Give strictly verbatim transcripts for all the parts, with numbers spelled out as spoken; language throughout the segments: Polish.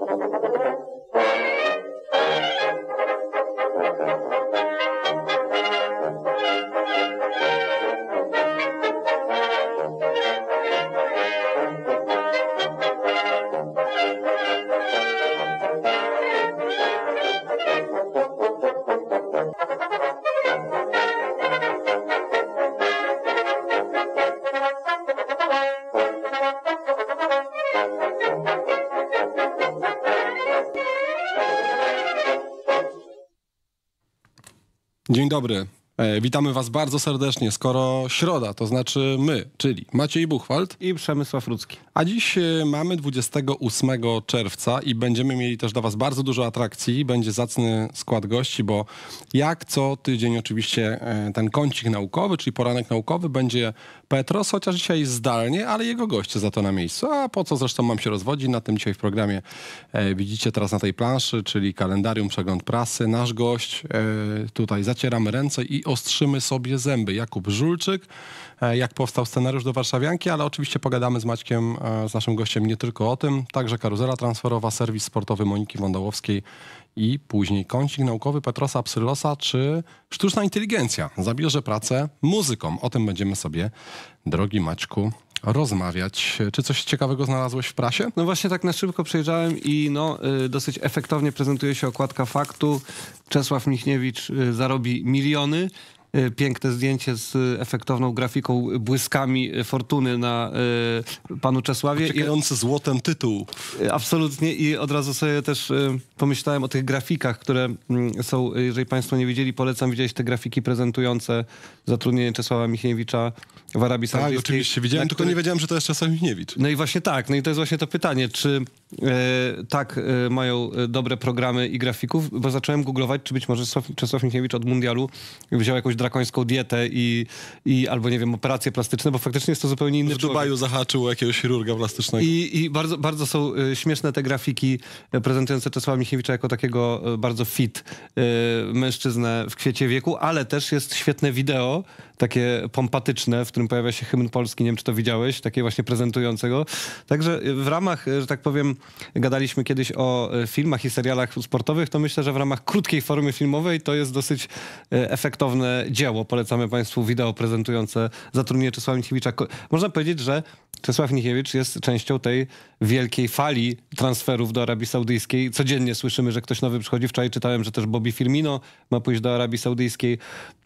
Dzień dobry. E, witamy was bardzo serdecznie. Skoro środa, to znaczy my, czyli Maciej Buchwald i Przemysław Rudzki. A dziś e, mamy dwudziestego ósmego czerwca i będziemy mieli też dla was bardzo dużo atrakcji. Będzie zacny skład gości, bo jak co tydzień oczywiście e, ten kącik naukowy, czyli poranek naukowy, będzie Petros, chociaż dzisiaj zdalnie, ale jego goście za to na miejscu. A po co zresztą mam się rozwodzić? Na tym dzisiaj w programie e, widzicie teraz na tej planszy, czyli kalendarium, przegląd prasy. Nasz gość, e, tutaj zacieramy ręce i ostrzymy sobie zęby. Jakub Żulczyk, e, jak powstał scenariusz do Warszawianki, ale oczywiście pogadamy z Maćkiem, e, z naszym gościem nie tylko o tym. Także karuzela transferowa, serwis sportowy Moniki Wądołowskiej i później kącik naukowy Petrosa Psyllosa, czy sztuczna inteligencja zabierze pracę muzykom. O tym będziemy sobie, drogi Maćku, rozmawiać. Czy coś ciekawego znalazłeś w prasie? No właśnie tak na szybko przejrzałem i no, y, dosyć efektownie prezentuje się okładka faktu. Czesław Michniewicz y, zarobi miliony. Y, piękne zdjęcie z efektowną grafiką, błyskami fortuny na y, panu Czesławie. Czekający złotem tytuł. Y, absolutnie i od razu sobie też y, pomyślałem o tych grafikach, które y, są, jeżeli państwo nie widzieli, polecam widzieć te grafiki prezentujące zatrudnienie Czesława Michniewicza w Arabii Saudyjskiej. Tak, oczywiście widziałem, tylko nie wiedziałem, że to jest Czesław Michniewicz. No i właśnie tak, no i to jest właśnie to pytanie, czy e, tak e, mają dobre programy i grafików, bo zacząłem googlować, czy być może Czesław, Czesław Michniewicz od mundialu wziął jakąś drakońską dietę i, i albo nie wiem, operacje plastyczne, bo faktycznie jest to zupełnie inny w człowiek. W Dubaju zahaczył jakiegoś chirurga plastycznego. I, i bardzo, bardzo są e, śmieszne te grafiki e, prezentujące Czesława Michniewicza jako takiego e, bardzo fit e, mężczyznę w kwiecie wieku, ale też jest świetne wideo, takie pompatyczne, w którym pojawia się hymn polski, nie wiem, czy to widziałeś, takie właśnie prezentującego. Także w ramach, że tak powiem, gadaliśmy kiedyś o filmach i serialach sportowych, to myślę, że w ramach krótkiej formy filmowej to jest dosyć efektowne dzieło. Polecamy państwu wideo prezentujące zatrudnienie Czesława Michniewicza. Można powiedzieć, że Czesław Michniewicz jest częścią tej wielkiej fali transferów do Arabii Saudyjskiej. Codziennie słyszymy, że ktoś nowy przychodzi. Wczoraj czytałem, że też Bobby Firmino ma pójść do Arabii Saudyjskiej.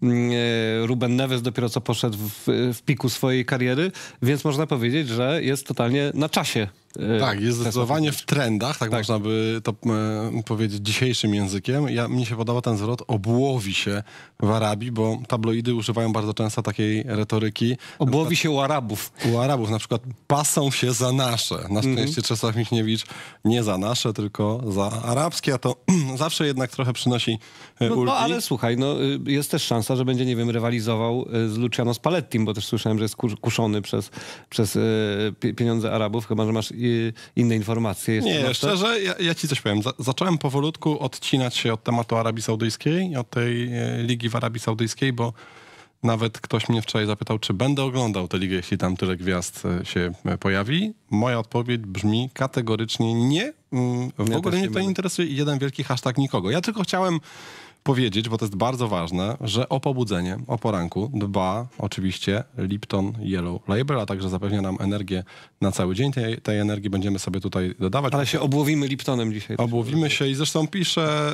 Ruben Neves dopiero co poszedł w, w piku swojej kariery, więc można powiedzieć, że jest totalnie na czasie. Tak, jest zdecydowanie w trendach, tak, tak można by to e, powiedzieć dzisiejszym językiem. Ja, mnie się podoba ten zwrot, obłowi się w Arabii, bo tabloidy używają bardzo często takiej retoryki. Obłowi się u Arabów. U Arabów, na przykład pasą się za nasze. Na szczęście mm-hmm. Czesław Michniewicz nie za nasze, tylko za arabskie, a to zawsze jednak trochę przynosi e, ulgi. No, no ale słuchaj, no, jest też szansa, że będzie, nie wiem, rywalizował z Luciano Spallettim, bo też słyszałem, że jest kuszony przez, przez e, pieniądze Arabów, chyba że masz inne informacje. Jest nie, szczerze, ja, ja ci coś powiem. Za, zacząłem powolutku odcinać się od tematu Arabii Saudyjskiej, od tej e, ligi w Arabii Saudyjskiej, bo nawet ktoś mnie wczoraj zapytał, czy będę oglądał tę ligę, jeśli tam tyle gwiazd e, się e, pojawi. Moja odpowiedź brzmi kategorycznie nie. Mm, w ja ogóle mnie to będę. nie interesuje i jeden wielki hashtag nikogo. Ja tylko chciałem powiedzieć, bo to jest bardzo ważne, że o pobudzenie, o poranku dba oczywiście Lipton Yellow Label, a także zapewnia nam energię na cały dzień. Tej, tej energii będziemy sobie tutaj dodawać. Ale się obłowimy Liptonem dzisiaj. Obłowimy się i zresztą piszę,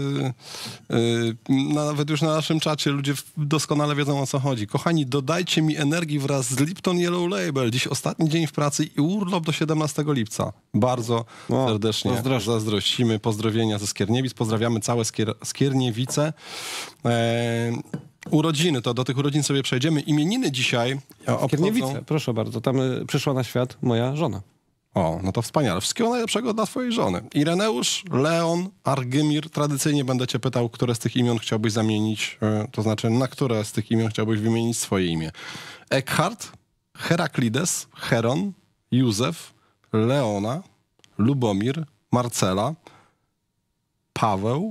yy, yy, nawet już na naszym czacie, ludzie doskonale wiedzą, o co chodzi. Kochani, dodajcie mi energii wraz z Lipton Yellow Label. Dziś ostatni dzień w pracy i urlop do siedemnastego lipca. Bardzo o, serdecznie pozdrosz. zazdrościmy. Pozdrowienia ze Skierniewic. Pozdrawiamy całe Skier Skierniewice. E, urodziny, to do tych urodzin sobie przejdziemy. Imieniny dzisiaj obchodzą... Skierniewice, proszę bardzo. Tam y, przyszła na świat moja żona. O, no to wspaniale. Wszystkiego najlepszego dla twojej żony. Ireneusz, Leon, Argymir. Tradycyjnie będę cię pytał, które z tych imion chciałbyś zamienić, e, to znaczy na które z tych imion chciałbyś wymienić swoje imię. Eckhart, Heraklides, Heron, Józef, Leona, Lubomir, Marcela, Paweł,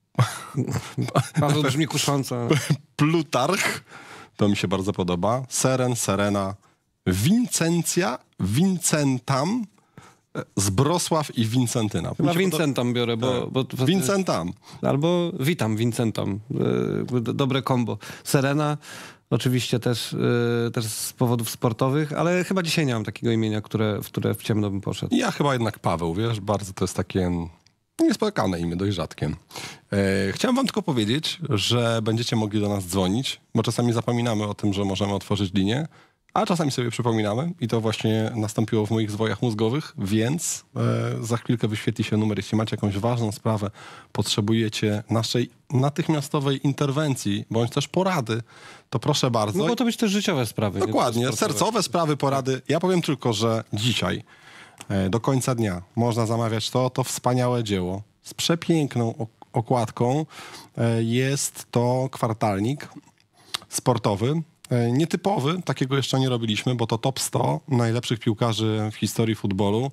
Paweł brzmi kusząco. Plutarch, to mi się bardzo podoba, Seren, Serena, Wincencja, Wincentam, Zbrosław i Wincentyna. Chyba Wincentam biorę, bo... bo Wincentam. Albo witam Wincentam. E, Dobre kombo. Serena oczywiście też, e, też z powodów sportowych, ale chyba dzisiaj nie mam takiego imienia, które, w które w ciemno bym poszedł. Ja chyba jednak Paweł, wiesz, bardzo to jest takie niespotykane imię, dość rzadkie. E, chciałem wam tylko powiedzieć, że będziecie mogli do nas dzwonić, bo czasami zapominamy o tym, że możemy otworzyć linię, a czasami sobie przypominamy i to właśnie nastąpiło w moich zwojach mózgowych, więc e, za chwilkę wyświetli się numer. Jeśli macie jakąś ważną sprawę, potrzebujecie naszej natychmiastowej interwencji, bądź też porady, to proszę bardzo. Mogą to być też życiowe sprawy. Dokładnie, sercowe sprawy, porady. Ja powiem tylko, że dzisiaj e, do końca dnia można zamawiać to, to wspaniałe dzieło z przepiękną ok- okładką. E, jest to kwartalnik sportowy, nietypowy, takiego jeszcze nie robiliśmy, bo to top sto najlepszych piłkarzy w historii futbolu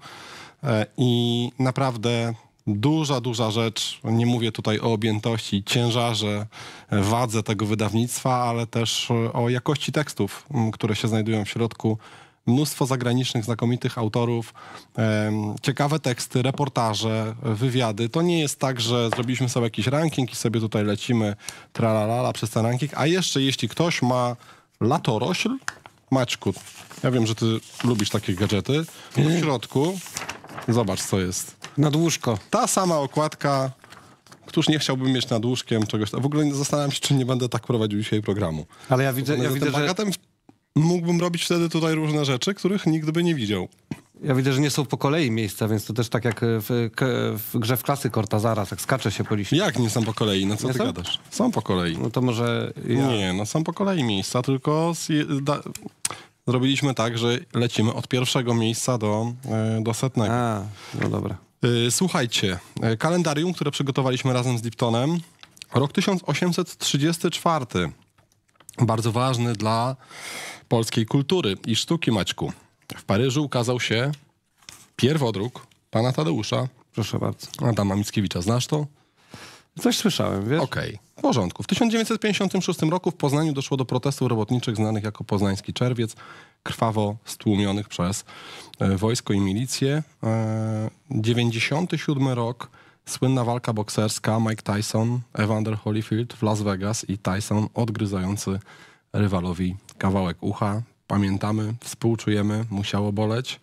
i naprawdę duża, duża rzecz. Nie mówię tutaj o objętości, ciężarze, wadze tego wydawnictwa, ale też o jakości tekstów, które się znajdują w środku. Mnóstwo zagranicznych, znakomitych autorów, ciekawe teksty, reportaże, wywiady. To nie jest tak, że zrobiliśmy sobie jakiś ranking i sobie tutaj lecimy tralalala przez ten ranking, a jeszcze jeśli ktoś ma latorośl, Maćku, ja wiem, że ty lubisz takie gadżety. W środku, zobacz co jest. Nad łóżko. Ta sama okładka, któż nie chciałbym mieć nad łóżkiem czegoś. W ogóle zastanawiam się, czy nie będę tak prowadził dzisiaj programu. Ale ja widzę, ja widzę, że... mógłbym robić wtedy tutaj różne rzeczy, których nigdy by nie widział. Ja widzę, że nie są po kolei miejsca, więc to też tak jak w, w grze w klasy Cortazara, tak skacze się po liście. Jak nie są po kolei? No co Nie ty są? gadasz? Są po kolei. No to może ja... Nie, no są po kolei miejsca, tylko z, da, zrobiliśmy tak, że lecimy od pierwszego miejsca do, do setnego. A, no dobra. Słuchajcie, kalendarium, które przygotowaliśmy razem z Liptonem, rok tysiąc osiemset trzydziesty czwarty. Bardzo ważny dla polskiej kultury i sztuki, Maćku. W Paryżu ukazał się pierwodruk pana Tadeusza. Proszę bardzo. Adama Mickiewicza. Znasz to? Coś słyszałem, wiesz? Okej, okay. W porządku. W tysiąc dziewięćset pięćdziesiątym szóstym roku w Poznaniu doszło do protestów robotniczych znanych jako Poznański Czerwiec, krwawo stłumionych przez e, wojsko i milicję. E, dziewięćdziesiąty siódmy rok, słynna walka bokserska, Mike Tyson, Evander Holyfield w Las Vegas i Tyson odgryzający rywalowi kawałek ucha. Pamiętamy, współczujemy, musiało boleć.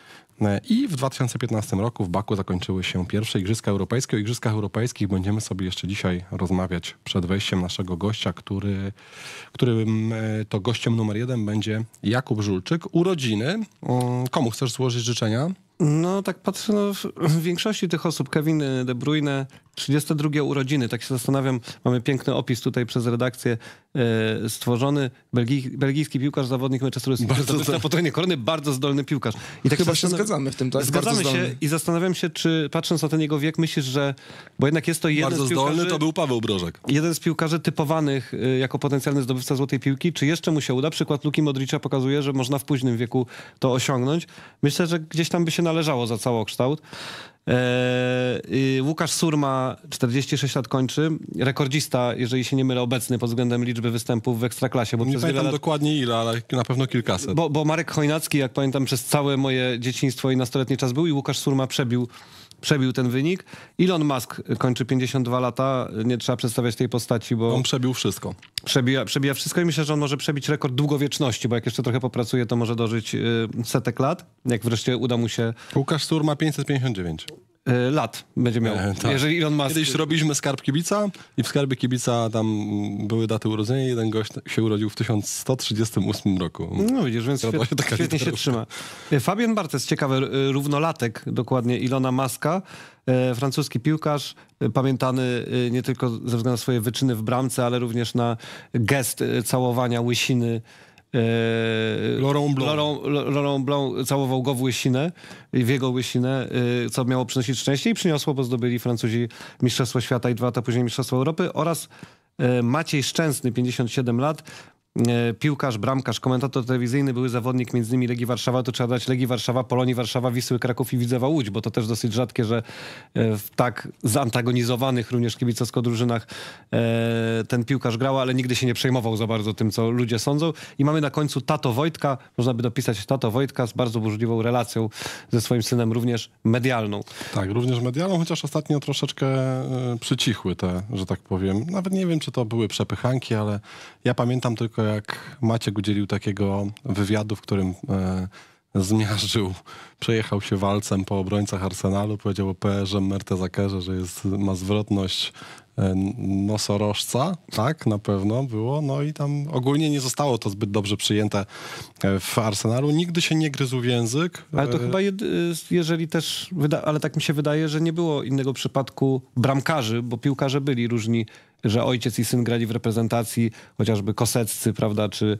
I w dwa tysiące piętnastym roku w Baku zakończyły się pierwsze Igrzyska Europejskie. O Igrzyskach Europejskich będziemy sobie jeszcze dzisiaj rozmawiać przed wejściem naszego gościa, który, którym to gościem numer jeden będzie Jakub Żulczyk. Urodziny. Komu chcesz złożyć życzenia? No tak patrzę, no, w większości tych osób, Kevin De Bruyne, trzydzieste drugie urodziny, tak się zastanawiam, mamy piękny opis tutaj przez redakcję e, stworzony, Belgij, belgijski piłkarz, zawodnik Manchesteru City, zdobywca na potrójnie korony, bardzo zdolny piłkarz. I tak chyba się zgadzamy w tym, tak? Zgadzamy się i zastanawiam się, czy patrząc na ten jego wiek, myślisz, że, bo jednak jest to jeden bardzo z piłkarzy... zdolny to był Paweł Brożek. Jeden z piłkarzy typowanych y, jako potencjalny zdobywca złotej piłki, czy jeszcze mu się uda? Przykład Luki Modricza pokazuje, że można w późnym wieku to osiągnąć. Myślę, że gdzieś tam by się należało za całokształt. Eee, Łukasz Surma, czterdzieści sześć lat kończy. Rekordzista, jeżeli się nie mylę, obecny pod względem liczby występów w Ekstraklasie. Bo Nie przez pamiętam wiele lat... dokładnie ile, ale na pewno kilkaset. Bo, bo Marek Chojnacki, jak pamiętam, przez całe moje dzieciństwo i nastoletni czas był i Łukasz Surma przebił Przebił ten wynik. Elon Musk kończy pięćdziesiąt dwa lata. Nie trzeba przedstawiać tej postaci, bo... On przebił wszystko. Przebija, przebija wszystko i myślę, że on może przebić rekord długowieczności, bo jak jeszcze trochę popracuje, to może dożyć y, setek lat. Jak wreszcie uda mu się... Łukasz Surma pięćset pięćdziesiąt dziewięć. Y, lat będzie miał. E, tak. Jeżeli Elon Musk... Kiedyś robiliśmy skarb kibica i w skarbie kibica tam były daty urodzenia. Jeden gość się urodził w tysiąc sto trzydziestym ósmym roku. No widzisz, więc Radła się świetnie, taka świetnie się literówka. trzyma. Fabian Barthez, ciekawy, y, równolatek dokładnie Elona Muska. E, francuski piłkarz, e, pamiętany e, nie tylko ze względu na swoje wyczyny w bramce, ale również na gest e, całowania łysiny. E, Laurent Blanc. Laurent, Laurent Blanc całował go w łysinę, w jego łysinę, e, co miało przynosić szczęście i przyniosło, bo zdobyli Francuzi Mistrzostwo Świata i dwa lata później Mistrzostwo Europy oraz e, Maciej Szczęsny, pięćdziesiąt siedem lat. e, piłkarz, bramkarz, komentator telewizyjny, były zawodnik między innymi Legii Warszawa, to trzeba dać Legii Warszawa, Polonii Warszawa, Wisły Kraków i Widzewa Łódź, bo to też dosyć rzadkie, że e, w tak zantagonizowanych również kibicowsko drużynach e, ten piłkarz grał, ale nigdy się nie przejmował za bardzo tym, co ludzie sądzą. I mamy na końcu Tato Wojtka, można by dopisać Tato Wojtka z bardzo burzliwą relacją ze swoim synem, również medialną. Tak, również medialną, chociaż ostatnio troszeczkę y, przycichły te, że tak powiem. Nawet nie wiem, czy to były przepychanki, ale ja pamiętam tylko, jak Maciek udzielił takiego wywiadu, w którym y, zmiażdżył, przejechał się walcem po obrońcach Arsenalu, powiedział o P R ze Mertesakerze, że jest, ma zwrotność nosorożca, tak, na pewno było, no i tam ogólnie nie zostało to zbyt dobrze przyjęte w Arsenalu. Nigdy się nie gryzł w język. Ale to chyba, jed, jeżeli też, wyda, ale tak mi się wydaje, że nie było innego przypadku bramkarzy, bo piłkarze byli różni, że ojciec i syn grali w reprezentacji, chociażby Koseccy, prawda, czy,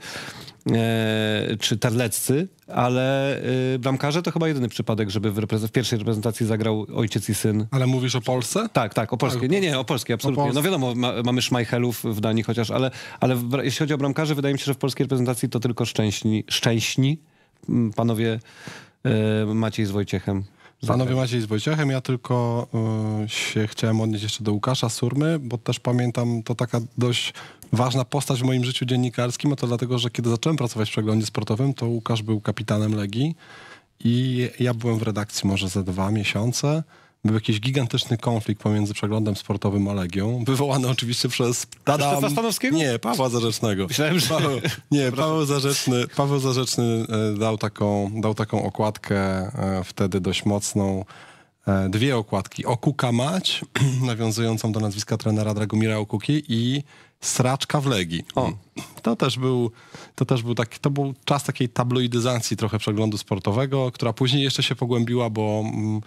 e, czy Terleccy, ale e, bramkarze to chyba jedyny przypadek, żeby w, reprez- w pierwszej reprezentacji zagrał ojciec i syn. Ale mówisz o Polsce? Tak, tak, o polskiej. Nie, nie, o polskiej, absolutnie. Polsce. No wiadomo, ma, mamy Szmajchelów w Danii chociaż, ale, ale w, jeśli chodzi o bramkarzy, wydaje mi się, że w polskiej reprezentacji to tylko szczęśni, szczęśni panowie e, Maciej z Wojciechem. Panowie Maciej z Wojciechem, ja tylko y, się chciałem odnieść jeszcze do Łukasza Surmy, bo też pamiętam, to taka dość ważna postać w moim życiu dziennikarskim, a to dlatego, że kiedy zacząłem pracować w Przeglądzie Sportowym, to Łukasz był kapitanem Legii i ja byłem w redakcji może ze dwa miesiące. Był jakiś gigantyczny konflikt pomiędzy Przeglądem Sportowym a Legią, wywołany oczywiście przez Tadam... Krzysztofa Stanowskiego? Nie, Pawła Zarzecznego. Myślałem, że... Paweł, nie, Paweł Zarzeczny, Paweł Zarzeczny dał taką, dał taką okładkę wtedy dość mocną, dwie okładki. Okuka Mać, nawiązującą do nazwiska trenera Dragomira Okuki i Sraczka w Legii. O. To też był, to też był taki, to był czas takiej tabloidyzacji trochę Przeglądu Sportowego, która później jeszcze się pogłębiła, bo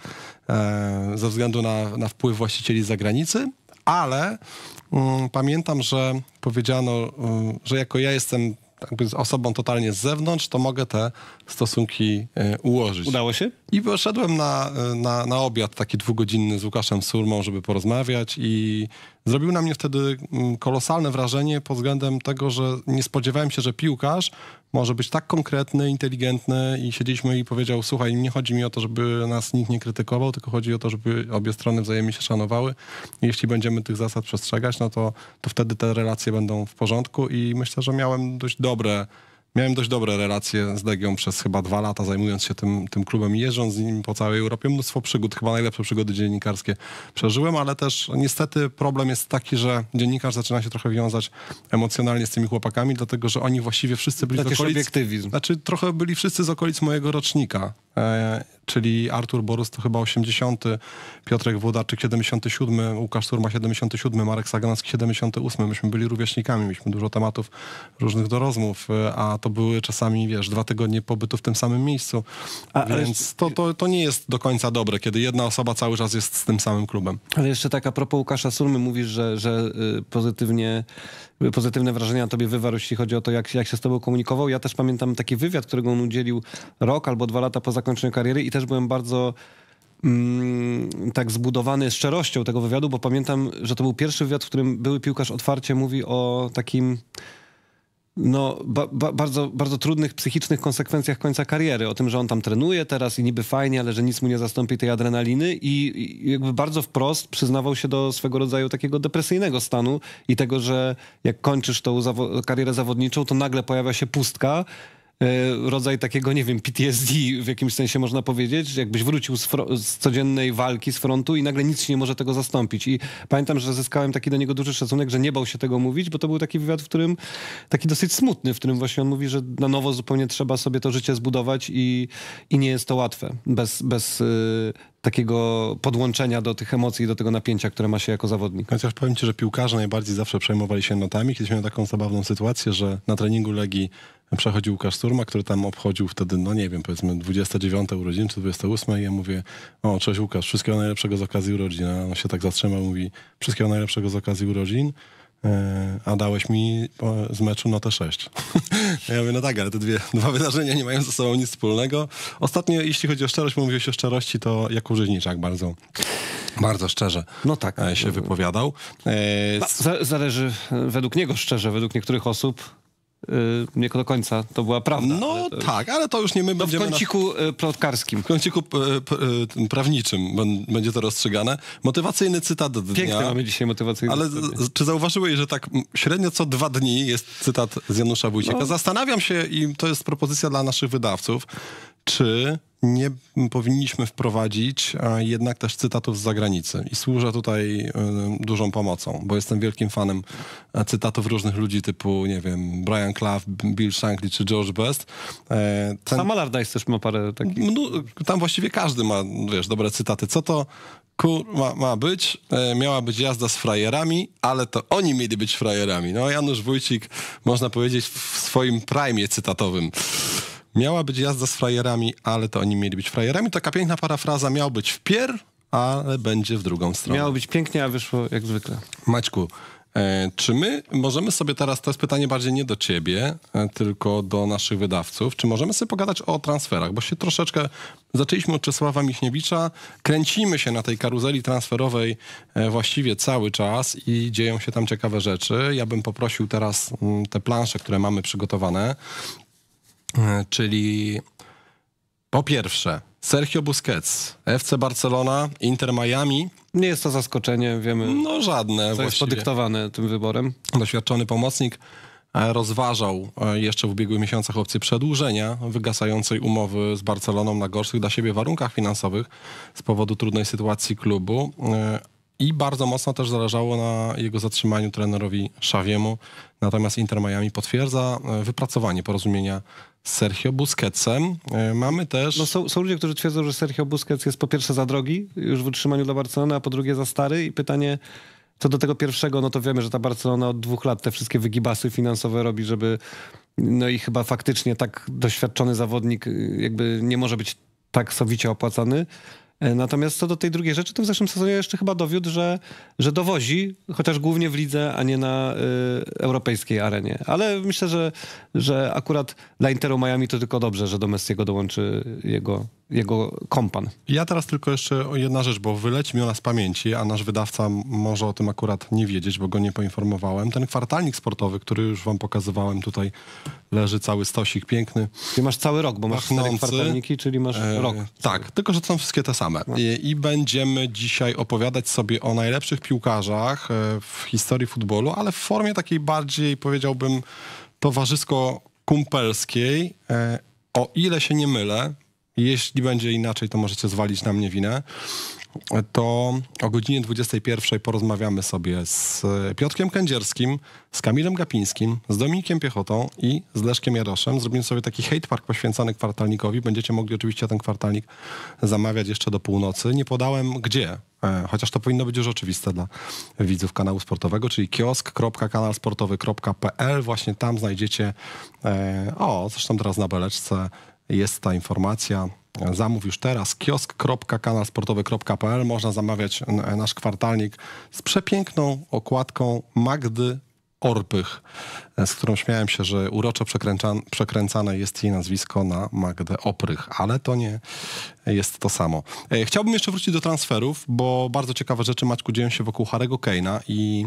e, ze względu na, na wpływ właścicieli z zagranicy, ale mm, pamiętam, że powiedziano, y, że jako ja jestem jakby z osobą totalnie z zewnątrz, to mogę te stosunki y, ułożyć. Udało się? I poszedłem na, na, na obiad taki dwugodzinny z Łukaszem Surmą, żeby porozmawiać i zrobił na mnie wtedy kolosalne wrażenie pod względem tego, że nie spodziewałem się, że piłkarz może być tak konkretny, inteligentny i siedzieliśmy i powiedział, słuchaj, nie chodzi mi o to, żeby nas nikt nie krytykował, tylko chodzi o to, żeby obie strony wzajemnie się szanowały. I jeśli będziemy tych zasad przestrzegać, no to, to wtedy te relacje będą w porządku i myślę, że miałem dość dobre Miałem dość dobre relacje z Legią przez chyba dwa lata, zajmując się tym, tym klubem i jeżdżąc z nim po całej Europie. Mnóstwo przygód, chyba najlepsze przygody dziennikarskie przeżyłem, ale też niestety problem jest taki, że dziennikarz zaczyna się trochę wiązać emocjonalnie z tymi chłopakami, dlatego że oni właściwie wszyscy byli Taki z okolic... obiektywizm. Znaczy trochę byli wszyscy z okolic mojego rocznika. E, czyli Artur Borus to chyba osiemdziesiąty, Piotrek Włodarczyk siedemdziesiąty siódmy, Łukasz Surma siedemdziesiąty siódmy, Marek Saganowski siedemdziesiąty ósmy. Myśmy byli rówieśnikami, mieliśmy dużo tematów różnych do rozmów, a to były czasami, wiesz, dwa tygodnie pobytu w tym samym miejscu. A, Więc ale... to, to, to nie jest do końca dobre, kiedy jedna osoba cały czas jest z tym samym klubem. Ale jeszcze tak a propos Łukasza Surmy, mówisz, że, że pozytywnie, pozytywne wrażenia na tobie wywarł, jeśli chodzi o to, jak, jak się z tobą komunikował. Ja też pamiętam taki wywiad, którego on udzielił rok albo dwa lata po zakończeniu kariery i też byłem bardzo mm, tak zbudowany szczerością tego wywiadu, bo pamiętam, że to był pierwszy wywiad, w którym były piłkarz otwarcie mówi o takim no, ba, ba, bardzo, bardzo trudnych psychicznych konsekwencjach końca kariery. O tym, że on tam trenuje teraz i niby fajnie, ale że nic mu nie zastąpi tej adrenaliny i, i jakby bardzo wprost przyznawał się do swego rodzaju takiego depresyjnego stanu i tego, że jak kończysz tą zawo- karierę zawodniczą, to nagle pojawia się pustka, rodzaj takiego, nie wiem, P T S D w jakimś sensie można powiedzieć, jakbyś wrócił z, fro- z codziennej walki, z frontu i nagle nic nie może tego zastąpić. I pamiętam, że zyskałem taki do niego duży szacunek, że nie bał się tego mówić, bo to był taki wywiad, w którym, taki dosyć smutny, w którym właśnie on mówi, że na nowo zupełnie trzeba sobie to życie zbudować i, i nie jest to łatwe. Bez, bez y, takiego podłączenia do tych emocji, do tego napięcia, które ma się jako zawodnik. Chociaż powiem ci, że piłkarze najbardziej zawsze przejmowali się notami. Kiedyś miałem taką zabawną sytuację, że na treningu Legii przechodził Łukasz Surma, który tam obchodził wtedy, no nie wiem, powiedzmy dwudzieste dziewiąte urodziny, czy dwudzieste ósme i ja mówię, o, cześć Łukasz, wszystkiego najlepszego z okazji urodzin. A on się tak zatrzymał, mówi, wszystkiego najlepszego z okazji urodzin, a dałeś mi z meczu notę sześć. Ja mówię, no tak, ale te dwie, dwa wydarzenia nie mają ze sobą nic wspólnego. Ostatnio, jeśli chodzi o szczerość, mówiłeś o szczerości, to Jakub Rzeźniczak bardzo, bardzo szczerze no tak. się wypowiadał. No, zależy według niego szczerze, według niektórych osób y, nie do końca to była prawda. No ale to, tak, ale to już nie my to w będziemy... na- kąciku y, plotkarskim. W kąciku p- p- y, prawniczym bę- będzie to rozstrzygane. Motywacyjny cytat dnia. Piękny mamy dzisiaj motywacyjny. Ale z- czy zauważyłeś, że tak m, średnio co dwa dni jest cytat z Janusza Wójcika? No. Zastanawiam się, i to jest propozycja dla naszych wydawców, czy nie powinniśmy wprowadzić a, jednak też cytatów z zagranicy. I służę tutaj y, dużą pomocą, bo jestem wielkim fanem e, cytatów różnych ludzi typu, nie wiem, Brian Clough, Bill Shankly czy George Best. E, ten, Sam Allardyce też ma parę takich. no, tam właściwie każdy ma, wiesz, dobre cytaty. Co to kur, ma, ma być? E, miała być jazda z frajerami, ale to oni mieli być frajerami. No, Janusz Wójcik, można powiedzieć, w swoim prime cytatowym. Miała być jazda z frajerami, ale to oni mieli być frajerami. Taka piękna parafraza, miał być wpier, ale będzie w drugą stronę. Miało być pięknie, a wyszło jak zwykle. Maćku, e, czy my możemy sobie teraz, to jest pytanie bardziej nie do ciebie, e, tylko do naszych wydawców, czy możemy sobie pogadać o transferach? Bo się troszeczkę, zaczęliśmy od Czesława Michniewicza, kręcimy się na tej karuzeli transferowej e, właściwie cały czas i dzieją się tam ciekawe rzeczy. Ja bym poprosił teraz m, te plansze, które mamy przygotowane, e, czyli po pierwsze Sergio Busquets, F C Barcelona, Inter Miami, Nie jest to zaskoczenie, wiemy, no żadne co jest właściwie. podyktowane tym wyborem. Doświadczony pomocnik e, rozważał e, jeszcze w ubiegłych miesiącach opcję przedłużenia wygasającej umowy z Barceloną na gorszych dla siebie warunkach finansowych z powodu trudnej sytuacji klubu. E, I bardzo mocno też zależało na jego zatrzymaniu trenerowi Xaviemu. Natomiast Inter Miami potwierdza e, wypracowanie porozumienia z Sergio Busquetsem. E, Mamy też... No są, są ludzie, którzy twierdzą, że Sergio Busquets jest po pierwsze za drogi już w utrzymaniu dla Barcelony, a po drugie za stary i pytanie co do tego pierwszego, no to wiemy, że ta Barcelona od dwóch lat te wszystkie wygibasy finansowe robi, żeby no i chyba faktycznie tak doświadczony zawodnik jakby nie może być tak sowicie opłacany. Natomiast co do tej drugiej rzeczy, to w zeszłym sezonie jeszcze chyba dowiódł, że, że dowozi, chociaż głównie w lidze, a nie na y, europejskiej arenie. Ale myślę, że, że akurat dla Interu Miami to tylko dobrze, że do Messiego dołączy jego, jego kompan. Ja teraz tylko jeszcze o jedna rzecz, bo wyleci mi ona z pamięci, a nasz wydawca może o tym akurat nie wiedzieć, bo go nie poinformowałem. Ten kwartalnik sportowy, który już wam pokazywałem, tutaj leży cały stosik piękny. Ty masz cały rok, bo masz cztery Pachnący. kwartalniki, czyli masz E, rok. Tak, tylko że to są wszystkie te same. I, I będziemy dzisiaj opowiadać sobie o najlepszych piłkarzach e, w historii futbolu, ale w formie takiej bardziej, powiedziałbym, towarzysko-kumpelskiej. E, O ile się nie mylę, jeśli będzie inaczej, to możecie zwalić na mnie winę, to o godzinie dwudziestej pierwszej porozmawiamy sobie z Piotrkiem Kędzierskim, z Kamilem Gapińskim, z Dominikiem Piechotą i z Leszkiem Jaroszem. Zrobimy sobie taki hate park poświęcony kwartalnikowi. Będziecie mogli oczywiście ten kwartalnik zamawiać jeszcze do północy. Nie podałem gdzie, e, chociaż to powinno być już oczywiste dla widzów kanału sportowego, czyli kiosk kropka kanał sportowy kropka p l. Właśnie tam znajdziecie, e, o, zresztą teraz na beleczce jest ta informacja. Zamów już teraz kiosk kropka kanał sportowy kropka p l. Można zamawiać n- nasz kwartalnik z przepiękną okładką Magdy Orpych, z którą śmiałem się, że uroczo przekręca- przekręcane jest jej nazwisko na Magdę Oprych, ale to nie jest to samo. E, Chciałbym jeszcze wrócić do transferów, bo bardzo ciekawe rzeczy, Maćku, dzieją się wokół Harry'ego Kane'a i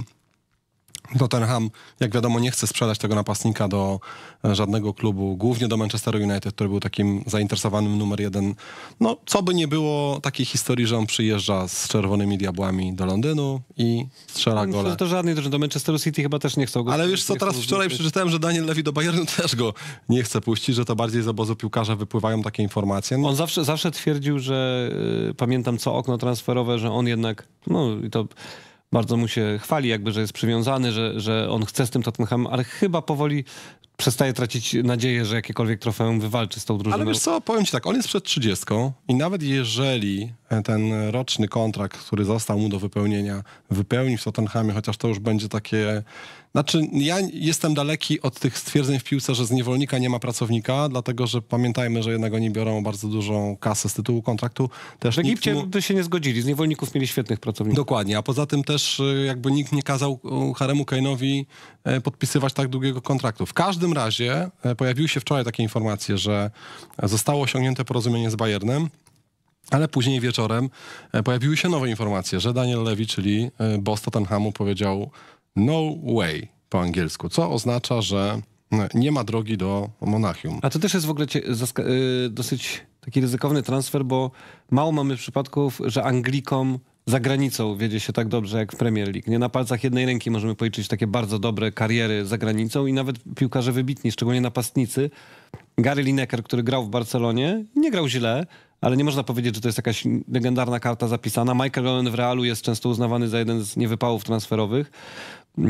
Tottenham, jak wiadomo, nie chce sprzedać tego napastnika do e, żadnego klubu, głównie do Manchesteru United, który był takim zainteresowanym numer jeden. No, co by nie było takiej historii, że on przyjeżdża z czerwonymi diabłami do Londynu i strzela Myślę, gole. że to żadnej, do Manchesteru City chyba też nie chcą go. Ale wiesz co, nie teraz chcą wczoraj wrzucić. przeczytałem, że Daniel Levy do Bayernu też go nie chce puścić, że to bardziej z obozu piłkarza wypływają takie informacje. No, On zawsze, zawsze twierdził, że y, pamiętam co okno transferowe, że on jednak, no i to bardzo mu się chwali jakby, że jest przywiązany, że, że on chce z tym Tottenham, ale chyba powoli przestaje tracić nadzieję, że jakiekolwiek trofeum wywalczy z tą drużyną. ale wiesz co, powiem ci tak, on jest przed trzydziestką i nawet jeżeli ten roczny kontrakt, który został mu do wypełnienia, wypełni w Tottenhamie, chociaż to już będzie takie... Znaczy, ja jestem daleki od tych stwierdzeń w piłce, że z niewolnika nie ma pracownika, dlatego, że pamiętajmy, że jednak oni biorą bardzo dużą kasę z tytułu kontraktu. Też W Egipcie nikt mu... by się nie zgodzili, z niewolników mieli świetnych pracowników. Dokładnie, a poza tym też y, jakby nikt nie kazał y, Harry'emu Kane'owi y, podpisywać tak długiego kontraktu. W każdym razie y, pojawiły się wczoraj takie informacje, że zostało osiągnięte porozumienie z Bayernem, ale później wieczorem y, pojawiły się nowe informacje, że Daniel Levy, czyli y, boss Tottenhamu, powiedział no way po angielsku, co oznacza, że nie ma drogi do Monachium. A to też jest w ogóle cie- zaska- y, dosyć taki ryzykowny transfer, bo mało mamy przypadków, że Anglikom za granicą wiedzie się tak dobrze jak w Premier League. Nie na palcach jednej ręki możemy policzyć takie bardzo dobre kariery za granicą i nawet piłkarze wybitni, szczególnie napastnicy. Gary Lineker, który grał w Barcelonie, nie grał źle, ale nie można powiedzieć, że to jest jakaś legendarna karta zapisana. Michael Owen w Realu jest często uznawany za jeden z niewypałów transferowych. Yy,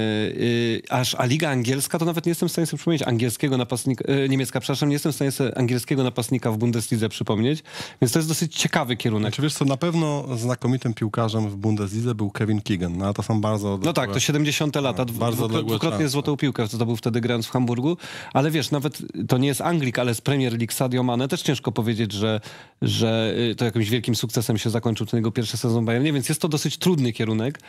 yy, aż a Liga Angielska, to nawet nie jestem w stanie sobie przypomnieć angielskiego napastnika, yy, niemiecka, przepraszam, nie jestem w stanie sobie angielskiego napastnika w Bundeslidze przypomnieć, więc to jest dosyć ciekawy kierunek. Znaczy, wiesz co, na pewno znakomitym piłkarzem w Bundeslidze był Kevin Keegan, no ale to są bardzo odległe. No tak, to siedemdziesiąte lata, No, dwu- bardzo dwukro- odległe dwukrotnie czasy. złotą piłkę zdobył wtedy grając w Hamburgu, ale wiesz, nawet to nie jest Anglik, ale z Premier League Sadio Mane też ciężko powiedzieć, że, że y, to jakimś wielkim sukcesem się zakończył ten jego pierwszy sezon w Bayernie, więc jest to dosyć trudny kierunek.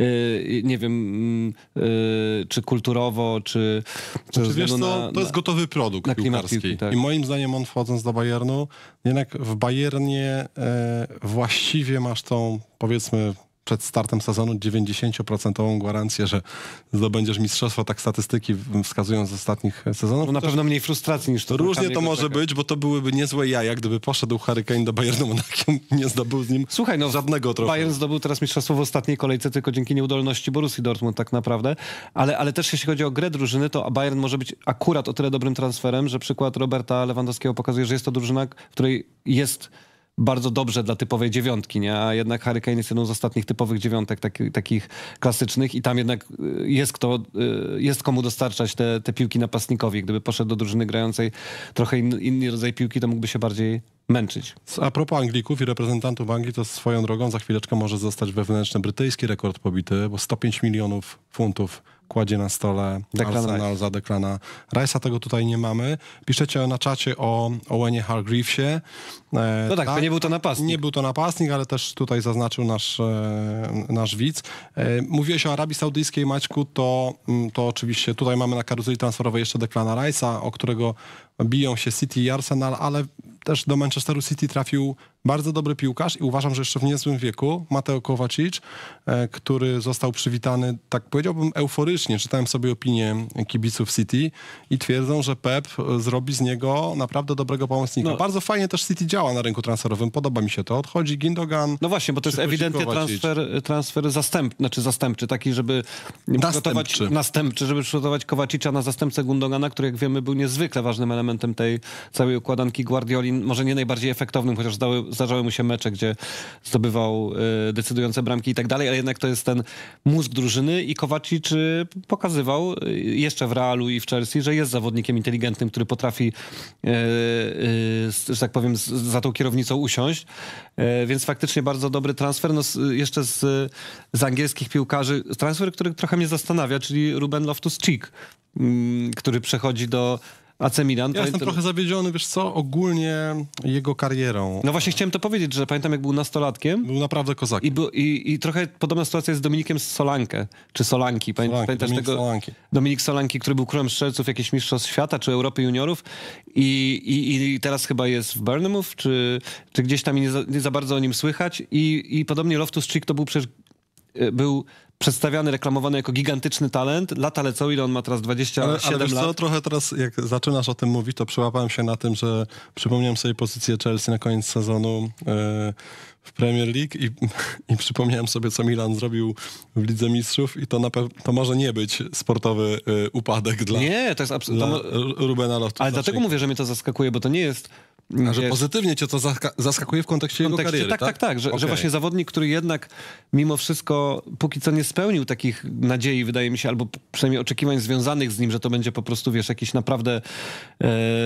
Yy, nie wiem, yy, czy kulturowo, czy, czy Znaczy, ze wiesz względu co, na, to jest na- gotowy produkt na klimat piłkarski. piłki, tak. I moim zdaniem on wchodząc do Bayernu, jednak w Bayernie e, właściwie masz tą, powiedzmy, przed startem sezonu dziewięćdziesiąt procent gwarancję, że zdobędziesz mistrzostwo, tak statystyki wskazują z ostatnich sezonów. No na Też pewno mniej frustracji niż to. różnie tam to jego może czeka. być, bo to byłyby niezłe jaja, gdyby poszedł Harry Kane do Bayernu Monachium i nie zdobył z nim Słuchaj, no żadnego trofeum. Bayern zdobył teraz mistrzostwo w ostatniej kolejce tylko dzięki nieudolności Borussii Dortmund tak naprawdę, ale, ale też jeśli chodzi o grę drużyny, to Bayern może być akurat o tyle dobrym transferem, że przykład Roberta Lewandowskiego pokazuje, że jest to drużyna, w której jest bardzo dobrze dla typowej dziewiątki, nie? A jednak Harry Kane jest jedną z ostatnich typowych dziewiątek taki, takich klasycznych i tam jednak y, jest kto, y, jest komu dostarczać te, te piłki napastnikowi. Gdyby poszedł do drużyny grającej trochę in, inny rodzaj piłki, to mógłby się bardziej męczyć. A propos Anglików i reprezentantów Anglii, to swoją drogą za chwileczkę może zostać wewnętrzny brytyjski rekord pobity, bo sto pięć milionów funtów kładzie na stole Declan Arsenal za Declana Rice'a. Tego tutaj nie mamy. Piszecie na czacie o Owenie Hargreavesie. E, No tak, to nie był to napastnik. Nie był to napastnik, ale też tutaj zaznaczył nasz, e, nasz widz. E, mówiłeś o Arabii Saudyjskiej, Maćku, to, mm, to oczywiście tutaj mamy na karuzeli transferowej jeszcze Declana Rice'a, o którego biją się City i Arsenal, ale też do Manchesteru City trafił bardzo dobry piłkarz i uważam, że jeszcze w niezłym wieku, Mateo Kovacic, e, który został przywitany, tak powiedziałbym, euforycznie. Czytałem sobie opinię kibiców City i twierdzą, że Pep zrobi z niego naprawdę dobrego pomocnika. No. Bardzo fajnie też City działa na rynku transferowym, podoba mi się to. Odchodzi Gindogan. No właśnie, bo to jest przychodzi ewidentnie Kovacic. transfer, transfer zastęp, znaczy zastępczy, taki, żeby przygotować Następczy. następczy, żeby przygotować Kovacicza na zastępcę Gundogana, który jak wiemy był niezwykle ważnym elementem tej całej układanki Guardioli, może nie najbardziej efektownym, chociaż zdały, zdarzały mu się mecze, gdzie zdobywał y, decydujące bramki i tak dalej, ale jednak to jest ten mózg drużyny i Kovacic y, pokazywał y, jeszcze w Realu i w Chelsea, że jest zawodnikiem inteligentnym, który potrafi, y, y, że tak powiem, z, za tą kierownicą usiąść, y, więc faktycznie bardzo dobry transfer. No, z, jeszcze z, z angielskich piłkarzy, transfer, który trochę mnie zastanawia, czyli Ruben Loftus-Cheek, y, który przechodzi do A C Milan. Ja jestem Pamiętam- trochę zawiedziony, wiesz co, ogólnie jego karierą. No właśnie chciałem to powiedzieć, że pamiętam jak był nastolatkiem Był naprawdę kozakiem. i, był, i, i trochę podobna sytuacja jest z Dominikiem Solankę, czy Solanki. Pamię, Solanki, pamiętasz Dominik tego? Solanki. Dominik Solanki, który był królem strzelców jakichś mistrzostw świata, czy Europy juniorów i, i, i teraz chyba jest w Bournemouth, czy, czy gdzieś tam nie za, nie za bardzo o nim słychać i, i podobnie Loftus-Cheek to był przecież e, był przedstawiany, reklamowany jako gigantyczny talent. Lata lecą, ile on ma teraz? dwadzieścia Ale, siedem ale wiesz lat. co, trochę teraz jak zaczynasz o tym mówić, to przyłapałem się na tym, że przypomniałem sobie pozycję Chelsea na koniec sezonu e, w Premier League i, i przypomniałem sobie, co Milan zrobił w Lidze Mistrzów i to, na pew- to może nie być sportowy e, upadek dla, Nie, to jest dla absolutnie... Rubena Loftusa. Ale dlatego mówię, że mnie to zaskakuje, bo to nie jest... A że wiesz, pozytywnie cię to zaska- zaskakuje w kontekście, w kontekście, jego kariery, tak, tak, tak, że, że Okej. właśnie zawodnik, który jednak mimo wszystko póki co nie spełnił takich nadziei, wydaje mi się, albo przynajmniej oczekiwań związanych z nim, że to będzie po prostu, wiesz, jakiś naprawdę e,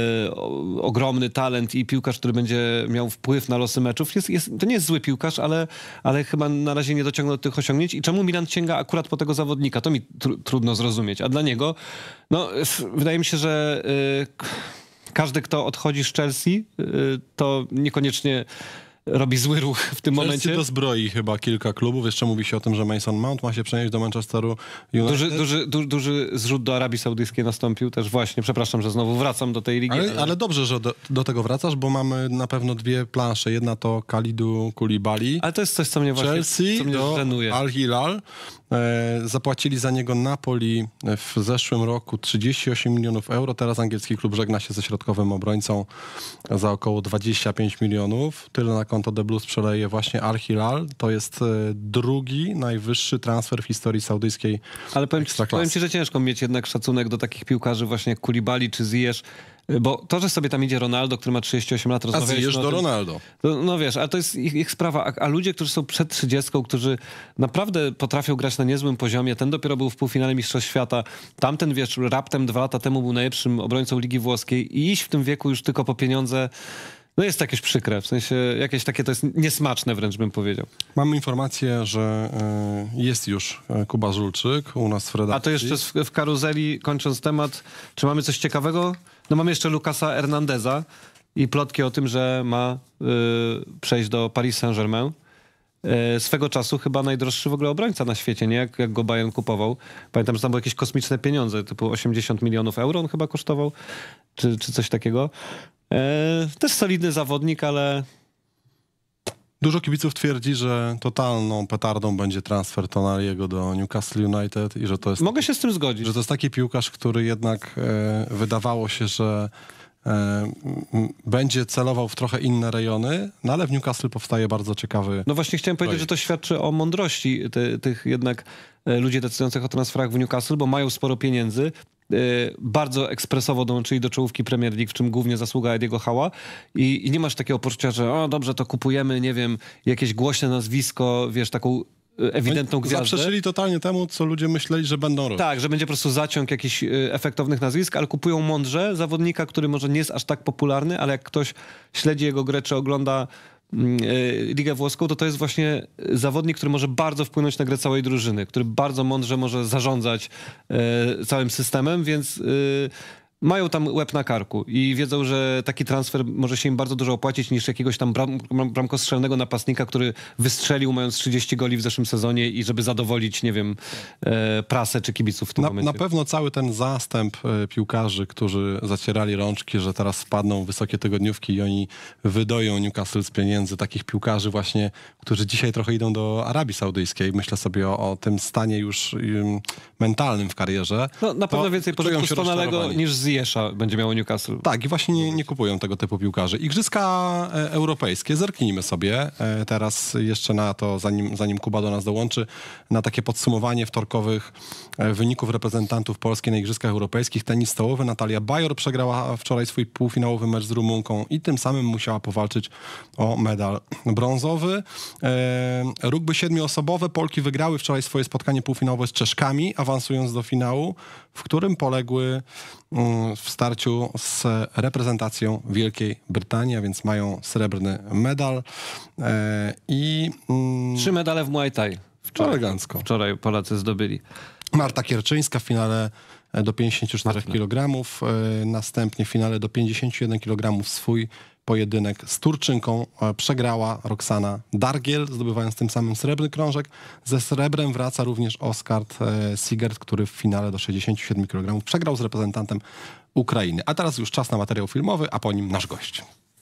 o, ogromny talent i piłkarz, który będzie miał wpływ na losy meczów. Jest, jest, to nie jest zły piłkarz, ale, ale chyba na razie nie dociągnął do tych osiągnięć. I czemu Milan sięga akurat po tego zawodnika? To mi tr- trudno zrozumieć. A dla niego, no, f- wydaje mi się, że... E, każdy, kto odchodzi z Chelsea, y, to niekoniecznie robi zły ruch w tym Chelsea momencie. dozbroi chyba kilka klubów. Jeszcze mówi się o tym, że Mason Mount ma się przenieść do Manchesteru United. Duży, duży, du, duży zrzut do Arabii Saudyjskiej nastąpił też właśnie. Przepraszam, że znowu wracam do tej ligi. Ale, ale dobrze, że do, do tego wracasz, bo mamy na pewno dwie plansze. Jedna to Kalidu Koulibaly. Ale to jest coś, co mnie właśnie Chelsea co mnie do żenuje. Al Hilal. E, zapłacili za niego Napoli w zeszłym roku trzydzieści osiem milionów euro. Teraz angielski klub żegna się ze środkowym obrońcą za około dwadzieścia pięć milionów. Tyle na konto The Blues przeleje właśnie Al Hilal. To jest e, drugi najwyższy transfer w historii saudyjskiej. Ale powiem ci, powiem ci, że ciężko mieć jednak szacunek do takich piłkarzy właśnie jak Koulibaly czy Ziyech. Bo to, że sobie tam idzie Ronaldo, który ma trzydzieści osiem lat, A rozmawialiśmy zjesz o do tym, Ronaldo. To, no wiesz, ale to jest ich, ich sprawa. A, a ludzie, którzy są przed trzydziestką, którzy naprawdę potrafią grać na niezłym poziomie, ten dopiero był w półfinale Mistrzostw Świata, tamten wiesz, raptem dwa lata temu był najlepszym obrońcą Ligi Włoskiej i iść w tym wieku już tylko po pieniądze, no jest jakieś przykre, w sensie jakieś takie to jest niesmaczne wręcz bym powiedział. Mamy informację, że y, jest już Kuba Żulczyk u nas w redakcji. A to jeszcze w, w karuzeli, kończąc temat, czy mamy coś ciekawego? No mamy jeszcze Lucasa Hernandeza i plotki o tym, że ma y, przejść do Paris Saint-Germain. Y, swego czasu chyba najdroższy w ogóle obrońca na świecie, nie? Jak, jak go Bayern kupował. Pamiętam, że tam były jakieś kosmiczne pieniądze, typu osiemdziesiąt milionów euro on chyba kosztował, czy, czy coś takiego. Y, też solidny zawodnik, ale... Dużo kibiców twierdzi, że totalną petardą będzie transfer Tonaliego do Newcastle United i że to jest... Mogę się z tym zgodzić. Że to jest taki piłkarz, który jednak e, wydawało się, że e, m, będzie celował w trochę inne rejony, no ale w Newcastle powstaje bardzo ciekawy... No właśnie chciałem powiedzieć, projekt. że to świadczy o mądrości ty, tych jednak e, ludzi decydujących o transferach w Newcastle, bo mają sporo pieniędzy. E, bardzo ekspresowo dołączyli do czołówki Premier League, w czym głównie zasługa Ediego Howe'a i, i nie masz takiego poczucia, że o dobrze, to kupujemy, nie wiem, jakieś głośne nazwisko, wiesz, taką ewidentną gwiazdę. Zaprzeczyli totalnie temu, co ludzie myśleli, że będą robić. Tak, że będzie po prostu zaciąg jakichś y, efektownych nazwisk, ale kupują mądrze zawodnika, który może nie jest aż tak popularny, ale jak ktoś śledzi jego grę, czy ogląda y, Ligę Włoską, to to jest właśnie zawodnik, który może bardzo wpłynąć na grę całej drużyny, który bardzo mądrze może zarządzać y, całym systemem, więc... Y, mają tam łeb na karku i wiedzą, że taki transfer może się im bardzo dużo opłacić niż jakiegoś tam bram, bramkostrzelnego napastnika, który wystrzelił mając trzydzieści goli w zeszłym sezonie i żeby zadowolić, nie wiem, e, prasę czy kibiców w tym na, momencie. na pewno cały ten zastęp e, piłkarzy, którzy zacierali rączki, że teraz spadną wysokie tygodniówki i oni wydoją Newcastle z pieniędzy, takich piłkarzy właśnie, którzy dzisiaj trochę idą do Arabii Saudyjskiej. Myślę sobie o, o tym stanie już um, mentalnym w karierze. No, na pewno więcej pożytku z Tonalego niż z Ziyesza będzie miało Newcastle. Tak, i właśnie nie, nie kupują tego typu piłkarzy. Igrzyska e, europejskie, zerknijmy sobie e, teraz jeszcze na to, zanim, zanim Kuba do nas dołączy, na takie podsumowanie wtorkowych e, wyników reprezentantów Polski na Igrzyskach Europejskich. Tenis stołowy Natalia Bajor przegrała wczoraj swój półfinałowy mecz z Rumunką i tym samym musiała powalczyć o medal brązowy. E, rugby siedmioosobowe. Polki wygrały wczoraj swoje spotkanie półfinałowe z Czeszkami, awansując do finału, w którym poległy w starciu z reprezentacją Wielkiej Brytanii, a więc mają srebrny medal e, i... Mm, Trzy medale w Muay Thai. Wczoraj, elegancko. Wczoraj Polacy zdobyli. Marta Kierczyńska w finale do pięćdziesięciu czterech kilogramów, e, następnie w finale do pięćdziesięciu jeden kilogramów swój pojedynek z Turczynką e, przegrała Roxana Dargiel, zdobywając tym samym srebrny krążek. Ze srebrem wraca również Oskar e, Sigert, który w finale do sześćdziesięciu siedmiu kilogramów przegrał z reprezentantem Ukrainy. A teraz już czas na materiał filmowy, a po nim nasz gość.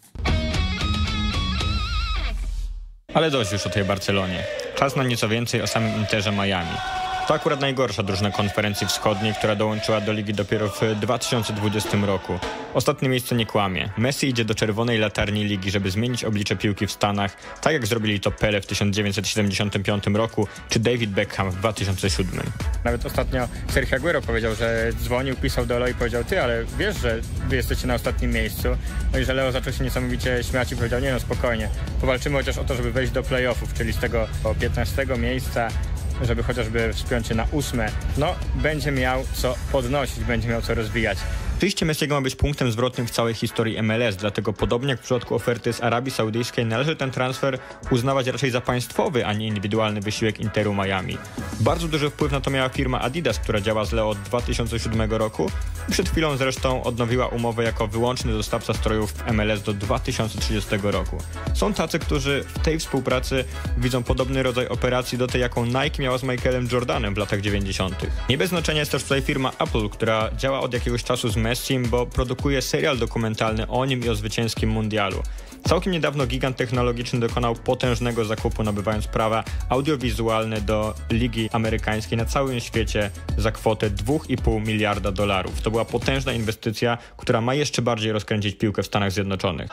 Ale dość już o tej Barcelonie. Czas na nieco więcej o samym Interze Miami. To akurat najgorsza drużyna konferencji wschodniej, która dołączyła do ligi dopiero w dwa tysiące dwudziestym roku. Ostatnie miejsce nie kłamie. Messi idzie do czerwonej latarni ligi, żeby zmienić oblicze piłki w Stanach, tak jak zrobili to Pele w tysiąc dziewięćset siedemdziesiątym piątym roku, czy David Beckham w dwa tysiące siódmym. Nawet ostatnio Sergio Aguero powiedział, że dzwonił, pisał do Leo i powiedział: ty, ale wiesz, że wy jesteście na ostatnim miejscu. No i że Leo zaczął się niesamowicie śmiać i powiedział: nie no, spokojnie, powalczymy chociaż o to, żeby wejść do playoffów, czyli z tego piętnastego miejsca, żeby chociażby wspiąć się na ósme, no będzie miał co podnosić, będzie miał co rozwijać. Przyjście Messiego ma być punktem zwrotnym w całej historii M L S, dlatego podobnie jak w przypadku oferty z Arabii Saudyjskiej należy ten transfer uznawać raczej za państwowy, a nie indywidualny wysiłek Interu Miami. Bardzo duży wpływ na to miała firma Adidas, która działa z Leo od dwa tysiące siódmego roku i przed chwilą zresztą odnowiła umowę jako wyłączny dostawca strojów w M L S do dwa tysiące trzydziestego roku. Są tacy, którzy w tej współpracy widzą podobny rodzaj operacji do tej, jaką Nike miała z Michaelem Jordanem w latach dziewięćdziesiątych. Nie bez znaczenia jest też tutaj firma Apple, która działa od jakiegoś czasu z Messim, bo produkuje serial dokumentalny o nim i o zwycięskim mundialu. Całkiem niedawno gigant technologiczny dokonał potężnego zakupu, nabywając prawa audiowizualne do Ligi Amerykańskiej na całym świecie za kwotę dwa i pół miliarda dolarów. To była potężna inwestycja, która ma jeszcze bardziej rozkręcić piłkę w Stanach Zjednoczonych.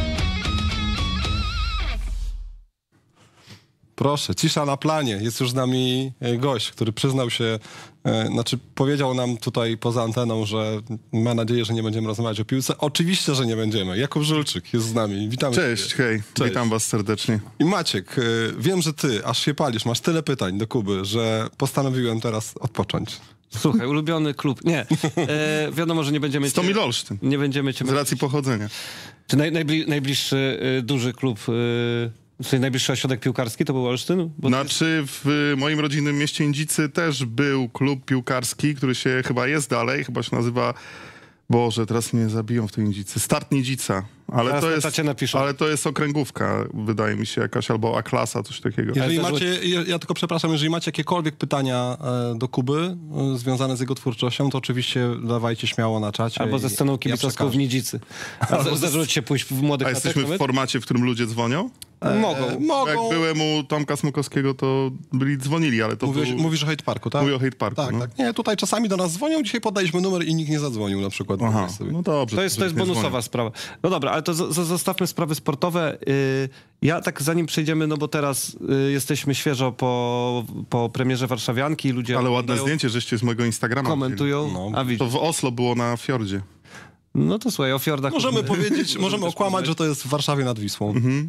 Proszę, cisza na planie. Jest już z nami gość, który przyznał się, e, znaczy powiedział nam tutaj poza anteną, że ma nadzieję, że nie będziemy rozmawiać o piłce. Oczywiście, że nie będziemy. Jakub Żulczyk jest z nami. Witamy. Cześć, ciebie. hej. Cześć. Witam was serdecznie. I Maciek, e, wiem, że ty aż się palisz, masz tyle pytań do Kuby, że postanowiłem teraz odpocząć. Słuchaj, ulubiony klub. Nie, e, wiadomo, że nie będziemy cię... Stomil Olsztyn. Nie będziemy cię... Z racji pochodzenia. Czy naj, najbli, najbliższy y, duży klub... Y, W sensie najbliższy ośrodek piłkarski to był Olsztyn? Bo Znaczy w moim rodzinnym mieście Indzicy też był klub piłkarski, który się chyba jest dalej, chyba się nazywa, Boże, teraz mnie zabiją w tej Indzicy, Start Nidzica. Ale Teraz to, na jest, czacie napiszą. ale to jest okręgówka, wydaje mi się jakaś, albo A-klasa, coś takiego. Jeżeli Ale też- macie, ja, ja tylko przepraszam, jeżeli macie jakiekolwiek pytania e, do Kuby e, związane z jego twórczością, to oczywiście dawajcie śmiało na czacie. Albo ze i- sceną ja kibicowską w przekażę. Nidzicy. A Albo ze- zdarzyło ci się pójść w młodych A jesteśmy w latach formacie, w którym ludzie dzwonią? E, Mogą. Jak Mogą. byłem u Tomka Smokowskiego, to byli dzwonili, ale to Mówisz, był... mówisz o Hate Parku, tak? Mówię o Hate Parku, Tak, no. tak. Nie, tutaj czasami do nas dzwonią, dzisiaj podaliśmy numer i nikt nie zadzwonił na przykład. Aha, Sobie. no dobrze. To jest, to jest nie dzwonią. bonusowa sprawa. No dobra, ale to z, z, zostawmy sprawy sportowe. Yy, ja tak zanim przejdziemy, no bo teraz yy, jesteśmy świeżo po, po premierze Warszawianki. Ludzie Ale ładne oglądają, zdjęcie, żeście z mojego Instagrama komentują. No. A widzisz. To w Oslo było na fiordzie. No to słuchaj, o fiordach... Możemy powiedzieć, możemy okłamać, że to jest w Warszawie nad Wisłą. Mhm.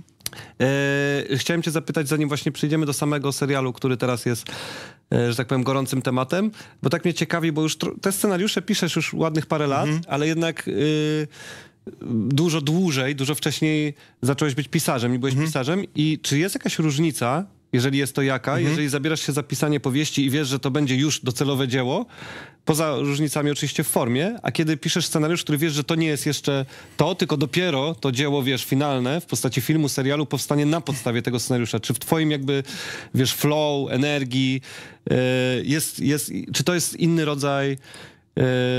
E, chciałem cię zapytać, zanim właśnie przejdziemy do samego serialu, który teraz jest, e, że tak powiem, gorącym tematem, bo tak mnie ciekawi, bo już tro- te scenariusze piszesz już ładnych parę lat, ale jednak y, dużo dłużej, dużo wcześniej zacząłeś być pisarzem i byłeś pisarzem. I czy jest jakaś różnica, jeżeli jest to jaka, jeżeli zabierasz się za pisanie powieści i wiesz, że to będzie już docelowe dzieło, poza różnicami oczywiście w formie, a kiedy piszesz scenariusz, który wiesz, że to nie jest jeszcze to, tylko dopiero to dzieło, wiesz, finalne w postaci filmu, serialu powstanie na podstawie tego scenariusza. Czy w twoim jakby, wiesz, flow, energii yy, jest, jest, czy to jest inny rodzaj yy,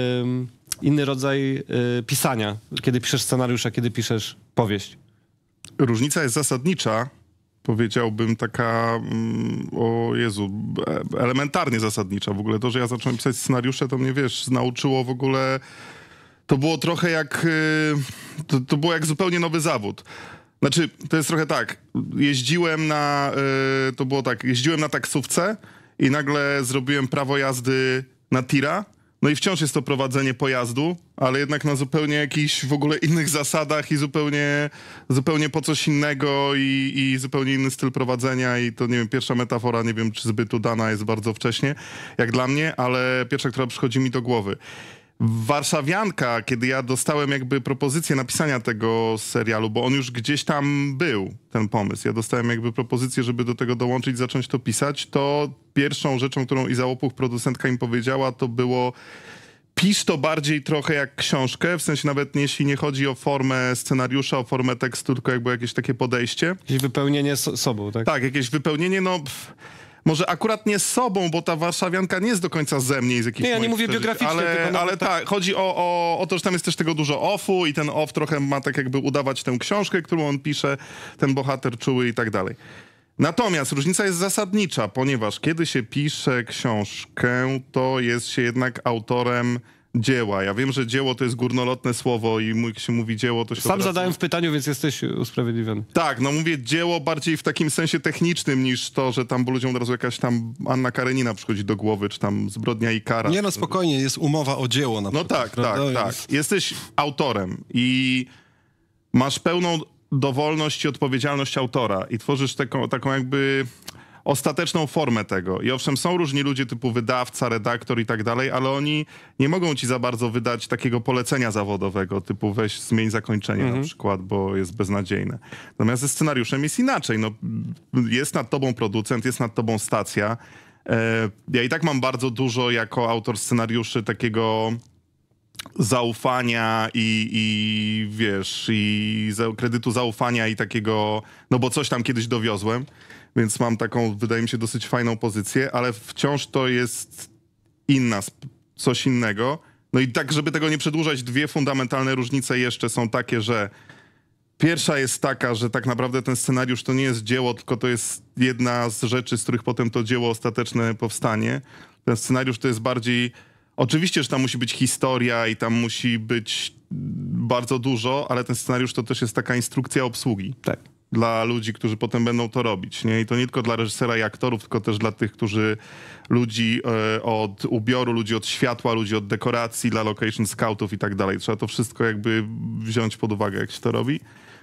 inny rodzaj yy, pisania, kiedy piszesz scenariusz, a kiedy piszesz powieść? Różnica jest zasadnicza, powiedziałbym taka, mm, o Jezu, e- elementarnie zasadnicza. W ogóle to, że ja zacząłem pisać scenariusze, to mnie, wiesz, nauczyło w ogóle, to było trochę jak, y, to, to było jak zupełnie nowy zawód. Znaczy, to jest trochę tak, jeździłem na, y, to było tak, jeździłem na taksówce i nagle zrobiłem prawo jazdy na tira. No i wciąż jest to prowadzenie pojazdu, ale jednak na zupełnie jakichś w ogóle innych zasadach i zupełnie, zupełnie po coś innego i, i zupełnie inny styl prowadzenia i to, nie wiem, pierwsza metafora, nie wiem, czy zbyt udana jest bardzo wcześnie, jak dla mnie, ale pierwsza, która przychodzi mi do głowy. Warszawianka, kiedy ja dostałem jakby propozycję napisania tego serialu, bo on już gdzieś tam był, ten pomysł. Ja dostałem jakby propozycję, żeby do tego dołączyć, zacząć to pisać, to pierwszą rzeczą, którą Iza Łopuch, producentka, mi powiedziała, to było: pisz to bardziej trochę jak książkę, w sensie nawet jeśli nie chodzi o formę scenariusza, o formę tekstu, tylko jakby jakieś takie podejście. Jakieś wypełnienie so- sobą, tak? Tak, jakieś wypełnienie, no... Pff, może akurat nie z sobą, bo ta warszawianka nie jest do końca ze mnie z jakichś Nie, ja nie moich mówię przeżyć, biograficznie, ale, tylko nawet ale tak- tak, chodzi o, o, o to, że tam jest też tego dużo offu i ten off trochę ma tak jakby udawać tę książkę, którą on pisze, ten bohater czuły i tak dalej. Natomiast różnica jest zasadnicza, ponieważ kiedy się pisze książkę, to jest się jednak autorem dzieła. Ja wiem, że dzieło to jest górnolotne słowo i jak się mówi dzieło, to się Sam od razu- zadałem w pytaniu, więc jesteś usprawiedliwiony. Tak, no mówię dzieło bardziej w takim sensie technicznym niż to, że tam ludziom od razu jakaś tam Anna Karenina przychodzi do głowy, czy tam Zbrodnia i kara. Nie no, spokojnie, jest umowa o dzieło na No przykład. tak, prawda? tak, tak. Jest- Jesteś autorem i masz pełną dowolność i odpowiedzialność autora i tworzysz taką, taką jakby ostateczną formę tego. I owszem, są różni ludzie typu wydawca, redaktor i tak dalej, ale oni nie mogą ci za bardzo wydać takiego polecenia zawodowego, typu weź zmień zakończenie Mhm. na przykład, bo jest beznadziejne. Natomiast ze scenariuszem jest inaczej. No, jest nad tobą producent, jest nad tobą stacja. E, ja i tak mam bardzo dużo jako autor scenariuszy takiego zaufania i, i wiesz, i za, kredytu zaufania i takiego, no bo coś tam kiedyś dowiozłem, więc mam taką, wydaje mi się, dosyć fajną pozycję, ale wciąż to jest inna, sp- coś innego. No i tak, żeby tego nie przedłużać, dwie fundamentalne różnice jeszcze są takie, że pierwsza jest taka, że tak naprawdę ten scenariusz to nie jest dzieło, tylko to jest jedna z rzeczy, z których potem to dzieło ostateczne powstanie. Ten scenariusz to jest bardziej... Oczywiście, że tam musi być historia i tam musi być bardzo dużo, ale ten scenariusz to też jest taka instrukcja obsługi. Tak. Dla ludzi, którzy potem będą to robić, nie? I to nie tylko dla reżysera i aktorów, tylko też dla tych, którzy ludzi e, od ubioru, ludzi od światła, ludzi od dekoracji, dla location scoutów i tak dalej. Trzeba to wszystko jakby wziąć pod uwagę, jak się to robi.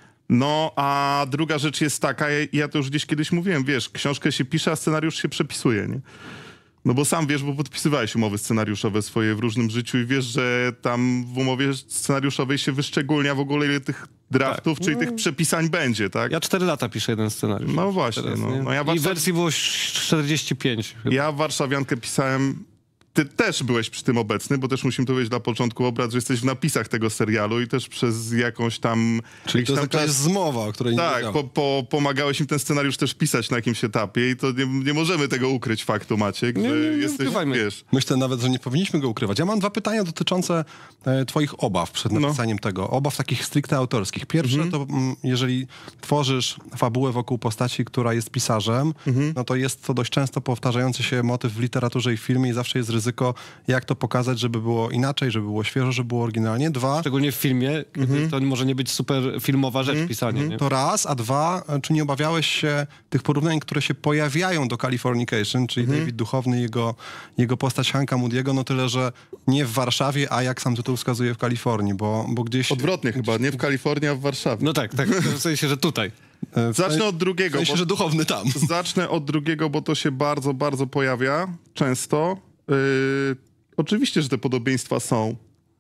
No, a druga rzecz jest taka, ja, ja to już gdzieś kiedyś mówiłem, wiesz, książkę się pisze, a scenariusz się przepisuje, nie? No bo sam wiesz, bo podpisywałeś umowy scenariuszowe swoje w różnym życiu i wiesz, że tam w umowie scenariuszowej się wyszczególnia w ogóle ile tych draftów, Tak. czyli tych przepisań będzie, tak? Ja cztery lata piszę jeden scenariusz. No właśnie, Teraz, no. nie? No ja I Warszaw- wersji było czterdzieści pięć. Ja Warszawiankę pisałem... Ty też byłeś przy tym obecny, bo też musimy to powiedzieć na początku obrad, że jesteś w napisach tego serialu i też przez jakąś tam... Czyli jakiś to jest tam jakaś zmowa, o której nie Tak, wiedziałem. po, po, pomagałeś im ten scenariusz też pisać na jakimś etapie i to nie, nie możemy tego ukryć faktu, Maciek, Nie, że nie, nie jesteś, ukrywajmy. wiesz... Myślę nawet, że nie powinniśmy go ukrywać. Ja mam dwa pytania dotyczące e, twoich obaw przed No. napisaniem tego. Obaw takich stricte autorskich. Pierwsze Mhm. to, mm, jeżeli tworzysz fabułę wokół postaci, która jest pisarzem, Mhm. no to jest to dość często powtarzający się motyw w literaturze i w filmie i zawsze jest ryzyko, jak to pokazać, żeby było inaczej, żeby było świeżo, żeby było oryginalnie. Dwa, Szczególnie w filmie, kiedy to może nie być super filmowa rzecz pisanie. Nie? to raz, a dwa, czy nie obawiałeś się tych porównań, które się pojawiają do Californication, czyli David Duchovny i jego, jego postać Hanka Moody'ego, no tyle, że nie w Warszawie, a jak sam tytuł wskazuje w Kalifornii, bo, bo gdzieś... Odwrotnie chyba, nie w Kalifornii, a w Warszawie. No tak, tak. W sensie, że tutaj. e, w Zacznę od W drugiego. sensie, bo... że Duchowny tam. Zacznę od drugiego, bo to się bardzo, bardzo pojawia często. Yy, oczywiście, że te podobieństwa są.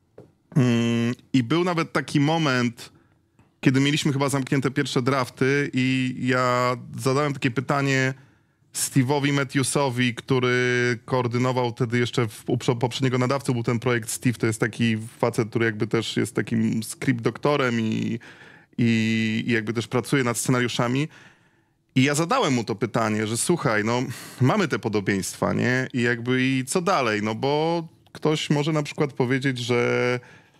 Yy, I był nawet taki moment, kiedy mieliśmy chyba zamknięte pierwsze drafty i ja zadałem takie pytanie Steve'owi Matthewsowi, który koordynował wtedy jeszcze w, u poprzedniego nadawcy, był ten projekt Steve, to jest taki facet, który jakby też jest takim script doktorem i, i, i jakby też pracuje nad scenariuszami. I ja zadałem mu to pytanie, że słuchaj, no mamy te podobieństwa, nie? I jakby i co dalej? No bo ktoś może na przykład powiedzieć, że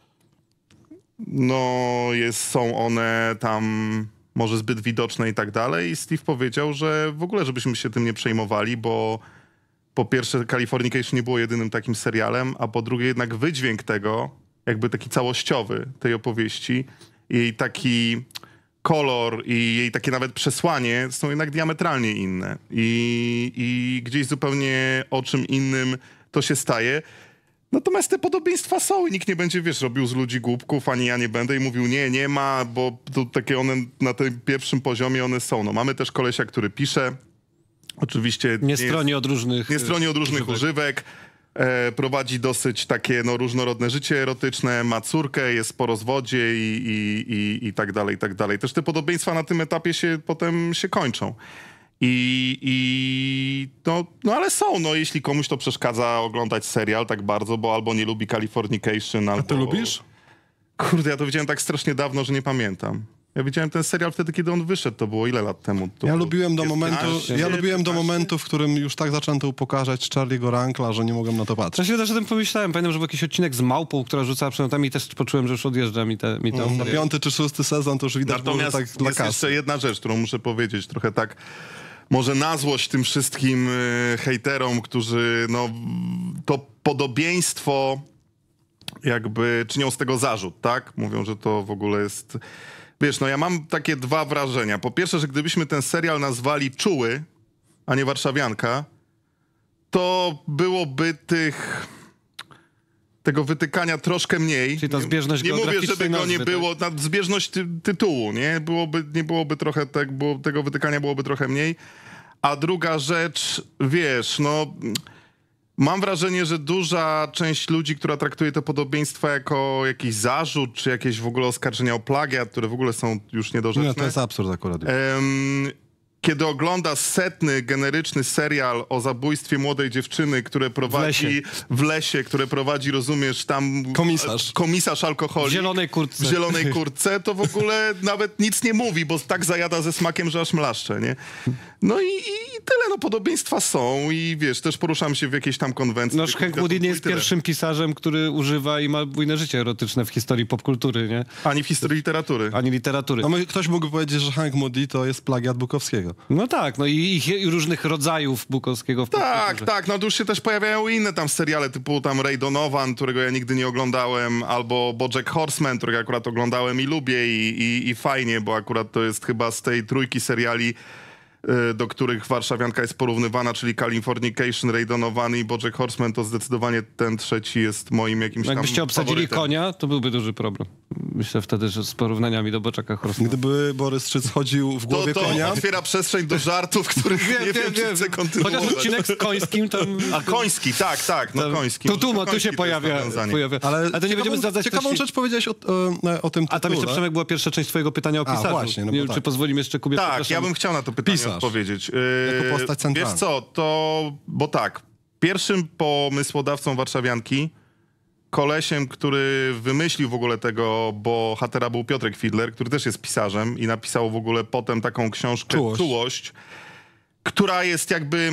no jest, są one tam może zbyt widoczne i tak dalej. I Steve powiedział, że w ogóle żebyśmy się tym nie przejmowali, bo po pierwsze Californication nie było jedynym takim serialem, a po drugie jednak wydźwięk tego, jakby taki całościowy tej opowieści i taki kolor i jej takie nawet przesłanie są jednak diametralnie inne. I, i gdzieś zupełnie o czym innym to się staje. Natomiast te podobieństwa są i nikt nie będzie, wiesz, robił z ludzi głupków, ani ja nie będę i mówił nie, nie ma, bo to takie one na tym pierwszym poziomie one są. No, mamy też kolesia, który pisze. Oczywiście Nie jest- stroni od różnych... nie stroni od różnych używek. używek. E, prowadzi dosyć takie no, różnorodne życie erotyczne, ma córkę, jest po rozwodzie i, i, i, i tak dalej, i tak dalej. Też te podobieństwa na tym etapie się potem się kończą. I, i no, no ale są, no jeśli komuś to przeszkadza oglądać serial tak bardzo, bo albo nie lubi Californication, albo... A ty lubisz? Kurde, ja to widziałem tak strasznie dawno, że nie pamiętam. Ja widziałem ten serial wtedy, kiedy on wyszedł, to było ile lat temu? To Ja było lubiłem do momentu, piętnaście, ja lubiłem do piętnaście? momentu, w którym już tak zaczęto upokarzać Charlie'ego Rankla, że nie mogłem na to patrzeć. Coś wydarzy, że o tym pomyślałem. Pamiętam, że był jakiś odcinek z małpą, która rzucała przedmiotami i też poczułem, że już odjeżdża mi te... Mi te Na piąty czy szósty sezon to już widać było, że Natomiast tak dla jest kasy. jeszcze jedna rzecz, którą muszę powiedzieć, trochę tak może na złość tym wszystkim y, hejterom, którzy no to podobieństwo jakby czynią z tego zarzut, tak? Mówią, że to w ogóle jest... Wiesz, no ja mam takie dwa wrażenia. Po pierwsze, że gdybyśmy ten serial nazwali Czuły, a nie Warszawianka, to byłoby tych... tego wytykania troszkę mniej. Czyli ta zbieżność Nie mówię, geograficznej żeby go nie nazwy, było, ta zbieżność ty tytułu, nie? Byłoby, nie byłoby trochę, tak, było, tego wytykania byłoby trochę mniej. A druga rzecz, wiesz, no... Mam wrażenie, że duża część ludzi, która traktuje te podobieństwa jako jakiś zarzut, czy jakieś w ogóle oskarżenia o plagiat, które w ogóle są już niedorzeczne. Nie, to jest absurd akurat. Em, kiedy ogląda setny, generyczny serial o zabójstwie młodej dziewczyny, które prowadzi W lesie. w lesie, które prowadzi, rozumiesz, tam... Komisarz. Komisarz alkoholik. W zielonej kurtce. W zielonej kurtce, to w ogóle nawet nic nie mówi, bo tak zajada ze smakiem, że aż mlaszcze, nie? No i, i tyle, no podobieństwa są i wiesz, też poruszam się w jakiejś tam konwencji. No, Hank Moody nie jest pierwszym pisarzem, który używa i ma bujne życie erotyczne w historii popkultury, nie? Ani w historii literatury. Ani literatury. No, my- ktoś mógł powiedzieć, że Hank Moody to jest plagiat Bukowskiego. No tak, no i, i, i różnych rodzajów Bukowskiego w Tak, popkulturze. tak, no to już się też pojawiają inne tam seriale typu tam Ray Donovan, którego ja nigdy nie oglądałem, albo BoJack Horseman, którego akurat oglądałem i lubię i, i, i fajnie, bo akurat to jest chyba z tej trójki seriali, y, do których warszawianka jest porównywana, czyli Californication, Ray Donovan i BoJack Horseman, to zdecydowanie ten trzeci jest moim jakimś tam Jakbyście obsadzili faworytem. konia, to byłby duży problem. Myślę wtedy, że z porównaniami do Boczaka Horstmana. Gdyby Borys Czyc chodził w To, głowie to konia... otwiera przestrzeń do żartów, których nie wiem, czy chcę kontynuować. Chociaż odcinek z Końskim tam... A Koński, tak, tak, no tam- Koński. Tu, tu, Może tu Koński się to jest pojawia, nawiązanie. pojawia. Ale, Ale to nie ciekawą, będziemy zdradzać ciekawą też... rzecz powiedziałeś o, o, o tym A tam jeszcze, tytule. Przemek, była pierwsza część twojego pytania o A, pisarzu. właśnie, no nie bo wiem, tak. czy pozwolimy jeszcze Kubie, Tak, przepraszam. ja bym chciał na to pytanie Pisarz. odpowiedzieć. Yy, Jako postać centralna. Wiesz co, to... Bo tak, pierwszym pomysłodawcą warszawianki, kolesiem, który wymyślił w ogóle tego bohatera, był Piotrek Fidler, który też jest pisarzem i napisał w ogóle potem taką książkę Czułość. Czułość, która jest jakby...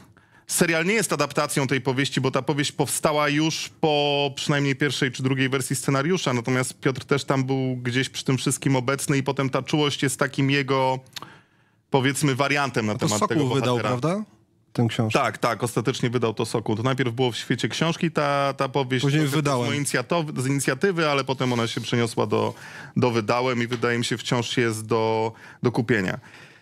Serial nie jest adaptacją tej powieści, bo ta powieść powstała już po przynajmniej pierwszej czy drugiej wersji scenariusza, natomiast Piotr też tam był gdzieś przy tym wszystkim obecny i potem ta Czułość jest takim jego, powiedzmy, wariantem na To temat tego Sokół bohatera. wydał, prawda? Tę książkę. Tak, tak, ostatecznie wydał to Sokół. To najpierw było w świecie książki ta, ta powieść Później trochę wydałem. z inicjatywy, z inicjatywy, ale potem ona się przeniosła do, do wydałem i wydaje mi się wciąż jest do, do kupienia.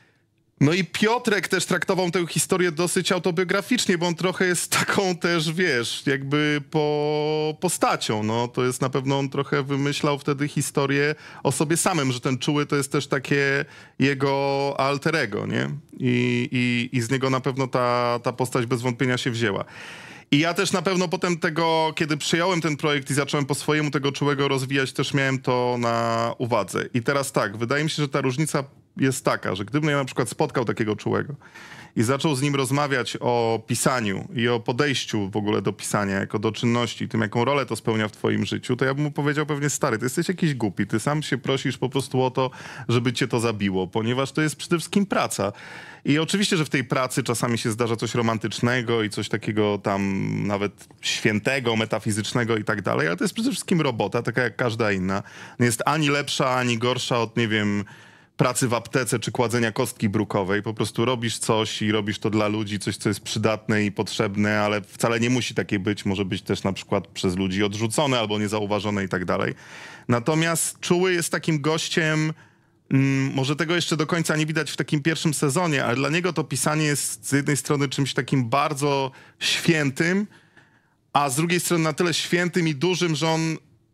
No i Piotrek też traktował tę historię dosyć autobiograficznie, bo on trochę jest taką też, wiesz, jakby po postacią. No, to jest na pewno, on trochę wymyślał wtedy historię o sobie samym, że ten Czuły to jest też takie jego alter ego, nie? I, i, i z niego na pewno ta, ta postać bez wątpienia się wzięła. I ja też na pewno potem tego, kiedy przyjąłem ten projekt i zacząłem po swojemu tego Czułego rozwijać, też miałem to na uwadze. I teraz tak, wydaje mi się, że ta różnica jest taka, że gdybym ja na przykład spotkał takiego Czułego i zaczął z nim rozmawiać o pisaniu i o podejściu w ogóle do pisania, jako do czynności, tym jaką rolę to spełnia w twoim życiu, to ja bym mu powiedział pewnie, stary, ty jesteś jakiś głupi, ty sam się prosisz po prostu o to, żeby cię to zabiło, ponieważ to jest przede wszystkim praca. I oczywiście, że w tej pracy czasami się zdarza coś romantycznego i coś takiego tam nawet świętego, metafizycznego i tak dalej, ale to jest przede wszystkim robota, taka jak każda inna. Nie jest ani lepsza, ani gorsza od, nie wiem, pracy w aptece czy kładzenia kostki brukowej. Po prostu robisz coś i robisz to dla ludzi, coś, co jest przydatne i potrzebne, ale wcale nie musi takie być. Może być też na przykład przez ludzi odrzucone albo niezauważone i tak dalej. Natomiast Czuły jest takim gościem, mm, może tego jeszcze do końca nie widać w takim pierwszym sezonie, ale dla niego to pisanie jest z jednej strony czymś takim bardzo świętym, a z drugiej strony na tyle świętym i dużym, że on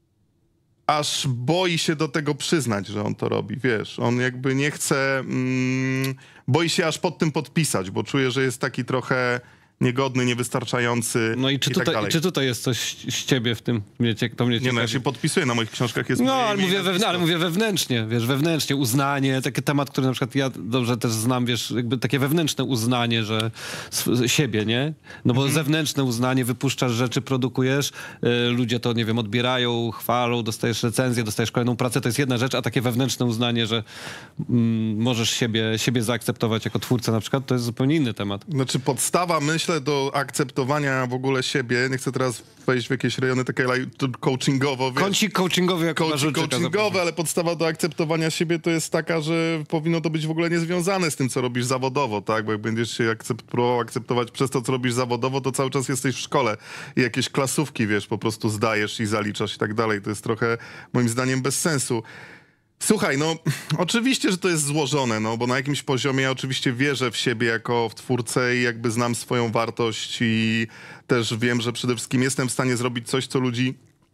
aż boi się do tego przyznać, że on to robi, wiesz. On jakby nie chce, mm, boi się aż pod tym podpisać, bo czuje, że jest taki trochę niegodny, niewystarczający No i czy i tak tutaj, dalej. czy tutaj jest coś z ciebie w tym? Mnie cie, to mnie Nie no, ja ciekawi. się podpisuję, na moich książkach jest No, moje ale imię i mówię, wewn- nazwisko. ale mówię wewnętrznie, wiesz, wewnętrznie, uznanie, taki temat, który na przykład ja dobrze też znam, wiesz, jakby takie wewnętrzne uznanie, że sw- siebie, nie? No bo zewnętrzne uznanie, wypuszczasz rzeczy, produkujesz, y, ludzie to, nie wiem, odbierają, chwalą, dostajesz recenzję, dostajesz kolejną pracę, to jest jedna rzecz, a takie wewnętrzne uznanie, że mm, możesz siebie, siebie zaakceptować jako twórcę na przykład, to jest zupełnie inny temat. Znaczy podstawa, myślę, do akceptowania w ogóle siebie, nie chcę teraz wejść w jakieś rejony takie like, coachingowo, wiesz. Kącik coachingowy jako Coaching, Marzyczyka, coachingowe, zapraszam. ale podstawa do akceptowania siebie to jest taka, że powinno to być w ogóle niezwiązane z tym, co robisz zawodowo, tak? Bo jak będziesz się akcept, próbował akceptować przez to, co robisz zawodowo, to cały czas jesteś w szkole i jakieś klasówki, wiesz, po prostu zdajesz i zaliczasz i tak dalej. To jest trochę, moim zdaniem, bez sensu. Słuchaj, no oczywiście, że to jest złożone, no bo na jakimś poziomie ja oczywiście wierzę w siebie jako w twórcę i jakby znam swoją wartość i też wiem, że przede wszystkim jestem w stanie zrobić coś, co ludzi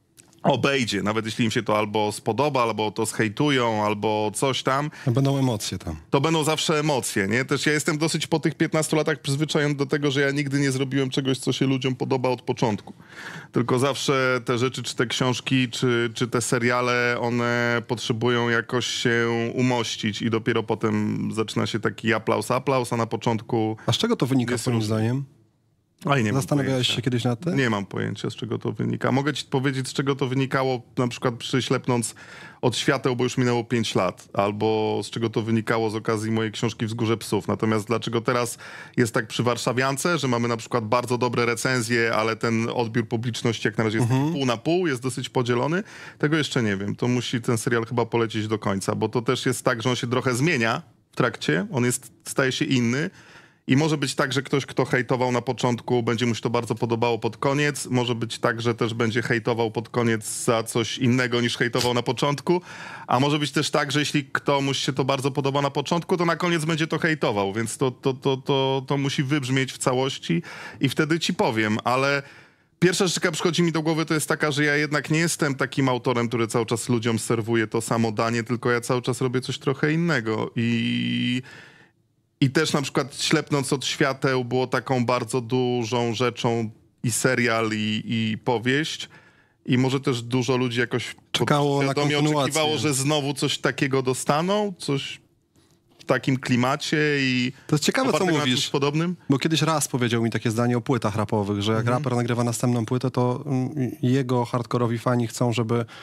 obejdzie, nawet jeśli im się to albo spodoba, albo to zhejtują, albo coś tam. Będą emocje tam. To będą zawsze emocje, nie? Też ja jestem dosyć po tych piętnastu latach przyzwyczajony do tego, że ja nigdy nie zrobiłem czegoś, co się ludziom podoba od początku. Tylko zawsze te rzeczy, czy te książki, czy, czy te seriale, one potrzebują jakoś się umościć i dopiero potem zaczyna się taki aplauz, aplauz, a na początku... A z czego to wynika, Jest twoim różnie. zdaniem? Aj, nie mam Zastanawiałeś pojęcia. się kiedyś nad tym? Nie mam pojęcia, z czego to wynika. Mogę ci powiedzieć, z czego to wynikało, na przykład przyślepnąc od świateł, bo już minęło pięć lat, albo z czego to wynikało z okazji mojej książki Wzgórze Psów. Natomiast dlaczego teraz jest tak przy Warszawiance, że mamy na przykład bardzo dobre recenzje, ale ten odbiór publiczności jak na razie jest Mhm. pół na pół, jest dosyć podzielony, tego jeszcze nie wiem. To musi ten serial chyba polecieć do końca, bo to też jest tak, że on się trochę zmienia w trakcie, on jest, staje się inny. I może być tak, że ktoś, kto hejtował na początku, będzie mu się to bardzo podobało pod koniec. Może być tak, że też będzie hejtował pod koniec za coś innego niż hejtował na początku. A może być też tak, że jeśli komuś się to bardzo podoba na początku, to na koniec będzie to hejtował. Więc to, to, to, to, to musi wybrzmieć w całości i wtedy ci powiem. Ale pierwsza rzecz, jaka przychodzi mi do głowy, to jest taka, że ja jednak nie jestem takim autorem, który cały czas ludziom serwuje to samo danie, tylko ja cały czas robię coś trochę innego. I... I też na przykład Ślepnąc od świateł było taką bardzo dużą rzeczą i serial, i, i powieść. I może też dużo ludzi jakoś Czekało na świadomie kontynuację. oczekiwało, że znowu coś takiego dostaną, coś w takim klimacie i... To jest ciekawe, co opartego na mówisz. czymś podobnym. Bo kiedyś raz powiedział mi takie zdanie o płytach rapowych, że jak Mhm. raper nagrywa następną płytę, to mm, jego hardkorowi fani chcą, żeby e,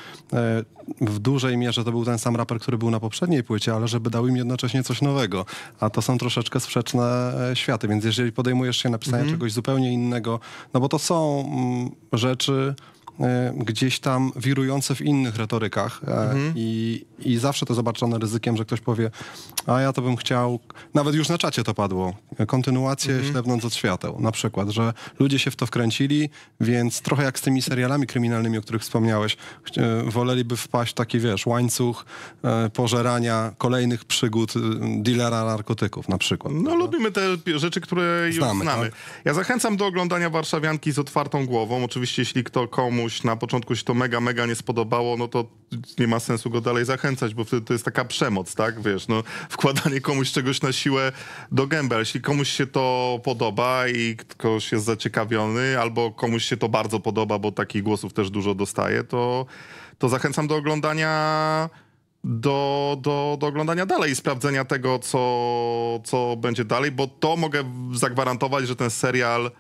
w dużej mierze to był ten sam raper, który był na poprzedniej płycie, ale żeby dał im jednocześnie coś nowego. A to są troszeczkę sprzeczne e, światy, więc jeżeli podejmujesz się napisania Mhm. czegoś zupełnie innego, no bo to są mm, rzeczy e, gdzieś tam wirujące w innych retorykach e, Mhm. i, i zawsze to zobaczone ryzykiem, że ktoś powie, a ja to bym chciał, nawet już na czacie to padło, kontynuację Mhm. Ślepnąc od świateł, na przykład, że ludzie się w to wkręcili, więc trochę jak z tymi serialami kryminalnymi, o których wspomniałeś, e, woleliby wpaść w taki, wiesz, łańcuch e, pożerania kolejnych przygód e, dealera narkotyków na przykład. No lubimy te rzeczy, które już Znamy, znamy. tak? Ja zachęcam do oglądania Warszawianki z otwartą głową. Oczywiście jeśli kto komuś na początku się to mega, mega nie spodobało, no to nie ma sensu go dalej zachęcać, bo wtedy to jest taka przemoc, tak? Wiesz, no wkładanie komuś czegoś na siłę do gęby. Ale jeśli komuś się to podoba i ktoś jest zaciekawiony, albo komuś się to bardzo podoba, bo takich głosów też dużo dostaje, to, to zachęcam do oglądania do, do, do oglądania dalej i sprawdzenia tego, co, co będzie dalej, bo to mogę zagwarantować, że ten serial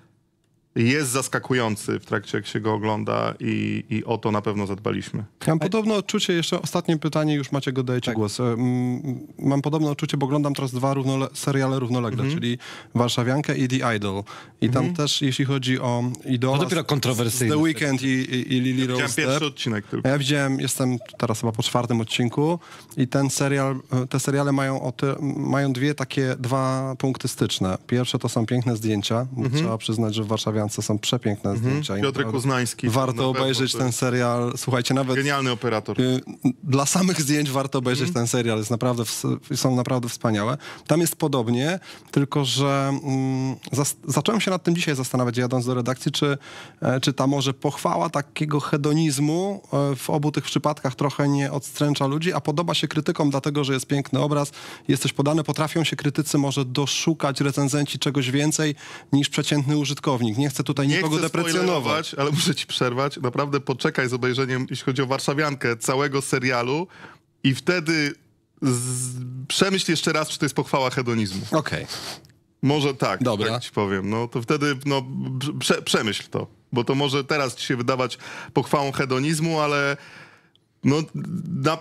jest zaskakujący w trakcie, jak się go ogląda i, i o to na pewno zadbaliśmy. Mam podobne odczucie, jeszcze ostatnie pytanie, już Maciek, oddaję ci Tak. głos. Mm, Mam podobne odczucie, bo oglądam teraz dwa równole seriale równolegle, Mhm. czyli Warszawiankę i The Idol. I tam też, jeśli chodzi o idola... To dopiero z- kontrowersyjne. z The Weeknd i, i, i Lily Widziałem Rose pierwszy Depp. odcinek tylko. Ja widziałem, jestem teraz chyba po czwartym odcinku i ten serial, te seriale mają, o ty, mają dwie takie, dwa punkty styczne. Pierwsze to są piękne zdjęcia. Trzeba przyznać, że w Warszawiance są przepiękne zdjęcia. i Piotrek naprawdę Uznański. na Warto pewno obejrzeć to ten jest serial. Słuchajcie, nawet Genialny operator. y, dla samych zdjęć warto obejrzeć ten serial. Jest naprawdę, ws- są naprawdę wspaniałe. Tam jest podobnie, tylko że mm, zas- zacząłem się nad tym dzisiaj zastanawiać, jadąc do redakcji, czy, e, czy ta może pochwała takiego hedonizmu e, w obu tych przypadkach trochę nie odstręcza ludzi, a podoba się krytykom dlatego, że jest piękny obraz, jest coś podane, potrafią się krytycy może doszukać, recenzenci czegoś więcej niż przeciętny użytkownik. Nie chcę tutaj Nie nikogo chcę deprecjonować. spoilerować, ale muszę ci przerwać. Naprawdę poczekaj z obejrzeniem, jeśli chodzi o Warszawiankę, całego serialu i wtedy z... przemyśl jeszcze raz, czy to jest pochwała hedonizmu. Okej. Może tak, Dobra. tak ci powiem. No to wtedy no, prze, przemyśl to, bo to może teraz ci się wydawać pochwałą hedonizmu, ale no, na...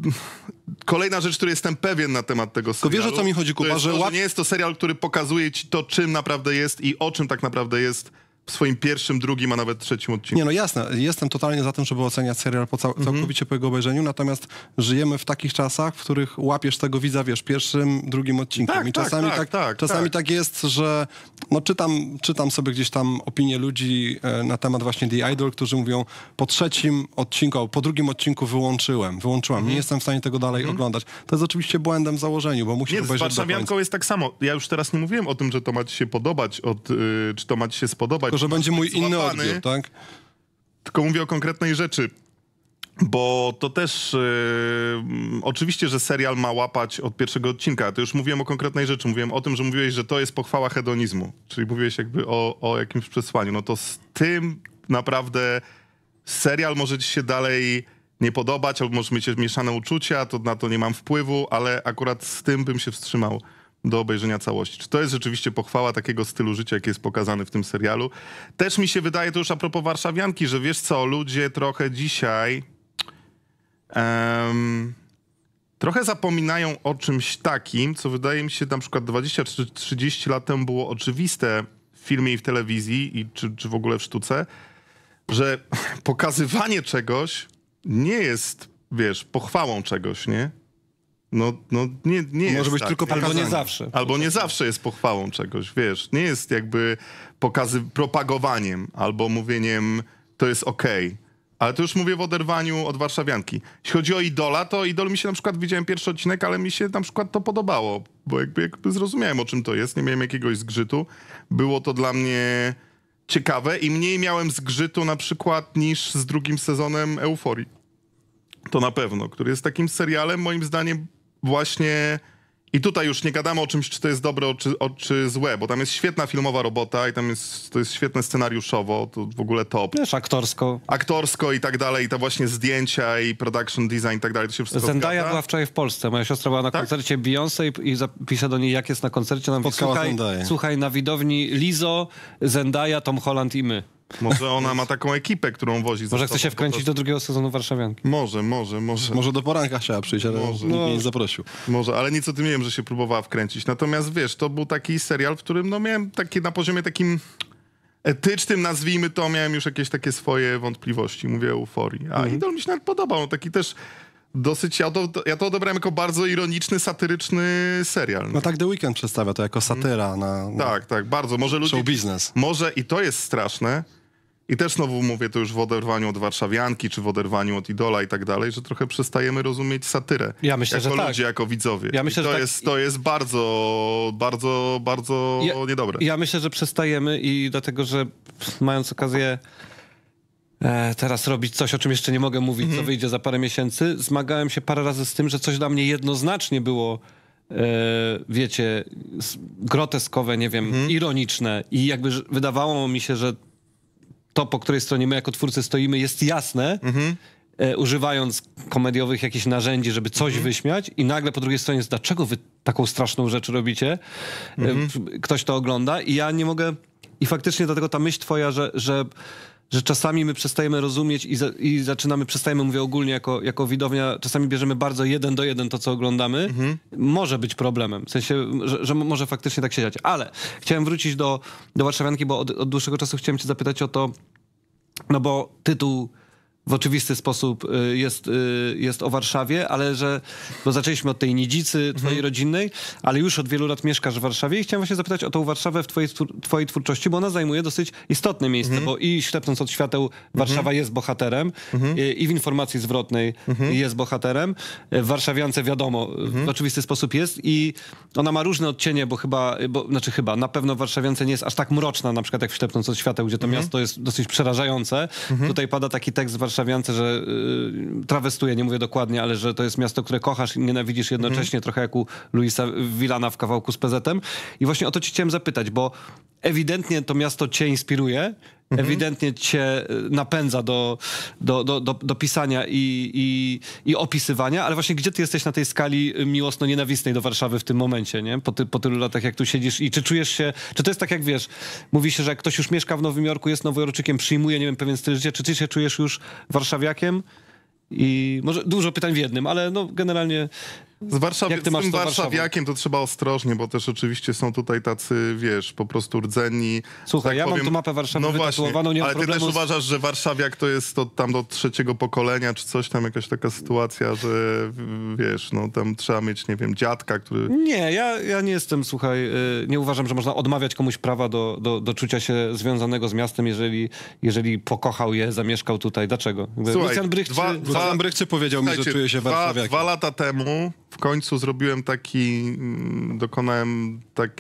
kolejna rzecz, której jestem pewien na temat tego serialu. wiesz, o co mi chodzi, to Kuba, jest że to, łap- nie jest to serial, który pokazuje ci to, czym naprawdę jest i o czym tak naprawdę jest w swoim pierwszym, drugim, a nawet trzecim odcinku. Nie, no jasne, jestem totalnie za tym, żeby oceniać serial po cał- całkowicie po jego obejrzeniu, natomiast żyjemy w takich czasach, w których łapiesz tego widza, wiesz, pierwszym, drugim odcinkiem. Tak, I tak, czasami, tak, tak, tak, czasami tak. tak jest, że no czytam, czytam sobie gdzieś tam opinie ludzi e, na temat właśnie The Idol, którzy mówią, po trzecim odcinku, albo po drugim odcinku wyłączyłem, wyłączyłam, nie jestem w stanie tego dalej oglądać. To jest oczywiście błędem w założeniu, bo musisz Nie, z obejrzeć do Warszawianką końca. jest tak samo. Ja już teraz nie mówiłem o tym, że to ma ci się podobać, od, y, czy to ma ci się spodobać. Tylko, że czy będzie masz mój być inny złapany, odbiór, tak? Tylko mówię o konkretnej rzeczy. bo to też yy, oczywiście, że serial ma łapać od pierwszego odcinka. To już mówiłem o konkretnej rzeczy. Mówiłem o tym, że mówiłeś, że to jest pochwała hedonizmu. Czyli mówiłeś jakby o, o jakimś przesłaniu. No to z tym naprawdę serial może ci się dalej nie podobać, albo może mieć mieszane uczucia, to na to nie mam wpływu, ale akurat z tym bym się wstrzymał do obejrzenia całości. Czy to jest rzeczywiście pochwała takiego stylu życia, jaki jest pokazany w tym serialu? Też mi się wydaje, to już a propos warszawianki, że wiesz co, ludzie trochę dzisiaj um, trochę zapominają o czymś takim, co wydaje mi się na przykład dwadzieścia czy trzydzieści lat temu było oczywiste w filmie i w telewizji, i czy, czy w ogóle w sztuce, że pokazywanie czegoś nie jest, wiesz, pochwałą czegoś, nie? No, no nie, nie jest Może być tak. tylko Albo pokazanie. nie zawsze. Albo nie zawsze jest pochwałą czegoś, wiesz. Nie jest jakby pokazy propagowaniem albo mówieniem to jest okej. Ale to już mówię w oderwaniu od warszawianki. Jeśli chodzi o Idola, to Idol mi się na przykład, widziałem pierwszy odcinek, ale mi się na przykład to podobało, bo jakby, jakby zrozumiałem, o czym to jest, nie miałem jakiegoś zgrzytu. Było to dla mnie ciekawe i mniej miałem zgrzytu na przykład niż z drugim sezonem Euforii. To na pewno, który jest takim serialem, moim zdaniem, właśnie... I tutaj już nie gadamy o czymś, czy to jest dobre, o czy, o, czy złe, bo tam jest świetna filmowa robota i tam jest, to jest świetne scenariuszowo, to w ogóle top. Wiesz, aktorsko. Aktorsko i tak dalej, i te właśnie zdjęcia i production design i tak dalej, to się wszystko Zendaya zgadza. była wczoraj w Polsce. Moja siostra była na Tak? koncercie Beyoncé i, i zapiszę do niej, jak jest na koncercie. Ona mówi, Spotkała słuchaj, Zendaya. słuchaj, na widowni Lizzo, Zendaya, Tom Holland i my. Może ona ma taką ekipę, którą wozi ze Może chce sobą się po wkręcić do prostu. drugiego sezonu Warszawianki. Może, może, może. Może do poranka chciała przyjść, ale Może. nikt mnie nie zaprosił. Może, ale nic o tym nie wiem, że się próbowała wkręcić. Natomiast wiesz, to był taki serial, w którym no miałem takie na poziomie takim etycznym, nazwijmy to, miałem już jakieś takie swoje wątpliwości. Mówię o Euforii. A Mhm. Idol mi się nawet podobał. No, taki też dosyć, ja to, ja to odebrałem jako bardzo ironiczny, satyryczny serial. No tak The Weeknd przedstawia to jako satyra na, na Tak, tak, bardzo. Może ludzie... show biznes. Może i to jest straszne. I też znowu mówię to już w oderwaniu od warszawianki, czy w oderwaniu od Idola i tak dalej, że trochę przestajemy rozumieć satyrę. Ja myślę, jako że tak. ludzie, jako widzowie. Ja myślę, I to, że tak. jest, to jest bardzo, bardzo, bardzo Ja- niedobre. Ja myślę, że przestajemy i dlatego, że mając okazję e, teraz robić coś, o czym jeszcze nie mogę mówić, Mhm. co wyjdzie za parę miesięcy, zmagałem się parę razy z tym, że coś dla mnie jednoznacznie było e, wiecie, s- groteskowe, nie wiem, Mhm. ironiczne i jakby że- wydawało mi się, że to, po której stronie my jako twórcy stoimy, jest jasne, Mhm. e, używając komediowych jakichś narzędzi, żeby coś Mhm. wyśmiać i nagle po drugiej stronie jest, dlaczego wy taką straszną rzecz robicie? E, Mhm. w- Ktoś to ogląda i ja nie mogę... I faktycznie dlatego ta myśl twoja, że, że, że czasami my przestajemy rozumieć i, za, i zaczynamy, przestajemy, mówię ogólnie jako, jako widownia, czasami bierzemy bardzo jeden do jeden to, co oglądamy, Mhm. może być problemem. W sensie, że, że może faktycznie tak się dziać. Ale chciałem wrócić do, do Warszawianki, bo od, od dłuższego czasu chciałem cię zapytać o to, no bo tytuł w oczywisty sposób y, jest, y, jest o Warszawie, ale że, bo zaczęliśmy od tej Nidzicy twojej rodzinnej, ale już od wielu lat mieszkasz w Warszawie i chciałem właśnie zapytać o tą Warszawę w twojej, twór- twojej twórczości, bo ona zajmuje dosyć istotne miejsce, bo i ślepnąc od świateł Warszawa jest bohaterem i, i w informacji zwrotnej jest bohaterem. W Warszawiance wiadomo, w oczywisty sposób jest i ona ma różne odcienie, bo chyba, bo, znaczy chyba, na pewno w Warszawiance nie jest aż tak mroczna, na przykład jak w Ślepnąc od świateł, gdzie to miasto jest dosyć przerażające. Tutaj pada taki tekst w Warszawiance, że y, trawestuję, nie mówię dokładnie, ale że to jest miasto, które kochasz i nienawidzisz jednocześnie, trochę jak u Luisa Villana w kawałku z P Z em. I właśnie o to ci chciałem zapytać, bo ewidentnie to miasto cię inspiruje, ewidentnie cię y, napędza do, do, do, do, do pisania i, i, i opisywania, ale właśnie gdzie ty jesteś na tej skali miłosno-nienawistnej do Warszawy w tym momencie, nie? Po, ty, po tylu latach, jak tu siedzisz i czy czujesz się, czy to jest tak jak wiesz, mówi się, że jak ktoś już mieszka w Nowym Jorku, jest nowojorczykiem, przyjmuje, nie wiem, pewien styl życia, czy ty się czujesz już warszawiakiem? I może dużo pytań w jednym, ale no generalnie Z, Warszawie, Jak ty z masz tym to Warszawą? warszawiakiem to trzeba ostrożnie, bo też oczywiście są tutaj tacy, wiesz, po prostu rdzeni. Słuchaj, tak ja mam powiem- tu mapę Warszawy no właśnie, wytatuowaną, nie mam ale ty też problemu z- uważasz, że warszawiak to jest to tam do trzeciego pokolenia, czy coś tam, jakaś taka sytuacja, że w- wiesz, no tam trzeba mieć, nie wiem, dziadka, który... Nie, ja, ja nie jestem, słuchaj, y, nie uważam, że można odmawiać komuś prawa do, do, do czucia się związanego z miastem, jeżeli, jeżeli pokochał je, zamieszkał tutaj. Dlaczego? Jakby Słuchaj, Lucjan Brych, dwa- czy... dwa- Lucjan Brychcie powiedział mi, że Słuchajcie, czuje się dwa, warszawiakiem. dwa lata temu w końcu zrobiłem taki, mm, dokonałem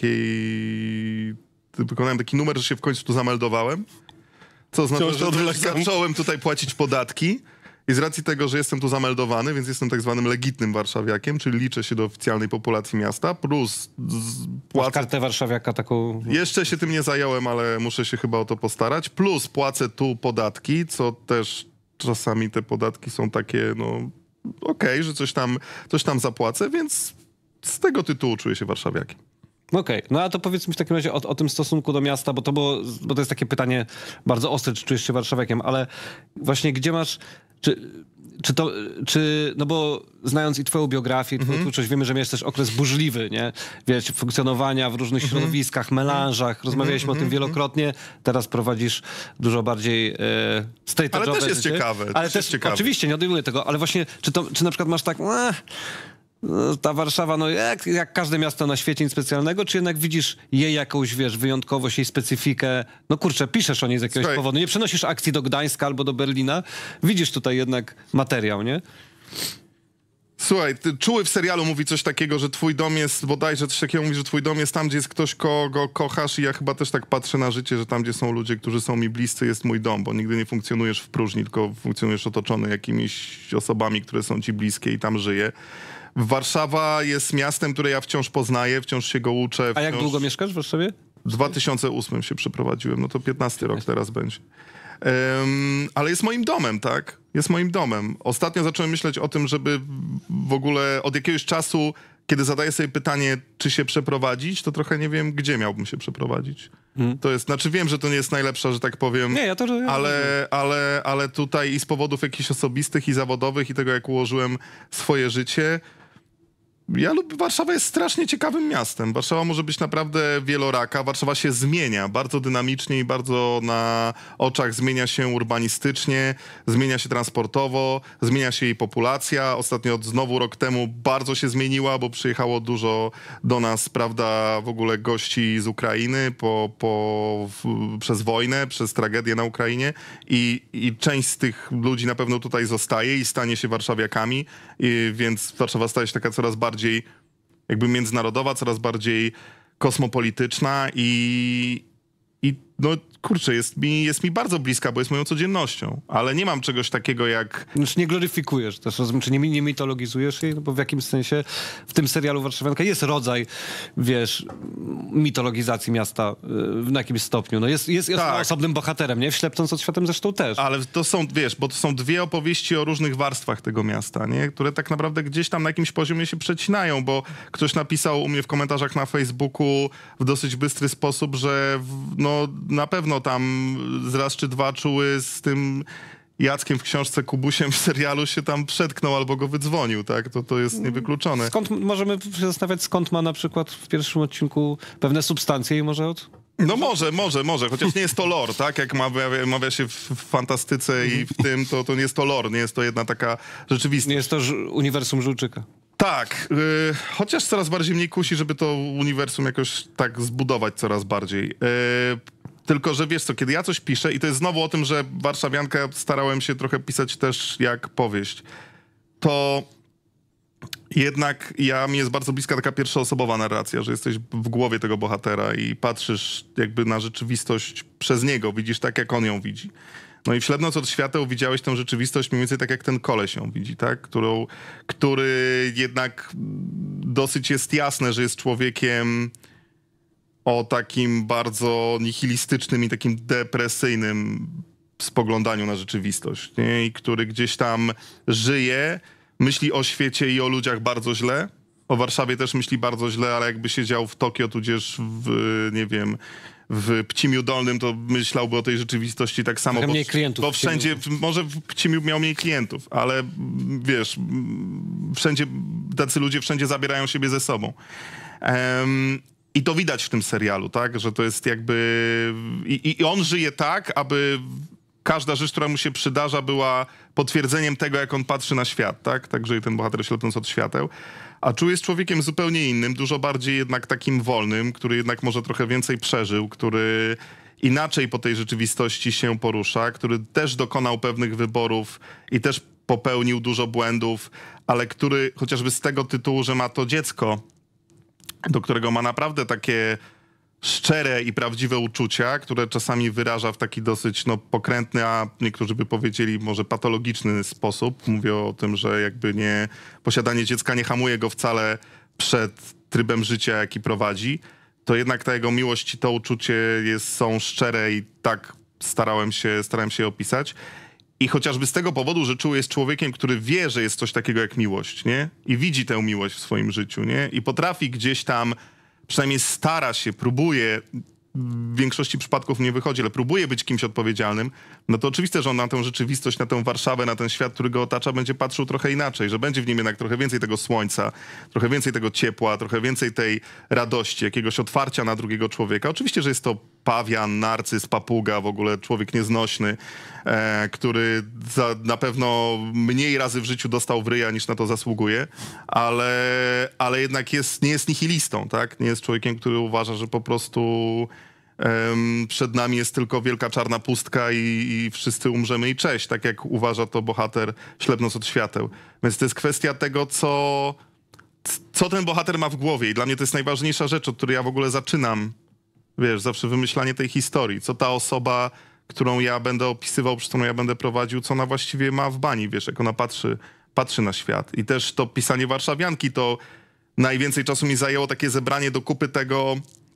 takiej, wykonałem taki numer, że się w końcu tu zameldowałem, co oznacza, Wciąż że odwlekam. zacząłem tutaj płacić podatki I z racji tego, że jestem tu zameldowany, więc jestem tak zwanym legitnym warszawiakiem, czyli liczę się do oficjalnej populacji miasta, plus z- płacę... Kartę warszawiaka taką... Jeszcze się tym nie zająłem, ale muszę się chyba o to postarać. Plus płacę tu podatki, co też czasami te podatki są takie, no okej, okay, że coś tam, coś tam zapłacę, więc z tego tytułu czuję się warszawiakiem. Okej, okay. No a to powiedz mi w takim razie o, o tym stosunku do miasta, bo to, było, bo to jest takie pytanie bardzo ostre, czy czujesz się warszawiakiem, ale właśnie gdzie masz... Czy, czy to, czy, no bo znając i twoją biografię, i twoją Mhm. twórczość, wiemy, że miałeś też okres burzliwy, nie? Wiesz, funkcjonowania w różnych Mhm. środowiskach, melanżach, rozmawialiśmy o tym wielokrotnie, teraz prowadzisz dużo bardziej e, straight Ale edge'owe też jest życie. ciekawe, Ale też też, jest ciekawe. oczywiście, nie odejmuję tego, ale właśnie, czy, to, czy na przykład masz tak, eh, no, ta Warszawa, no jak, jak każde miasto na świecie, nic specjalnego, czy jednak widzisz jej jakąś, wiesz, wyjątkowość, jej specyfikę? No kurczę, piszesz o niej z jakiegoś Słuchaj. powodu. Nie przenosisz akcji do Gdańska albo do Berlina. Widzisz tutaj jednak materiał, nie? Słuchaj, ty, Czuły w serialu mówi coś takiego, że twój dom jest, bodajże coś takiego mówi, że twój dom jest tam, gdzie jest ktoś, kogo kochasz i ja chyba też tak patrzę na życie, że tam, gdzie są ludzie, którzy są mi bliscy, jest mój dom, bo nigdy nie funkcjonujesz w próżni, tylko funkcjonujesz otoczony jakimiś osobami, które są ci bliskie i tam żyje. Warszawa jest miastem, które ja wciąż poznaję, wciąż się go uczę. A jak wciąż... długo mieszkasz w Warszawie? W dwa tysiące ósmym się przeprowadziłem, no to piętnasty rok teraz będzie. Um, ale jest moim domem, tak? Jest moim domem. Ostatnio zacząłem myśleć o tym, żeby w ogóle od jakiegoś czasu, kiedy zadaję sobie pytanie, czy się przeprowadzić, to trochę nie wiem, gdzie miałbym się przeprowadzić. Hmm. To jest, znaczy wiem, że to nie jest najlepsza, że tak powiem, Nie, ja to... Ja ale, ale, ale tutaj i z powodów jakichś osobistych i zawodowych i tego, jak ułożyłem swoje życie, ja lubię, Warszawa jest strasznie ciekawym miastem. Warszawa może być naprawdę wieloraka. Warszawa się zmienia bardzo dynamicznie i bardzo na oczach zmienia się urbanistycznie, zmienia się transportowo, zmienia się jej populacja. Ostatnio znowu rok temu bardzo się zmieniła, bo przyjechało dużo do nas, prawda, w ogóle gości z Ukrainy po, po, w, przez wojnę, przez tragedię na Ukrainie i, i część z tych ludzi na pewno tutaj zostaje i stanie się warszawiakami, i, więc Warszawa staje się taka coraz bardziej jakby międzynarodowa, coraz bardziej kosmopolityczna i, i no kurczę, jest mi, jest mi bardzo bliska, bo jest moją codziennością, ale nie mam czegoś takiego jak... Znaczy nie gloryfikujesz też, rozumiem, czy nie, nie mitologizujesz jej, no bo w jakimś sensie w tym serialu Warszawianka jest rodzaj, wiesz, mitologizacji miasta y, na jakimś stopniu. No jest, jest, jest Tak. osobnym bohaterem, nie? W Ślepnąc od światem zresztą też. Ale to są, wiesz, bo to są dwie opowieści o różnych warstwach tego miasta, nie? Które tak naprawdę gdzieś tam na jakimś poziomie się przecinają, bo ktoś napisał u mnie w komentarzach na Facebooku w dosyć bystry sposób, że w, no na pewno tam z raz czy dwa Czuły z tym Jackiem w książce, Kubusiem w serialu się tam przetknął albo go wydzwonił, tak? To, to jest niewykluczone. Skąd możemy się zastanawiać, skąd ma na przykład w pierwszym odcinku pewne substancje i może od... No może, może, może, chociaż nie jest to lore, tak? Jak mawia, mawia się w, w fantastyce i w tym, to, to nie jest to lore, nie jest to jedna taka rzeczywistość. Nie jest to ż- uniwersum Żółczyka. Tak, yy, chociaż coraz bardziej mnie kusi, żeby to uniwersum jakoś tak zbudować coraz bardziej. Yy, tylko, że wiesz co, kiedy ja coś piszę i to jest znowu o tym, że Warszawianka starałem się trochę pisać też jak powieść, to jednak ja, mi jest bardzo bliska taka pierwszoosobowa narracja, że jesteś w głowie tego bohatera i patrzysz jakby na rzeczywistość przez niego, widzisz tak, jak on ją widzi. No i w Ślepnąc od świateł widziałeś tę rzeczywistość mniej więcej tak, jak ten koleś ją widzi, tak? Którą, który jednak dosyć jest jasne, że jest człowiekiem o takim bardzo nihilistycznym i takim depresyjnym spoglądaniu na rzeczywistość, nie? I który gdzieś tam żyje, myśli o świecie i o ludziach bardzo źle. O Warszawie też myśli bardzo źle, ale jakby siedział w Tokio, tudzież w, nie wiem, w Pcimiu Dolnym, to myślałby o tej rzeczywistości tak samo. Trochę mniej bo, klientów Bo w Pcimiu. wszędzie, może w Pcimiu miał mniej klientów, ale wiesz, wszędzie, tacy ludzie wszędzie zabierają siebie ze sobą. Um, I to widać w tym serialu, tak, że to jest jakby... I, i on żyje tak, aby każda rzecz, która mu się przydarza, była potwierdzeniem tego, jak on patrzy na świat, tak? Tak żyje ten bohater Ślepnąc od świateł. A Czuły jest człowiekiem zupełnie innym, dużo bardziej jednak takim wolnym, który jednak może trochę więcej przeżył, który inaczej po tej rzeczywistości się porusza, który też dokonał pewnych wyborów i też popełnił dużo błędów, ale który chociażby z tego tytułu, że ma to dziecko, do którego ma naprawdę takie szczere i prawdziwe uczucia, które czasami wyraża w taki dosyć no, pokrętny, a niektórzy by powiedzieli może patologiczny sposób. Mówię o tym, że jakby nie posiadanie dziecka nie hamuje go wcale przed trybem życia, jaki prowadzi, to jednak ta jego miłość i to uczucie jest, są szczere i tak starałem się, starałem się je opisać. I chociażby z tego powodu, że Czuły jest człowiekiem, który wie, że jest coś takiego jak miłość, nie? I widzi tę miłość w swoim życiu, nie? I potrafi gdzieś tam, przynajmniej stara się, próbuje, w większości przypadków nie wychodzi, ale próbuje być kimś odpowiedzialnym, no to oczywiste, że on na tę rzeczywistość, na tę Warszawę, na ten świat, który go otacza, będzie patrzył trochę inaczej, że będzie w nim jednak trochę więcej tego słońca, trochę więcej tego ciepła, trochę więcej tej radości, jakiegoś otwarcia na drugiego człowieka. Oczywiście, że jest to pawian, narcyz, papuga, w ogóle człowiek nieznośny, e, który za, na pewno mniej razy w życiu dostał w ryja, niż na to zasługuje, ale, ale jednak jest, nie jest nihilistą, tak? Nie jest człowiekiem, który uważa, że po prostu em, przed nami jest tylko wielka czarna pustka i, i wszyscy umrzemy i cześć, tak jak uważa to bohater ślepnąc od świateł. Więc to jest kwestia tego, co, co ten bohater ma w głowie i dla mnie to jest najważniejsza rzecz, od której ja w ogóle zaczynam. Wiesz, zawsze wymyślanie tej historii. Co ta osoba, którą ja będę opisywał, przez którą ja będę prowadził, co ona właściwie ma w bani, wiesz, jak ona patrzy, patrzy na świat. I też to pisanie Warszawianki, to najwięcej czasu mi zajęło takie zebranie do kupy tego,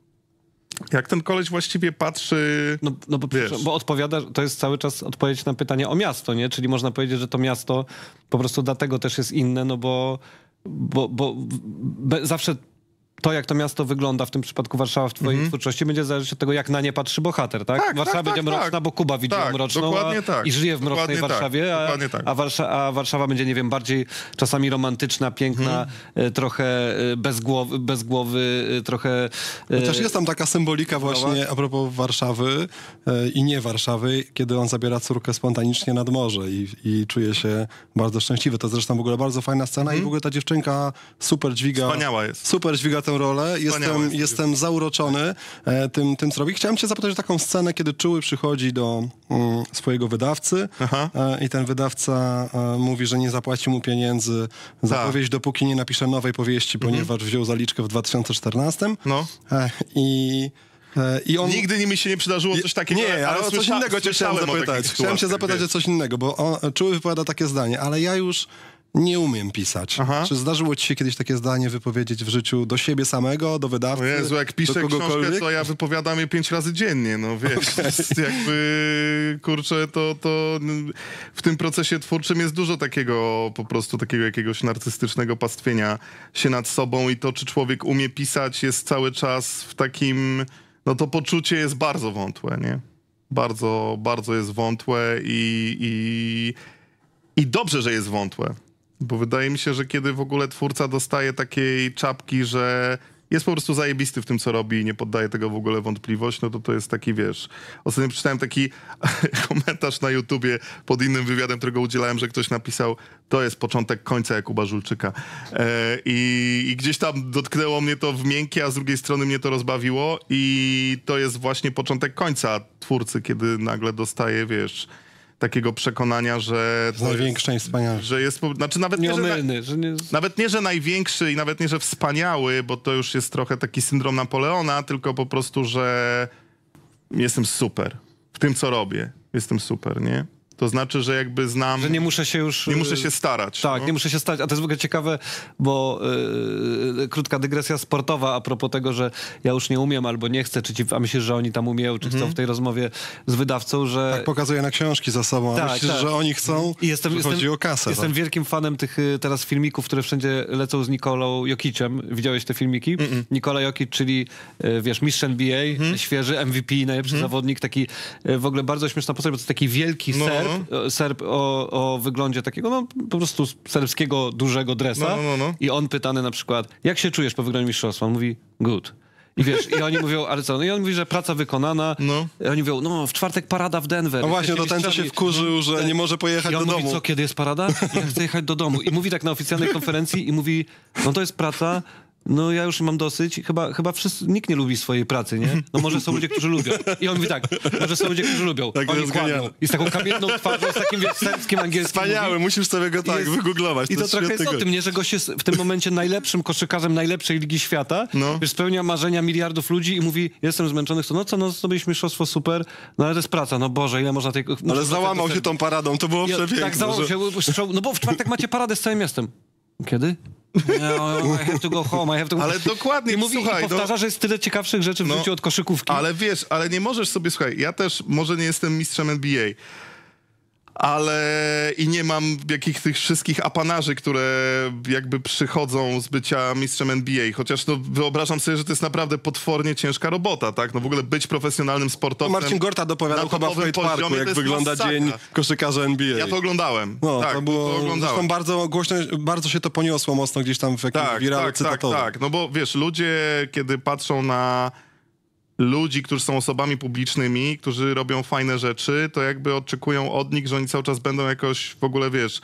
jak ten koleś właściwie patrzy... No, no bo, wiesz, bo odpowiada, to jest cały czas odpowiedź na pytanie o miasto, nie? Czyli można powiedzieć, że to miasto po prostu dlatego też jest inne, no bo, bo, bo be, zawsze... To, jak to miasto wygląda, w tym przypadku Warszawa w twojej mm-hmm. twórczości, będzie zależeć od tego, jak na nie patrzy bohater, tak? tak Warszawa tak, będzie tak, mroczna, tak. bo Kuba widzi tak, mroczną dokładnie a, tak. i żyje w mrocznej dokładnie Warszawie, tak, a, dokładnie tak. a, Warsza, a Warszawa będzie, nie wiem, bardziej czasami romantyczna, piękna, mm. trochę bez głowy, bez głowy, trochę... Chociaż jest tam taka symbolika właśnie a propos Warszawy e, i nie Warszawy, kiedy on zabiera córkę spontanicznie nad morze i, i czuje się bardzo szczęśliwy. To zresztą w ogóle bardzo fajna scena mm. i w ogóle ta dziewczynka super dźwiga... Wspaniała jest. Super dźwiga tę rolę. Jestem, jest. jestem zauroczony e, tym, tym, co robi. Chciałem cię zapytać o taką scenę, kiedy Czuły przychodzi do mm, swojego wydawcy e, i ten wydawca e, mówi, że nie zapłaci mu pieniędzy za tak. powieść, dopóki nie napisze nowej powieści, mhm. ponieważ wziął zaliczkę w dwa tysiące czternastym. No. E, I... I on... Nigdy mi się nie przydarzyło coś takiego. Nie, ale o coś innego cię chciałem zapytać. Chciałem cię zapytać o coś innego, bo on, Czuły wypowiada takie zdanie, ale ja już nie umiem pisać. Aha. Czy zdarzyło ci się kiedyś takie zdanie wypowiedzieć w życiu do siebie samego, do wydawcy? O Jezu, jak piszę książkę, to ja wypowiadam je pięć razy dziennie, no wiesz. Okay. Jakby, kurczę, to, to w tym procesie twórczym jest dużo takiego, po prostu takiego jakiegoś narcystycznego pastwienia się nad sobą i to, czy człowiek umie pisać, jest cały czas w takim... No to poczucie jest bardzo wątłe, nie? Bardzo, bardzo jest wątłe i, i, i dobrze, że jest wątłe. Bo wydaje mi się, że kiedy w ogóle twórca dostaje takiej czapki, że jest po prostu zajebisty w tym, co robi i nie poddaje tego w ogóle wątpliwość, no to to jest taki, wiesz... Ostatnio przeczytałem taki komentarz na YouTubie pod innym wywiadem, którego udzielałem, że ktoś napisał, to jest początek końca Jakuba Żulczyka. E, i, I gdzieś tam dotknęło mnie to w miękkie, a z drugiej strony mnie to rozbawiło i to jest właśnie początek końca twórcy, kiedy nagle dostaje, wiesz... takiego przekonania, że... To największy i wspaniały. Że jest, znaczy nawet nie, Nieomylny, że, że nie... nawet nie, że największy i nawet nie, że wspaniały, bo to już jest trochę taki syndrom Napoleona, tylko po prostu, że jestem super. W tym, co robię. Jestem super, nie? To znaczy, że jakby znam... Że nie muszę się już... Nie muszę się starać. Tak, no. nie muszę się starać. A to jest w ogóle ciekawe, bo yy, krótka dygresja sportowa a propos tego, że ja już nie umiem albo nie chcę, czy ci, a myślisz, że oni tam umieją, czy mm-hmm. chcą w tej rozmowie z wydawcą, że... Tak pokazuje na książki za sobą, a tak, myślisz, tak. że oni chcą, I jestem, że jestem, chodzi o kasę. Jestem tak? wielkim fanem tych teraz filmików, które wszędzie lecą z Nikolą Jokiciem. Widziałeś te filmiki? Mm-mm. Nikola Jokic, czyli wiesz, mistrz N B A, mm-hmm. świeży M V P, najlepszy mm-hmm. zawodnik, taki w ogóle bardzo śmieszna postać, bo to jest taki wielki no, serb, no. serb o, o wyglądzie takiego, no po prostu serbskiego, dużego dresa. No, no, no. I on pytany na przykład, jak się czujesz po wygraniu mistrzostwa? On mówi, good. I wiesz, i oni mówią, ale co? No i on mówi, że praca wykonana. No. I oni mówią, no w czwartek parada w Denver. No właśnie, to ten, co się wkurzył, że nie może pojechać I on do mówi, domu. co, kiedy jest parada? Ja chcę jechać do domu. I mówi tak na oficjalnej konferencji i mówi, no to jest praca, no ja już mam dosyć, chyba, chyba wszyscy, nikt nie lubi swojej pracy, nie? No może są ludzie, którzy lubią. I on mówi tak, może są ludzie, którzy lubią. Tak, to Oni jest kłamią. genialne. I z taką kamienną twarzą, z takim, wiesz, serbskim angielskim Wspaniały, mówi. musisz sobie go tak jest- wygooglować. I to, jest trochę jest świetny o gość. tym, nie? Że gość jest w tym momencie najlepszym koszykarzem najlepszej ligi świata, No. wiesz, spełnia marzenia miliardów ludzi i mówi, jestem zmęczony, to no co, no zdobyliśmy mistrzostwo, super, no ale to jest praca, no Boże, ile można tej... Ale załamał się tą paradą, to było Ja, przepiękne. tak, załamał że- się, strzał, no bo w czwartek macie paradę z całym miastem. Kiedy? No, I have to go home, I have to go... Ale dokładnie, I mówi, słuchaj, i powtarza, no- że jest tyle ciekawszych rzeczy w No, życiu od koszykówki. Ale wiesz, ale nie możesz sobie, słuchaj, ja też może nie jestem mistrzem N B A, ale i nie mam jakich tych wszystkich apanarzy, które jakby przychodzą z bycia mistrzem N B A, chociaż no wyobrażam sobie, że to jest naprawdę potwornie ciężka robota, tak? No w ogóle być profesjonalnym sportowcem... Marcin Gorta dopowiadał na chyba w topowym Hyde Parku, poziomie, to jak jest wygląda masakra. dzień koszykarza N B A. Ja to oglądałem. No, tak, to było, to oglądałem. zresztą bardzo głośno, bardzo się to poniosło mocno gdzieś tam w jakimś Tak, wiralu tak, tak, cytatowym. tak. No bo wiesz, ludzie, kiedy patrzą na ludzi, którzy są osobami publicznymi, którzy robią fajne rzeczy, to jakby oczekują od nich, że oni cały czas będą jakoś w ogóle, wiesz,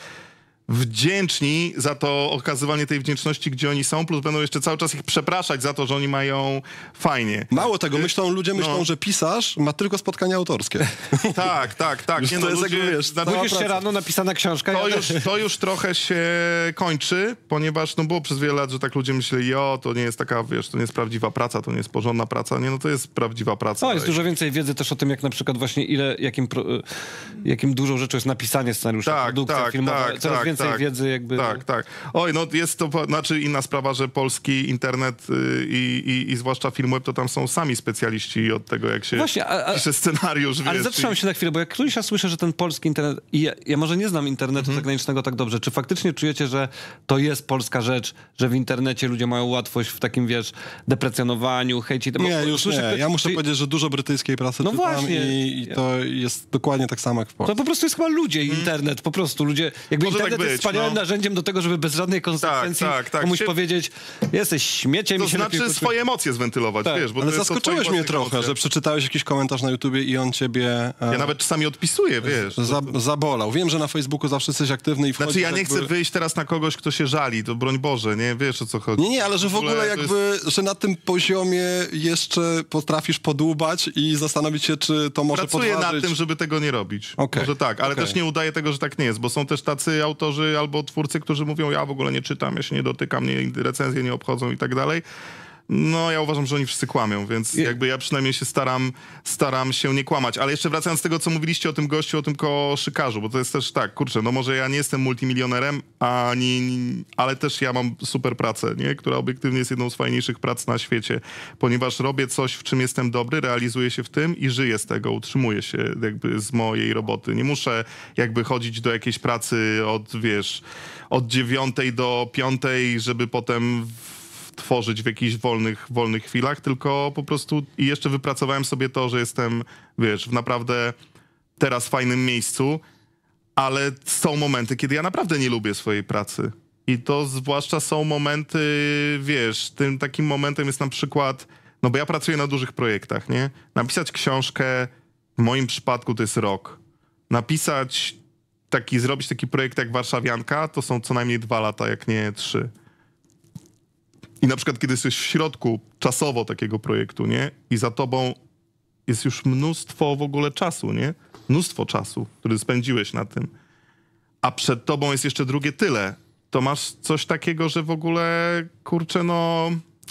wdzięczni za to okazywanie tej wdzięczności, gdzie oni są, plus będą jeszcze cały czas ich przepraszać za to, że oni mają fajnie. Mało tego, myślą, ludzie myślą, No. że pisarz ma tylko spotkania autorskie. Tak, tak, tak. Już Nie, to no, jest ludzie, jakby, wiesz, znaczy, cała Budzisz się praca. rano, napisana książka. To ja już, też. to już trochę się kończy, ponieważ no było przez wiele lat, że tak ludzie myśleli, o, to nie jest taka, wiesz, to nie jest prawdziwa praca, to nie jest porządna praca. Nie, no to jest prawdziwa praca. No, jest dużo więcej wiedzy też o tym, jak na przykład właśnie ile, jakim, pro, jakim dużą rzeczą jest napisanie scenariusza, Tak, produkcja tak, filmowa, tak, coraz tak, więcej tak. wiedzy jakby... Tak, tak. Oj, no jest to, znaczy inna sprawa, że polski internet y, i, i, i zwłaszcza Filmweb, to tam są sami specjaliści od tego, jak się Właśnie, a- a- pisze scenariusz, Ale wiesz. zatrzymam i- się na chwilę, bo jak któryś ja słyszę, że ten polski internet, i ja, ja może nie znam internetu Mhm. zagranicznego tak dobrze, czy faktycznie czujecie, że to jest polska rzecz, że w internecie ludzie mają łatwość w takim, wiesz, deprecjonowaniu, hejcie? Bo Nie, już słyszę, nie. Ja muszę czy- powiedzieć, że dużo brytyjskiej prasy No czytam właśnie. i, i to jest dokładnie tak samo jak w Polsce. To po prostu jest chyba ludzie i internet, po prostu ludzie, jakby Może tak internet jest być, wspaniałym no. narzędziem do tego, żeby bez żadnej konsekwencji tak, tak. komuś Się- powiedzieć, jesteś śmieciem To i się znaczy lepiej swoje emocje zwentylować, Tak. wiesz. Bo Ale to jest o zaskoczyłeś twoich mnie własnych trochę, emocjach. że przeczytałeś jakiś komentarz na YouTubie i on ciebie e, Ja nawet czasami odpisuję, wiesz. za, zabolał. Wiem, że na Facebooku zawsze jesteś aktywny i wchodzisz Znaczy ja nie jakby... chcę wyjść teraz na kogoś, kto się żali, to broń Boże, nie? Wiesz, o co chodzi. Nie, nie, ale że w ogóle to jakby, że na tym poziomie jeszcze potrafisz podłubać i zastanowić się, czy to może Pracuję podważyć... nad tym, żeby tego nie robić. Okej, Może tak, ale okej. też nie udaję tego, że tak nie jest, bo są też tacy autorzy albo twórcy, którzy mówią, ja w ogóle nie czytam, ja się nie dotykam, mnie recenzje nie obchodzą i tak dalej. No, ja uważam, że oni wszyscy kłamią, więc jakby ja przynajmniej się staram, staram się nie kłamać. Ale jeszcze wracając do tego, co mówiliście o tym gościu, o tym koszykarzu, bo to jest też tak, kurczę, no może ja nie jestem multimilionerem, ani, ale też ja mam super pracę, nie? Która obiektywnie jest jedną z fajniejszych prac na świecie, ponieważ robię coś, w czym jestem dobry, realizuję się w tym i żyję z tego, utrzymuję się jakby z mojej roboty. Nie muszę jakby chodzić do jakiejś pracy od, wiesz, od dziewiątej do piątej, żeby potem tworzyć w jakichś wolnych, wolnych chwilach, tylko po prostu i jeszcze wypracowałem sobie to, że jestem, wiesz, w naprawdę teraz fajnym miejscu, ale są momenty, kiedy ja naprawdę nie lubię swojej pracy. I to zwłaszcza są momenty, wiesz, tym takim momentem jest na przykład, no bo ja pracuję na dużych projektach, nie? Napisać książkę, w moim przypadku to jest rok. Napisać taki, zrobić taki projekt jak Warszawianka, to są co najmniej dwa lata, jak nie trzy. I na przykład, kiedy jesteś w środku czasowo takiego projektu, nie? I za tobą jest już mnóstwo w ogóle czasu, nie? Mnóstwo czasu, który spędziłeś na tym. A przed tobą jest jeszcze drugie tyle. To masz coś takiego, że w ogóle, kurczę, no...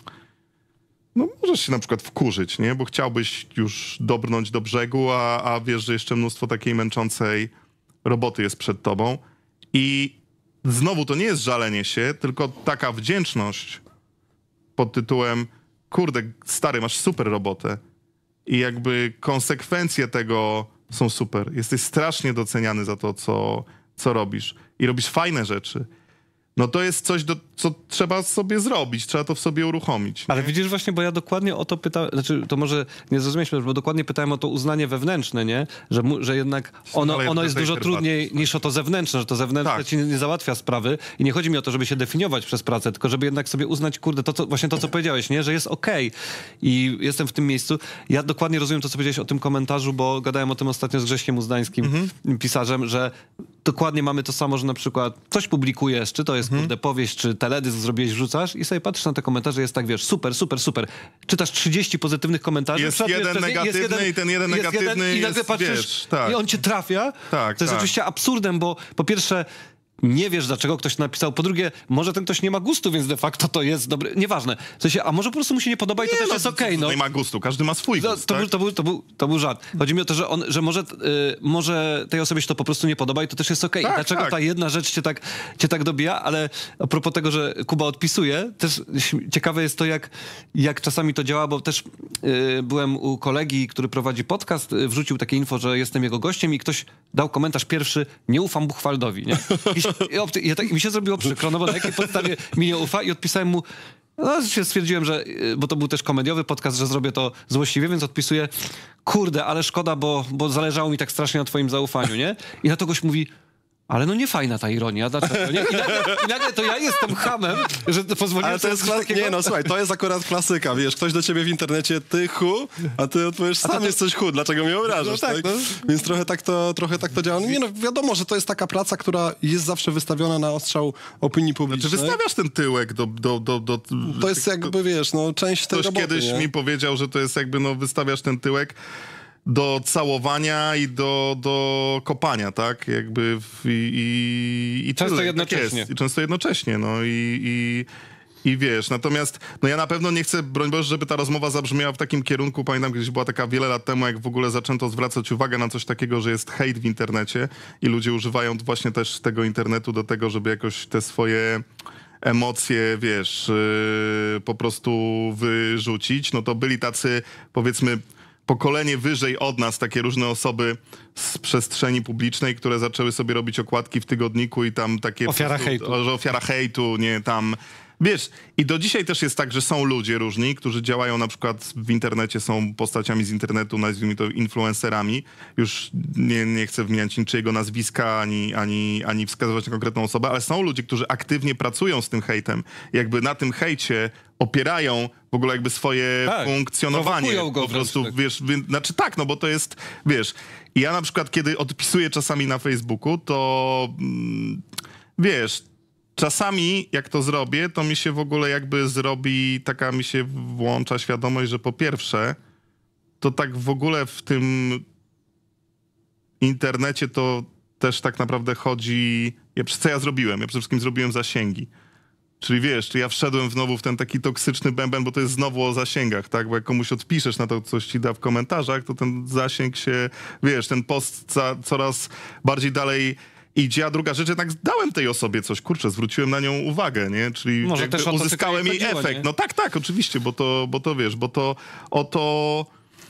No możesz się na przykład wkurzyć, nie? Bo chciałbyś już dobrnąć do brzegu, a, a wiesz, że jeszcze mnóstwo takiej męczącej roboty jest przed tobą. I znowu to nie jest żalenie się, tylko taka wdzięczność pod tytułem, kurde, stary, masz super robotę. I jakby konsekwencje tego są super. Jesteś strasznie doceniany za to, co, co robisz. I robisz fajne rzeczy. No to jest coś, do, co trzeba sobie zrobić. Trzeba to w sobie uruchomić. Ale widzisz właśnie, bo ja dokładnie o to pytałem, znaczy to może nie zrozumieliśmy, bo dokładnie pytałem o to uznanie wewnętrzne, nie? Że, mu, że jednak ono, Ale ono jest tutaj dużo herbaty. trudniej niż o to zewnętrzne, że to zewnętrzne Tak. ci nie, nie załatwia sprawy i nie chodzi mi o to, żeby się definiować przez pracę, tylko żeby jednak sobie uznać, kurde, to co, właśnie to, co powiedziałeś, nie? Że jest okej i jestem w tym miejscu. Ja dokładnie rozumiem to, co powiedziałeś o tym komentarzu, bo gadałem o tym ostatnio z Grześkiem Uzdańskim, pisarzem, że dokładnie mamy to samo, że na przykład coś publikujesz, czy to jest Mhm. kurde powieść, czy teledysk zrobiłeś, wrzucasz i sobie patrzysz na te komentarze, jest tak, wiesz, super, super, super. Czytasz trzydzieści pozytywnych komentarzy. Jest przelatujesz jeden przez nie, negatywny i ten jeden jest negatywny i nagle jest, patrzysz, wiesz, tak. i on cię trafia. Tak, to jest tak. oczywiście absurdem, bo po pierwsze nie wiesz, dlaczego ktoś to napisał. Po drugie, może ten ktoś nie ma gustu, więc de facto to jest dobre. Nieważne. W sensie, a może po prostu mu się nie podoba i to Nie, też no, jest okej. co- no. Nie ma gustu, każdy ma swój To, gust, to, tak? był, to, był, to, był, to był żart. Chodzi mi o to, że, on, że może, y, może tej osobie się to po prostu nie podoba i to też jest okej. Tak, I dlaczego tak. ta jedna rzecz cię tak, cię tak dobija, ale a propos tego, że Kuba odpisuje, też śm- ciekawe jest to, jak, jak czasami to działa, bo też y, byłem u kolegi, który prowadzi podcast, y, wrzucił takie info, że jestem jego gościem i ktoś dał komentarz pierwszy, nie ufam Buchwaldowi, nie? I, i, op- i, ja tak, i mi się zrobiło przykro, no bo na jakiej podstawie mi nie ufa i odpisałem mu, no, się stwierdziłem, że, y, bo to był też komediowy podcast, że zrobię to złośliwie, więc odpisuję, kurde, ale szkoda, bo, bo zależało mi tak strasznie na twoim zaufaniu, nie? I na to gość mówi, ale no nie fajna ta ironia, dlaczego, nie? I nagle, i nagle to ja jestem chamem, że pozwoliłem Ale to sobie jest coś klas... takiego... Nie no, słuchaj, to jest akurat klasyka, wiesz, ktoś do ciebie w internecie, ty chu, a ty odpowiesz, sam to- jesteś chu, dlaczego mnie obrażasz, No tak, tak? no. Więc trochę tak, to, trochę tak to działa. No nie no, wiadomo, że to jest taka praca, która jest zawsze wystawiona na ostrzał opinii Czy publicznej. wystawiasz ten tyłek do... do, do, do To jest jakby, wiesz, no część tej Ktoś roboty, kiedyś nie? mi powiedział, że to jest jakby, no wystawiasz ten tyłek do całowania i do, do kopania, tak? Jakby w, i, i, i Często tyle, jednocześnie. Tak jest. I często jednocześnie, no i... i I wiesz, natomiast no ja na pewno nie chcę, broń Boże, żeby ta rozmowa zabrzmiała w takim kierunku. Pamiętam, kiedyś była taka wiele lat temu, jak w ogóle zaczęto zwracać uwagę na coś takiego, że jest hejt w internecie i ludzie używają właśnie też tego internetu do tego, żeby jakoś te swoje emocje, wiesz, yy, po prostu wyrzucić. No to byli tacy, powiedzmy, pokolenie wyżej od nas, takie różne osoby z przestrzeni publicznej, które zaczęły sobie robić okładki w tygodniku i tam takie... Ofiara po prostu- hejtu. o, że ofiara hejtu, nie, tam... Wiesz, i do dzisiaj też jest tak, że są ludzie różni, którzy działają na przykład w internecie, są postaciami z internetu, nazwijmy to influencerami. Już nie, nie chcę wymieniać niczyjego nazwiska, ani, ani, ani wskazywać na konkretną osobę, ale są ludzie, którzy aktywnie pracują z tym hejtem. Jakby na tym hejcie opierają w ogóle jakby swoje Tak, funkcjonowanie. prowokują go po prostu, wręcz, tak. wiesz, więc, znaczy tak, no bo to jest, wiesz, i ja na przykład, kiedy odpisuję czasami na Facebooku, to mm, wiesz, czasami jak to zrobię, to mi się w ogóle jakby zrobi, taka mi się włącza świadomość, że po pierwsze, to tak w ogóle w tym internecie to też tak naprawdę chodzi, ja, co ja zrobiłem? Ja przede wszystkim zrobiłem zasięgi. Czyli wiesz, czy ja wszedłem znowu w ten taki toksyczny bęben, bo to jest znowu o zasięgach, tak? Bo jak komuś odpiszesz na to, coś ci da w komentarzach, to ten zasięg się, wiesz, ten post za, coraz bardziej dalej idzie. A druga rzecz, jednak dałem tej osobie coś, kurczę, zwróciłem na nią uwagę, nie? Czyli Może jakby też o to uzyskałem tylko jej jej chodziło, efekt. nie? No tak, tak, oczywiście, bo to, bo to wiesz, bo to o to...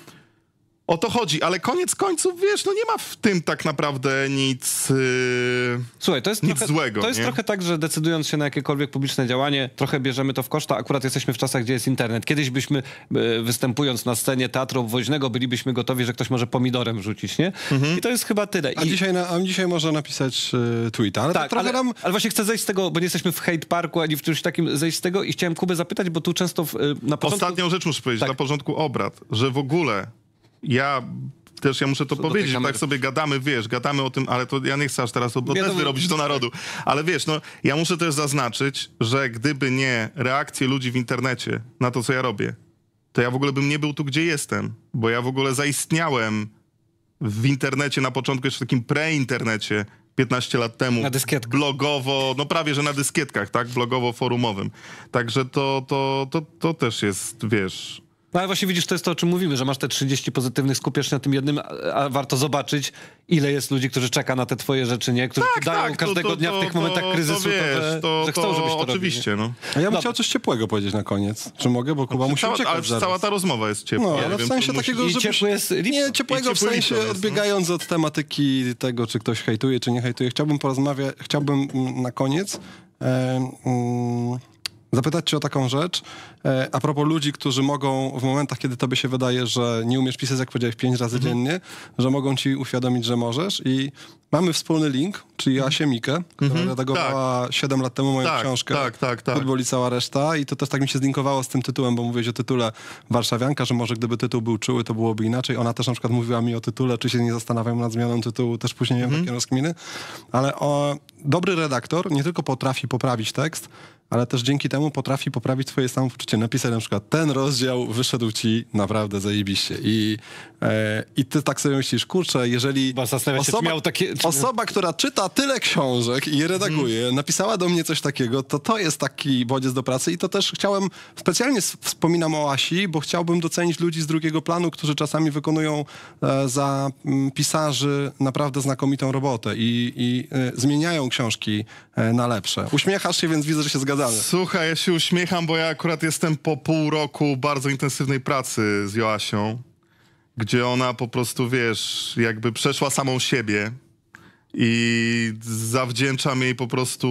O to chodzi, ale koniec końców, wiesz, no nie ma w tym tak naprawdę nic... Yy... Słuchaj, to jest, Nic trochę, złego, to jest nie? trochę tak, że decydując się na jakiekolwiek publiczne działanie, trochę bierzemy to w koszta. Akurat jesteśmy w czasach, gdzie jest internet. Kiedyś byśmy, e, występując na scenie teatru obwoźnego, bylibyśmy gotowi, że ktoś może pomidorem rzucić, nie? I to jest chyba tyle. A I, dzisiaj, na, a dzisiaj można napisać y, tweeta, ale tak, to trochę ale, nam... ale właśnie chcę zejść z tego, bo nie jesteśmy w hate parku, ani w czymś takim, zejść z tego i chciałem Kubę zapytać, bo tu często w, e, na początku... Ostatnią rzecz muszę powiedzieć, Tak. na porządku obrad, że w ogóle ja też, ja muszę to Co do tej powiedzieć, że kamery. tak sobie gadamy, wiesz, gadamy o tym, ale to ja nie chcę aż teraz od Wiadomo. odezwy robić do narodu, ale wiesz, no ja muszę też zaznaczyć, że gdyby nie reakcje ludzi w internecie na to, co ja robię, to ja w ogóle bym nie był tu, gdzie jestem, bo ja w ogóle zaistniałem w internecie na początku, jeszcze w takim pre-internecie, piętnaście lat temu. Na dyskietkach. Blogowo, no prawie, że na dyskietkach, tak, blogowo-forumowym. Także to, to, to, to też jest, wiesz... No ale właśnie widzisz, to jest to, o czym mówimy, że masz te trzydzieści pozytywnych, skupiasz się na tym jednym, a, a warto zobaczyć, ile jest ludzi, którzy czeka na te twoje rzeczy, nie? Którzy ci dają każdego to- to- dnia w tych momentach to- kryzysu, to, wiesz, to, że, to, że chcą, to żebyś to oczywiście, robił, no. A ja bym Dobra. chciał coś ciepłego powiedzieć na koniec. Czy mogę? Bo Kuba musi Cała, uciekać ale zaraz. cała ta rozmowa jest ciepła. No, Ja ale wiem, w sensie to musi- takiego, I żebyś... ciepły jest Lipton. Nie, ciepłego I w ciepły sensie Lipton jest, no. odbiegając od tematyki tego, czy ktoś hejtuje, czy nie hejtuje. Chciałbym porozmawiać, chciałbym mm, na koniec e, mm, zapytać cię o taką rzecz. E, a propos ludzi, którzy mogą w momentach, kiedy tobie się wydaje, że nie umiesz pisać, jak powiedziałeś, pięć razy Mhm. dziennie, że mogą ci uświadomić, że możesz. I mamy wspólny link, czyli Asię Mikę, która Mhm. redagowała siedem lat temu moją Tak, książkę. tak, tak, tak. Futbol i cała reszta. I to też tak mi się zlinkowało z tym tytułem, bo mówiłeś o tytule Warszawianka, że może gdyby tytuł był czuły, to byłoby inaczej. Ona też na przykład mówiła mi o tytule, czy się nie zastanawiam nad zmianą tytułu, też później miałem Mhm. takie rozkminy. Ale o, dobry redaktor nie tylko potrafi poprawić tekst, ale też dzięki temu potrafi poprawić twoje samopoczucie. Napisać na przykład, ten rozdział wyszedł ci naprawdę zajebiście. I, e, i ty tak sobie myślisz, kurczę, jeżeli Bo zastanawiam się, czy miał takie- czy miał- osoba, która czyta tyle książek i je redaguje, Mhm. napisała do mnie coś takiego, to to jest taki bodziec do pracy. I to też chciałem, specjalnie s- wspominam o Asi, bo chciałbym docenić ludzi z drugiego planu, którzy czasami wykonują e, za m, pisarzy naprawdę znakomitą robotę i, i e, zmieniają książki e, na lepsze. Uśmiechasz się, więc widzę, że się zgadzamy. Słuchaj, ja się uśmiecham, bo ja akurat jestem po pół roku bardzo intensywnej pracy z Joasią, gdzie ona po prostu, wiesz, jakby przeszła samą siebie i zawdzięczam jej po prostu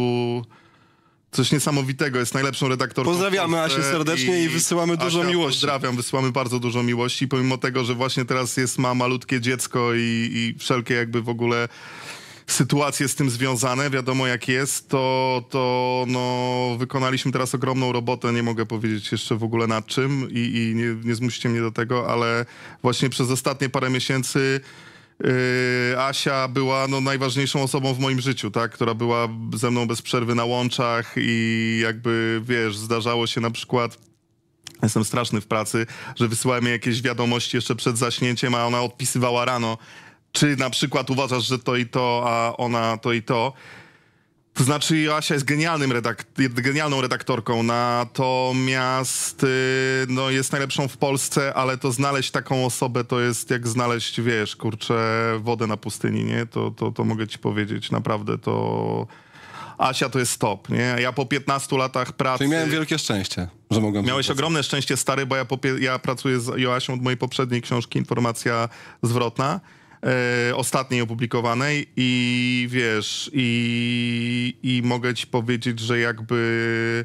coś niesamowitego. Jest najlepszą redaktorką. Pozdrawiamy w Polsce Asię serdecznie i wysyłamy dużo Asia, miłości. Pozdrawiam, wysyłamy bardzo dużo miłości, pomimo tego, że właśnie teraz jest ma malutkie dziecko i, i wszelkie jakby w ogóle sytuacje z tym związane, wiadomo jak jest, to, to no, wykonaliśmy teraz ogromną robotę, nie mogę powiedzieć jeszcze w ogóle nad czym i, i nie, nie zmusicie mnie do tego, ale właśnie przez ostatnie parę miesięcy yy, Asia była no, najważniejszą osobą w moim życiu, tak, która była ze mną bez przerwy na łączach i jakby, wiesz, zdarzało się na przykład, jestem straszny w pracy, że wysyłałem jej jakieś wiadomości jeszcze przed zaśnięciem, a ona odpisywała rano, czy na przykład uważasz, że to i to, a ona to i to. To znaczy Joasia jest genialnym redak- genialną redaktorką, natomiast yy, no, jest najlepszą w Polsce, ale to znaleźć taką osobę to jest jak znaleźć, wiesz, kurczę, wodę na pustyni, nie? To, to, to mogę ci powiedzieć, naprawdę to... Asia to jest top, nie? Ja po piętnastu latach pracy... Czyli miałem wielkie szczęście, że mogłem... Miałeś ogromne szczęście, stary, bo ja, popie- ja pracuję z Joasią od mojej poprzedniej książki Informacja zwrotna, e, ostatniej opublikowanej i wiesz, i, i mogę ci powiedzieć, że jakby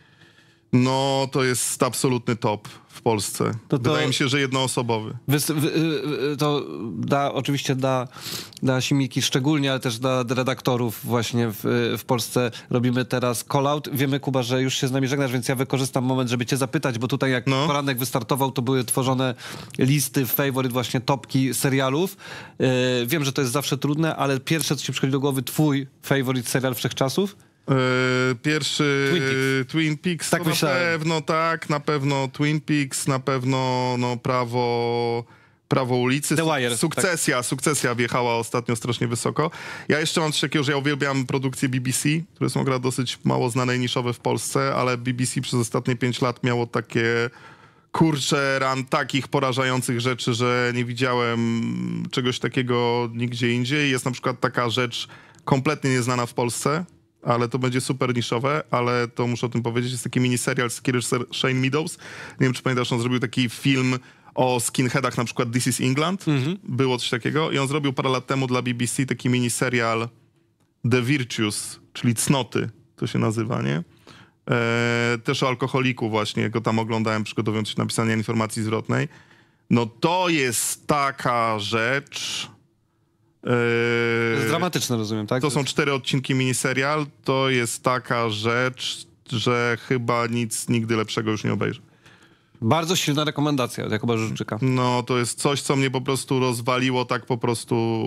no to jest absolutny top w Polsce. To to- Wydaje mi się, że jednoosobowy. Wys- wy- y- y- to da, oczywiście dla, dla Simiki szczególnie, ale też dla redaktorów właśnie w, w Polsce robimy teraz call-out. Wiemy, Kuba, że już się z nami żegnasz, więc ja wykorzystam moment, żeby cię zapytać, bo tutaj jak No. poranek wystartował, to były tworzone listy favorite, właśnie topki serialów. Y, wiem, że to jest zawsze trudne, ale pierwsze, co ci przychodzi do głowy, twój favorite serial wszechczasów? E, Pierwszy Twin Peaks. Twin Peaks, Tak to na myślałem. pewno tak, na pewno Twin Peaks, na pewno no, prawo, prawo ulicy. The Su- Wire, Sukcesja, sukcesja wjechała ostatnio strasznie wysoko. Ja jeszcze mam coś takiego, że ja uwielbiam produkcje B B C, które są akurat dosyć mało znane i niszowe w Polsce, ale B B C przez ostatnie pięć lat miało takie kurcze ran takich porażających rzeczy, że nie widziałem czegoś takiego nigdzie indziej. Jest na przykład taka rzecz kompletnie nieznana w Polsce, ale to będzie super niszowe, ale to muszę o tym powiedzieć. Jest taki miniserial z reżyser Shane Meadows. Nie wiem, czy pamiętasz, on zrobił taki film o skinheadach, na przykład This is England. Było coś takiego. I on zrobił parę lat temu dla B B C taki miniserial The Virtues, czyli Cnoty, to się nazywa, nie? E, też o alkoholiku właśnie, go tam oglądałem, przygotowując się do napisania informacji zwrotnej. No to jest taka rzecz... To jest E, dramatyczne, rozumiem, tak? to są cztery odcinki miniserial. To jest taka rzecz, że chyba nic nigdy lepszego już nie obejrzę. Bardzo silna rekomendacja od Jakuba Żurczyka. No to jest coś, co mnie po prostu rozwaliło tak po prostu,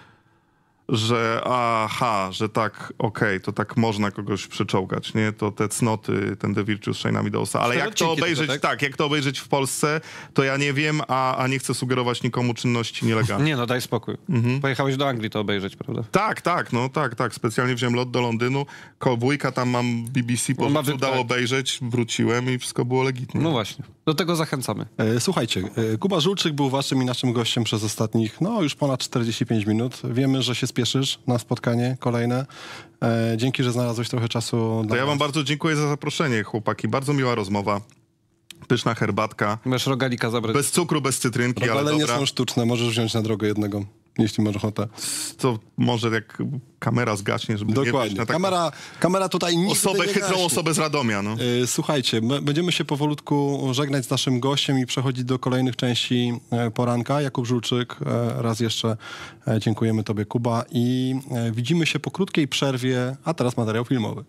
że aha, że tak, okej, to tak można kogoś przyczołgać, nie? To te cnoty, ten The Virtues Shane'a Meadowsa. Ale Cztery jak to odcinki obejrzeć, tylko, tak? tak, jak to obejrzeć w Polsce, to ja nie wiem, a, a nie chcę sugerować nikomu czynności nielegalnych. Nie no, daj spokój. Pojechałeś do Anglii to obejrzeć, prawda? Tak, tak, no tak, tak. Specjalnie wziąłem lot do Londynu. Koło wujka tam mam B B C, On ma po wy- udało tak. obejrzeć, wróciłem i wszystko było legitnie. No właśnie. Do tego zachęcamy. E, Słuchajcie, e, Kuba Żulczyk był waszym i naszym gościem przez ostatnich, no już ponad czterdzieści pięć minut. Wiemy, że się spieszysz na spotkanie kolejne. E, Dzięki, że znalazłeś trochę czasu To dla ja wam nas. bardzo dziękuję za zaproszenie, chłopaki. Bardzo miła rozmowa. Pyszna herbatka. Masz rogalika zabrać. Bez cukru, bez cytrynki, ale Ale nie dobra. są sztuczne, możesz wziąć na drogę jednego. jeśli masz ochotę. To może jak kamera zgaśnie, żeby nie Dokładnie. na taką Kamera, kamera tutaj nigdy osobę, nie chytrą gaśnie. osobę z Radomia. No. Y, Słuchajcie, my będziemy się powolutku żegnać z naszym gościem i przechodzić do kolejnych części e, poranka. Jakub Żulczyk, e, raz jeszcze e, dziękujemy tobie, Kuba, i e, widzimy się po krótkiej przerwie, a teraz materiał filmowy.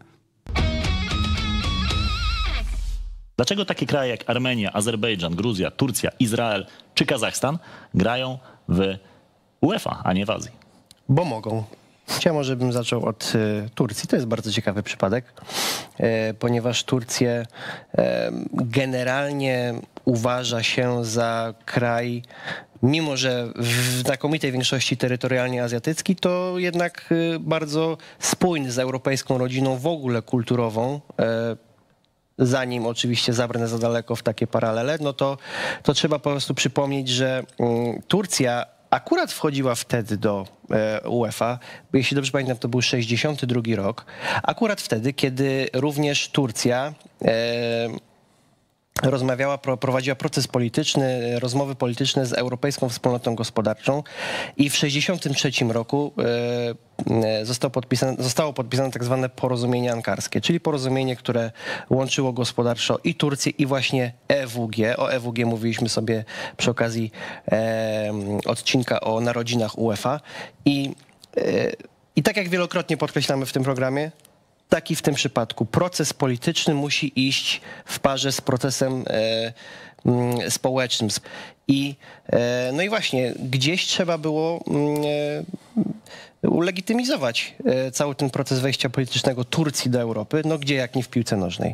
Dlaczego takie kraje jak Armenia, Azerbejdżan, Gruzja, Turcja, Izrael czy Kazachstan grają w UEFA, a nie w Azji? Bo mogą. Ja może bym zaczął od e, Turcji. To jest bardzo ciekawy przypadek, e, ponieważ Turcję e, generalnie uważa się za kraj, mimo że w znakomitej większości terytorialnie azjatycki, to jednak e, bardzo spójny z europejską rodziną w ogóle kulturową. E, Zanim oczywiście zabrnę za daleko w takie paralele, no to, to trzeba po prostu przypomnieć, że mm, Turcja akurat wchodziła wtedy do e, UEFA, bo jeśli dobrze pamiętam, to był sześćdziesiąty drugi rok, akurat wtedy, kiedy również Turcja e, rozmawiała, pro, prowadziła proces polityczny, rozmowy polityczne z Europejską Wspólnotą Gospodarczą i w sześćdziesiątym trzecim roku e, zostało podpisane, zostało podpisane tak zwane porozumienie ankarskie, czyli porozumienie, które łączyło gospodarczo i Turcję, i właśnie E W G. O E W G mówiliśmy sobie przy okazji e, odcinka o narodzinach UEFA. I, e, I tak jak wielokrotnie podkreślamy w tym programie, tak i w tym przypadku proces polityczny musi iść w parze z procesem e, m, społecznym. I, e, no i właśnie, gdzieś trzeba było e, ulegitymizować e, cały ten proces wejścia politycznego Turcji do Europy, no gdzie jak nie w piłce nożnej.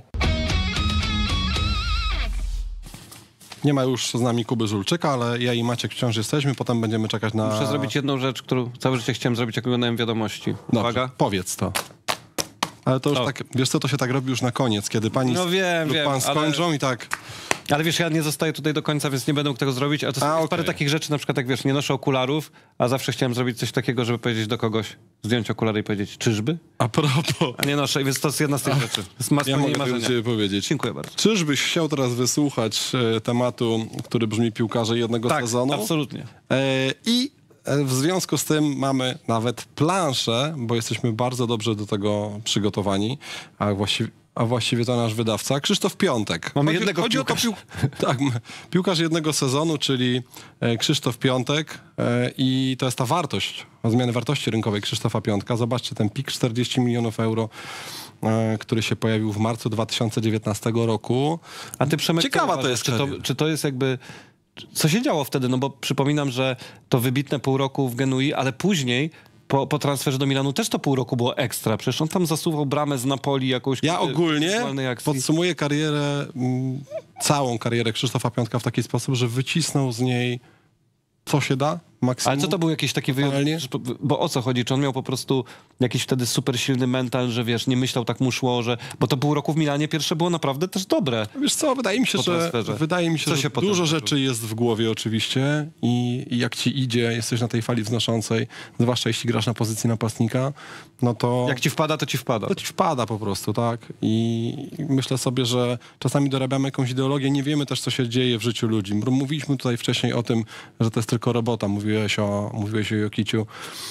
Nie ma już z nami Kuby Żulczyka, ale ja i Maciek wciąż jesteśmy, potem będziemy czekać na... Muszę zrobić jedną rzecz, którą całe życie chciałem zrobić, jak oglądałem Wiadomości. Dobrze, Uwaga. powiedz to. Ale to już O. tak, wiesz co, to się tak robi już na koniec, kiedy pani No wiem, lub wiem, pan ale- skończą i tak... Ale wiesz, ja nie zostaję tutaj do końca, więc nie będę mógł tego zrobić, a to są A, jest okej. parę takich rzeczy, na przykład jak wiesz, nie noszę okularów, a zawsze chciałem zrobić coś takiego, żeby powiedzieć do kogoś, zdjąć okulary i powiedzieć, czyżby? A propos... A nie noszę, więc to jest jedna z tych rzeczy. To jest ma Ja spełnienie mogę marzenia. do ciebie powiedzieć. Dziękuję bardzo. Czyżbyś chciał teraz wysłuchać e, tematu, który brzmi piłkarze jednego Tak, sezonu? absolutnie. E, I e, w związku z tym mamy nawet planszę, bo jesteśmy bardzo dobrze do tego przygotowani, a właściwie, a właściwie to nasz wydawca, Krzysztof Piątek. Mamy Chodzi- jednego chodzi o to piłkarza. pił- Tak, m- piłkarz jednego sezonu, czyli e, Krzysztof Piątek e, i to jest ta wartość, zmiany wartości rynkowej Krzysztofa Piątka. Zobaczcie ten pik czterdzieści milionów euro, e, który się pojawił w marcu dwa tysiące dziewiętnastego roku. A ty, Przemek, Ciekawa co to uważasz? jest czy to, kariera. czy to jest jakby... Co się działo wtedy? No bo przypominam, że to wybitne pół roku w Genui, ale później po, po transferze do Milanu też to pół roku było ekstra. Przecież on tam zasuwał bramę z Napoli jakąś... Ja e, ogólnie wizualnej akcji. podsumuję karierę, mm, całą karierę Krzysztofa Piątka w taki sposób, że wycisnął z niej co się da, maksimum. Ale co to był jakiś taki Realnie? wyjątek? Bo o co chodzi? Czy on miał po prostu jakiś wtedy super silny mental, że wiesz, nie myślał, tak mu szło, że... Bo to pół roku w Milanie pierwsze było naprawdę też dobre. Wiesz co, wydaje mi się, Po że, transferze. wydaje mi się, Co że się potem dużo wydarzyło? rzeczy jest w głowie oczywiście i, i jak ci idzie, jesteś na tej fali wznoszącej, zwłaszcza jeśli grasz na pozycji napastnika, no to... Jak ci wpada, to ci wpada. To ci wpada po prostu, tak? I myślę sobie, że czasami dorabiamy jakąś ideologię, nie wiemy też, co się dzieje w życiu ludzi. Mówiliśmy tutaj wcześniej o tym, że to jest tylko robota. Mówiłeś o, mówiłeś o Jokiciu,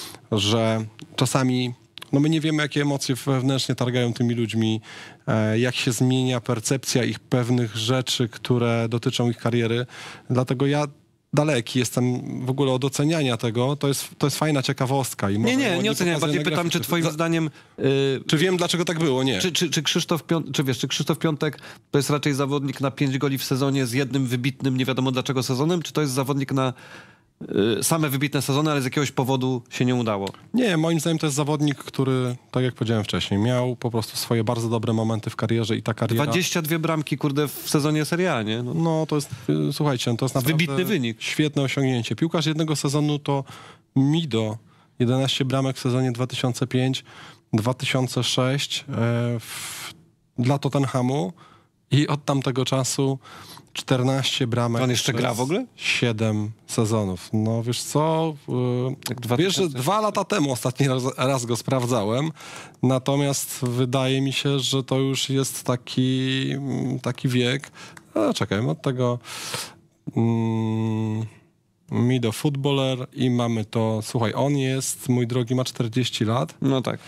że czasami no my nie wiemy, jakie emocje wewnętrznie targają tymi ludźmi, e, jak się zmienia percepcja ich pewnych rzeczy, które dotyczą ich kariery. Dlatego ja daleki jestem w ogóle od oceniania tego. To jest, to jest fajna ciekawostka. I Nie, może nie, ładnie nie oceniam. Bardziej pokazane pytam, czy grafiki. twoim Za- zdaniem... y, Czy wiem, dlaczego tak było? Nie. Czy, czy, czy Krzysztof Piątek, czy wiesz, czy Krzysztof Piątek to jest raczej zawodnik na pięć goli w sezonie z jednym wybitnym, nie wiadomo dlaczego sezonem, czy to jest zawodnik na y, same wybitne sezony, ale z jakiegoś powodu się nie udało? Nie, moim zdaniem to jest zawodnik, który, tak jak powiedziałem wcześniej, miał po prostu swoje bardzo dobre momenty w karierze i ta kariera... dwadzieścia dwie bramki, kurde, w sezonie Serie A, nie? No, No to jest, y, słuchajcie, to jest naprawdę Wybitny wynik. świetne osiągnięcie. Piłkarz jednego sezonu to Mido, jedenaście bramek w sezonie dwa tysiące piąty dwa tysiące szósty e, w, dla Tottenhamu i od tamtego czasu czternaście bramek. On jeszcze przez gra w ogóle? siedem sezonów. No wiesz co, y, Jak dwa wiesz, że tysiące dwa lata temu ostatni raz, raz go sprawdzałem, natomiast wydaje mi się, że to już jest taki, taki wiek. A, czekaj, od tego... Mm, Mido Footballer i mamy to, słuchaj, on jest, mój drogi, ma czterdzieści lat, No tak.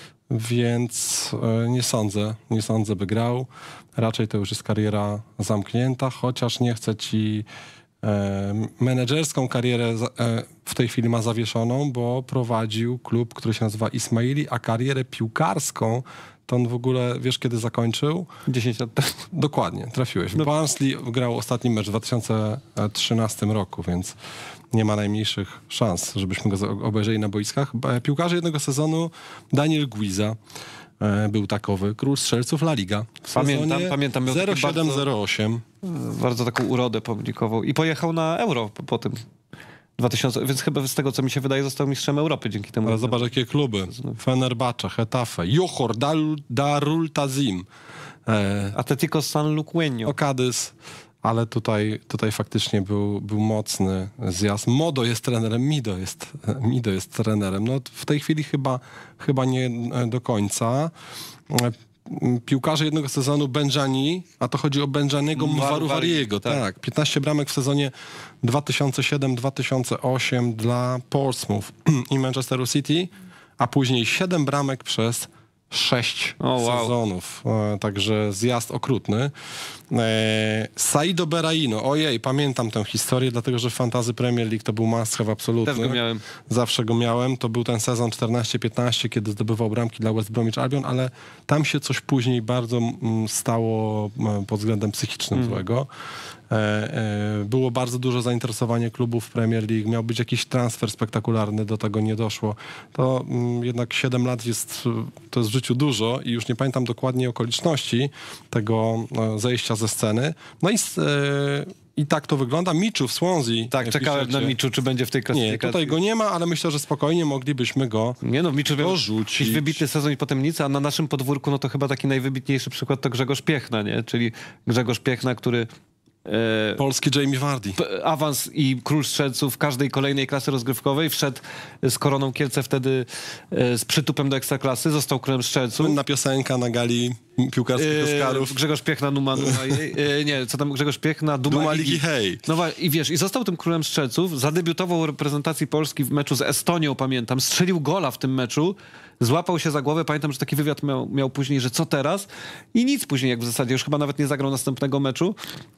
więc e, nie sądzę, nie sądzę, by grał. Raczej to już jest kariera zamknięta, chociaż nie chcę ci e, menedżerską karierę za, e, w tej chwili ma zawieszoną, bo prowadził klub, który się nazywa Ismaili, a karierę piłkarską to on w ogóle, wiesz, kiedy zakończył? dziesięć lat temu. Dokładnie, trafiłeś. W Barnsley grał ostatni mecz w dwa tysiące trzynastym roku, więc nie ma najmniejszych szans, żebyśmy go obejrzeli na boiskach. Piłkarze jednego sezonu Daniel Guiza e, był takowy, król strzelców La Liga. W Pamiętam, sezonie pamiętam, miał takie zero siedem zero osiem. Bardzo taką urodę publikował. I pojechał na Euro po, po tym. dwa tysiące, więc chyba z tego, co mi się wydaje, został mistrzem Europy dzięki temu. Ale zobacz, jakie kluby. Fenerbahce, Getafe, Johor, Darul, Darul Tazim, e, Atletico San Luqueño. Okadys, ale tutaj, tutaj faktycznie był, był mocny zjazd. Modo jest trenerem, Mido jest, Mido jest trenerem. No w tej chwili chyba, chyba nie do końca. Piłkarze jednego sezonu Benjani, a to chodzi o Benjaniego Mwaruwariego, tak. tak. piętnaście bramek w sezonie dwa tysiące siedem dwa tysiące osiem dla Portsmouth i Manchesteru City, a później siedem bramek przez sześć oh, wow. sezonów. E, także zjazd okrutny. E, Saido Beraino. Ojej, pamiętam tę historię, dlatego że w Fantasy Premier League to był must have absolutny. Też go miałem. Zawsze go miałem. To był ten sezon czternaście piętnaście, kiedy zdobywał bramki dla West Bromwich Albion, ale tam się coś później bardzo mm, stało mm, pod względem psychicznym mm. złego. E, e, było bardzo dużo zainteresowanie klubów w Premier League. Miał być jakiś transfer spektakularny, do tego nie doszło. To mm, jednak siedem lat jest, to jest w życiu dużo i już nie pamiętam dokładnie okoliczności tego e, zejścia ze sceny. No i, e, i tak to wygląda. Miczu w Swansea. Tak, czekałem piszecie. na Miczu, czy będzie w tej klasyfikacji. Nie, tutaj go nie ma, ale myślę, że spokojnie moglibyśmy go Nie no, Miczu miał dorzucić. jakiś wybitny sezon i potem nic, a na naszym podwórku no to chyba taki najwybitniejszy przykład to Grzegorz Piechna, nie? Czyli Grzegorz Piechna, który e, Polski Jamie Vardy. p- awans i król strzelców każdej kolejnej klasy rozgrywkowej, wszedł z Koroną Kielce wtedy e, z przytupem do Ekstraklasy, został królem strzelców. Słynna piosenka na gali piłkarskich E, Oscarów. Grzegorz Piechna, Numa, Numa e, nie, co tam, Grzegorz Piechna, Duma, Duma Ligi. Ligi Hej. No wa- i wiesz, i został tym królem strzelców, zadebiutował w reprezentacji Polski w meczu z Estonią, pamiętam, strzelił gola w tym meczu, złapał się za głowę, pamiętam, że taki wywiad miał, miał później, że co teraz? I nic później, jak w zasadzie już chyba nawet nie zagrał następnego meczu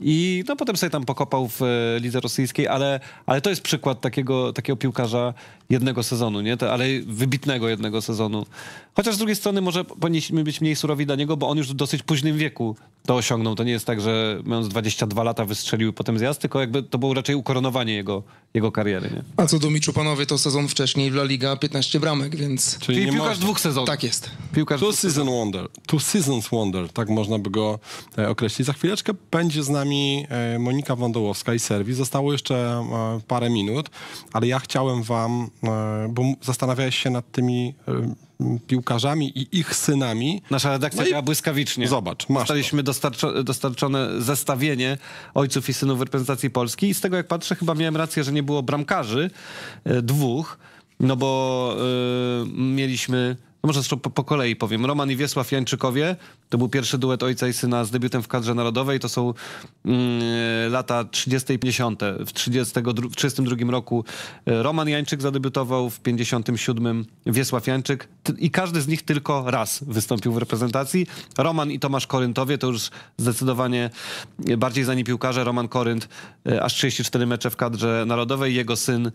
i no potem sobie tam pokopał w e, lidze rosyjskiej, ale, ale to jest przykład takiego, takiego piłkarza jednego sezonu, nie? To, ale wybitnego jednego sezonu. Chociaż z drugiej strony może powinniśmy być mniej surowi dla niego, bo on już w dosyć późnym wieku to osiągnął. To nie jest tak, że mając dwadzieścia dwa lata wystrzelił i potem zjazd, tylko jakby to było raczej ukoronowanie jego, jego kariery, nie? A co do Miczu, panowie, to sezon wcześniej w La Liga piętnaście bramek, więc... Czyli Czyli nie piłkarz można- dwóch sezonów. Tak jest. Piłkarz Two dwóch season wonder. Two seasons wonder, tak można by go e, określić. Za chwileczkę będzie z nami e, Monika Wądołowska i serwis. Zostało jeszcze e, parę minut, ale ja chciałem wam, e, bo m- zastanawiałeś się nad tymi e, piłkarzami i ich synami. Nasza redakcja No i działa błyskawicznie. zobacz, masz Dostaliśmy dostarczo- dostarczone zestawienie ojców i synów w reprezentacji Polski i z tego jak patrzę, chyba miałem rację, że nie było bramkarzy, e, dwóch, no bo e, mieliśmy, no może zresztą po, po kolei powiem, Roman i Wiesław Jańczykowie, to był pierwszy duet ojca i syna z debiutem w kadrze narodowej, to są mm, lata trzydzieste i pięćdziesiąte. W trzydziestym drugim roku e, Roman Jańczyk zadebiutował, w pięćdziesiątym siódmym Wiesław Jańczyk Ty- i każdy z nich tylko raz wystąpił w reprezentacji. Roman i Tomasz Koryntowie to już zdecydowanie bardziej znani piłkarze. Roman Korynt e, aż trzydzieści cztery mecze w kadrze narodowej, jego syn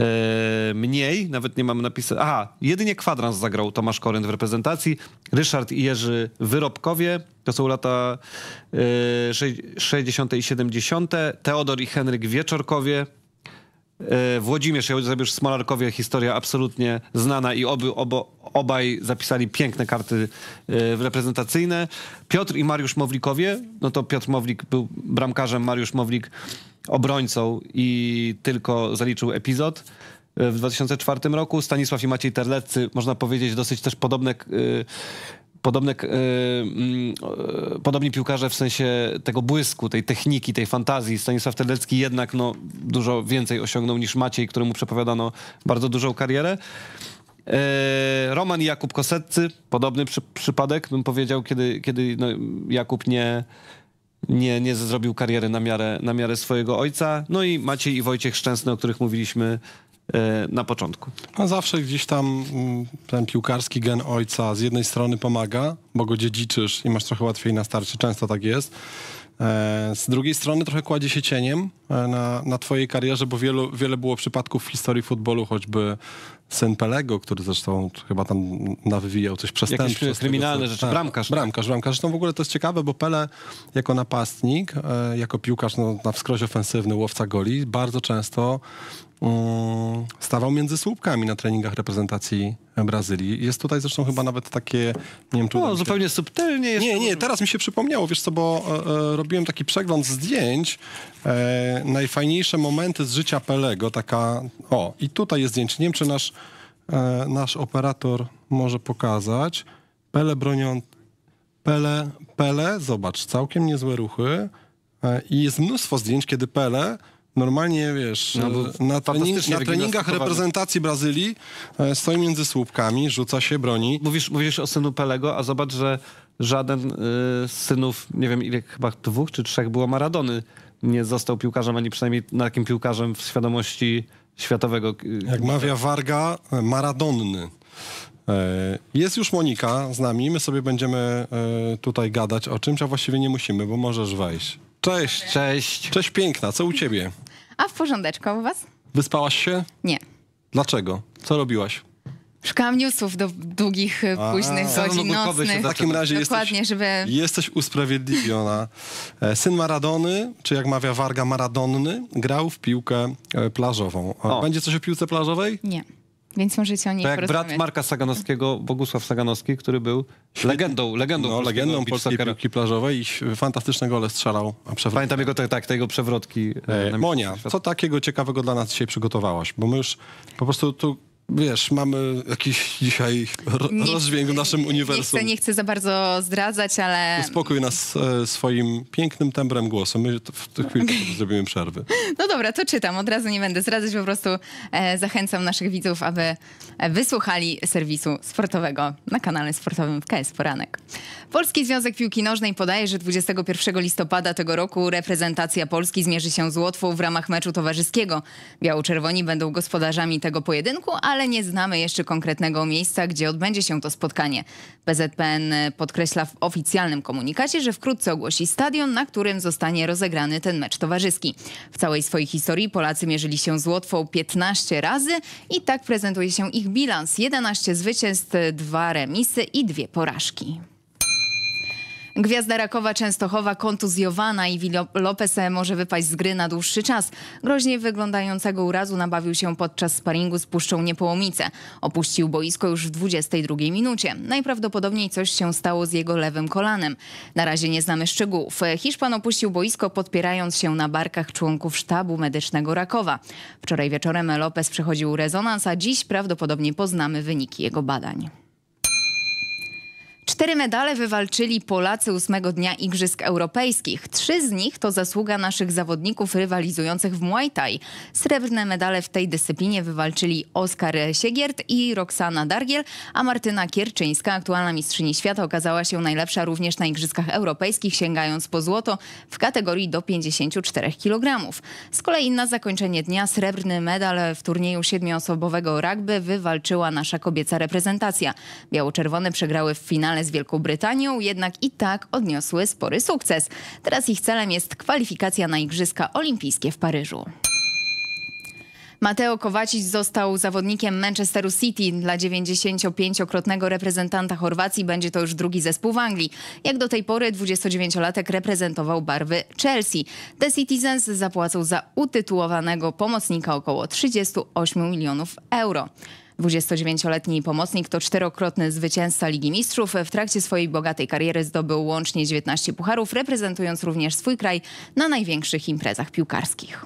E, mniej, nawet nie mam napisane. Aha, jedynie kwadrans zagrał Tomasz Korynt w reprezentacji. Ryszard i Jerzy Wyrobkowie, to są lata e, sześć- sześćdziesiąte i siedemdziesiąte. Teodor i Henryk Wieczorkowie. E, Włodzimierz i Eugeniusz Smolarkowie, historia absolutnie znana i oby, obo, obaj zapisali piękne karty e, reprezentacyjne. Piotr i Mariusz Mowlikowie, no to Piotr Mowlik był bramkarzem, Mariusz Mowlik obrońcą i tylko zaliczył epizod w dwa tysiące czwartym roku. Stanisław i Maciej Terleccy, można powiedzieć, dosyć też podobne, y, podobne, y, y, podobni piłkarze w sensie tego błysku, tej techniki, tej fantazji. Stanisław Terlecki jednak no, dużo więcej osiągnął niż Maciej, któremu przepowiadano bardzo dużą karierę. E, Roman i Jakub Kosetcy, podobny przy, przypadek, bym powiedział, kiedy, kiedy no, Jakub nie, nie, nie zrobił kariery na miarę, na miarę swojego ojca. No i Maciej i Wojciech Szczęsny, o których mówiliśmy e, na początku. A zawsze gdzieś tam mm, ten piłkarski gen ojca z jednej strony pomaga, bo go dziedziczysz i masz trochę łatwiej na starcie, często tak jest. E, z drugiej strony trochę kładzie się cieniem e, na, na twojej karierze, bo wielu, wiele było przypadków w historii futbolu, choćby syn Pelego, który zresztą chyba tam nawywijał coś przestępczego. Jakieś kryminalne tego, co- rzeczy, tak, bramkarz. Bramkarz, bramkarz. Zresztą w ogóle to jest ciekawe, bo Pele jako napastnik, e, jako piłkarz no, na wskroś ofensywny, łowca goli, bardzo często mm, stawał między słupkami na treningach reprezentacji Brazylii. Jest tutaj zresztą chyba nawet takie, nie wiem czy... uda No, mi się- zupełnie subtelnie. Jest nie, nie, teraz mi się przypomniało, wiesz co, bo e, e, robiłem taki przegląd zdjęć, e, najfajniejsze momenty z życia Pelego, taka, o, i tutaj jest zdjęcie, nie wiem, czy nasz, e, nasz operator może pokazać, Pele bronią, Pele, Pele, zobacz, całkiem niezłe ruchy e, i jest mnóstwo zdjęć, kiedy Pele normalnie, wiesz, No, bo e, na, trening, fantastycznie na treningach wygimnastykowany. reprezentacji Brazylii e, stoi między słupkami, rzuca się, broni. Mówisz, mówisz o synu Pelego, a zobacz, że żaden y, z synów, nie wiem ile, chyba dwóch czy trzech było Maradony, nie został piłkarzem, ani przynajmniej takim piłkarzem w świadomości światowego. Jak mawia Warga, Maradonny. E, Jest już Monika z nami, my sobie będziemy e, tutaj gadać o czymś, a właściwie nie musimy, bo możesz wejść. Cześć. Cześć. Cześć piękna, co u ciebie? A w porządeczku, a u was? Wyspałaś się? Nie. Dlaczego? Co robiłaś? Szukałam newsów do długich, A, późnych salon godzin ogórkowy się nocnych. W takim razie Dokładnie, jesteś, żeby... jesteś usprawiedliwiona. E, Syn Maradony, czy jak mawia Warga, Maradonny, grał w piłkę e, plażową. A O. Będzie coś o piłce plażowej? Nie. Więc możecie o niej To jak porozmawiać. brat Marka Saganowskiego, Bogusław Saganowski, który był legendą, legendą No, polskiego legendą beach polskiej soccera. piłki plażowej i fantastyczne gole strzelał. A przewrotne. Pamiętam jego, tak, te jego przewrotki. e, E, na Monia, Mistrzostwach co takiego ciekawego dla nas dzisiaj przygotowałaś? Bo my już po prostu tu, wiesz, mamy jakiś dzisiaj ro- Nie- rozdźwięk w naszym Nie uniwersum. chcę, nie chcę za bardzo zdradzać, ale... Uspokój nas e, swoim pięknym tembrem głosu. My t- w tej chwili zrobimy przerwy. No dobra, to czytam. Od razu nie będę zdradzać, po prostu e, zachęcam naszych widzów, aby e, wysłuchali serwisu sportowego na kanale sportowym w K S Poranek. Polski Związek Piłki Nożnej podaje, że dwudziestego pierwszego listopada tego roku reprezentacja Polski zmierzy się z Łotwą w ramach meczu towarzyskiego. Biało-czerwoni będą gospodarzami tego pojedynku, ale nie znamy jeszcze konkretnego miejsca, gdzie odbędzie się to spotkanie. P Z P N podkreśla w oficjalnym komunikacie, że wkrótce ogłosi stadion, na którym zostanie rozegrany ten mecz towarzyski. W całej swojej historii Polacy mierzyli się z Łotwą piętnaście razy i tak prezentuje się ich bilans. jedenaście zwycięstw, dwa remisy i dwie porażki. Gwiazda Rakowa Częstochowa kontuzjowana i Vilo Lopez może wypaść z gry na dłuższy czas. Groźnie wyglądającego urazu nabawił się podczas sparingu z Puszczą Niepołomice. Opuścił boisko już w dwudziestej drugiej minucie. Najprawdopodobniej coś się stało z jego lewym kolanem. Na razie nie znamy szczegółów. Hiszpan opuścił boisko podpierając się na barkach członków sztabu medycznego Rakowa. Wczoraj wieczorem Lopez przechodził rezonans, a dziś prawdopodobnie poznamy wyniki jego badań. Cztery medale wywalczyli Polacy ósmego dnia Igrzysk Europejskich. Trzy z nich to zasługa naszych zawodników rywalizujących w Muay Thai. Srebrne medale w tej dyscyplinie wywalczyli Oskar Siegiert i Roxana Dargiel, a Martyna Kierczyńska, aktualna mistrzyni świata, okazała się najlepsza również na Igrzyskach Europejskich, sięgając po złoto w kategorii do pięćdziesięciu czterech kilogramów. Z kolei na zakończenie dnia srebrny medal w turnieju siedmioosobowego rugby wywalczyła nasza kobieca reprezentacja. Biało-czerwone przegrały w finale z Wielką Brytanią, jednak i tak odniosły spory sukces. Teraz ich celem jest kwalifikacja na Igrzyska Olimpijskie w Paryżu. Mateo Kovacic został zawodnikiem Manchesteru City. Dla dziewięćdziesięciopięciokrotnego reprezentanta Chorwacji będzie to już drugi zespół w Anglii. Jak do tej pory dwudziestodziewięciolatek reprezentował barwy Chelsea. The Citizens zapłacą za utytułowanego pomocnika około trzydzieści osiem milionów euro. dwudziestodziewięcioletni pomocnik to czterokrotny zwycięzca Ligi Mistrzów. W trakcie swojej bogatej kariery zdobył łącznie dziewiętnaście pucharów, reprezentując również swój kraj na największych imprezach piłkarskich.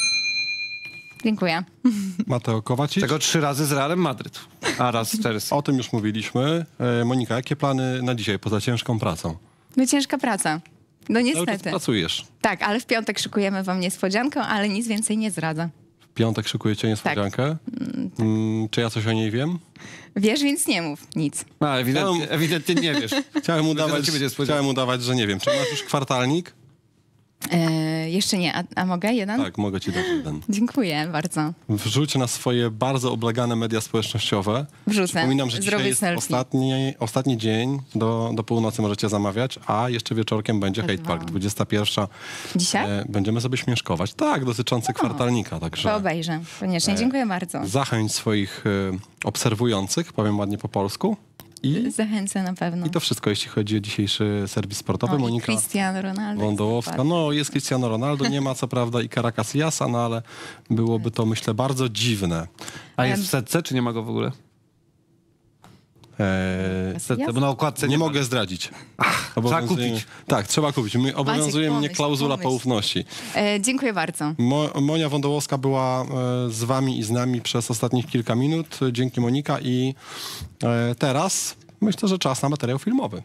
Dziękuję. Mateo Kovacic. Tego trzy razy z Realem Madryt, a raz z Chelsea. O tym już mówiliśmy. E, Monika, jakie plany na dzisiaj poza ciężką pracą? No ciężka praca. No Cały czas niestety. pracujesz. Tak, ale w piątek szykujemy wam niespodziankę, ale nic więcej nie zdradzę. W piątek szykujecie niespodziankę. Mm, czy ja coś o niej wiem? Wiesz, więc nie mów nic. A, ewidentnie, ewidentnie nie wiesz. Chciałem udawać, ciebie niespodzianka. chciałem udawać, że nie wiem. Czy masz już kwartalnik? E, jeszcze nie, a, a mogę jeden? Tak, mogę ci dać jeden. Dziękuję bardzo. Wrzuć na swoje bardzo oblegane media społecznościowe. Wrzucę. Przypominam, że Zrobię dzisiaj jest selfie. ostatni, ostatni dzień, do, do północy możecie zamawiać, a jeszcze wieczorkiem będzie Hate Park, dwudziesta pierwsza. Dzisiaj? E, będziemy sobie śmieszkować. Tak, dotyczący kwartalnika, także To obejrzę. Koniecznie. Dziękuję bardzo. zachęć swoich e, obserwujących, powiem ładnie po polsku. I, Zachęcę na pewno. I to wszystko, jeśli chodzi o dzisiejszy serwis sportowy. O, i Monika Cristiano Ronaldo. Wądołowska. No, jest Cristiano Ronaldo, nie ma co prawda Ikara Casillasa, no ale byłoby to, myślę, bardzo dziwne. A jest w setce, czy nie ma go w ogóle? Eee, Setce, bo na okładce nie nie ma. mogę zdradzić. Trzeba kupić. Tak, trzeba kupić. My, obowiązuje mnie pomyśl, klauzula pomyśl. poufności. E, dziękuję bardzo. Mo, Monia Wądołowska była e, z wami i z nami przez ostatnich kilka minut. Dzięki, Monika. I e, teraz myślę, że czas na materiał filmowy.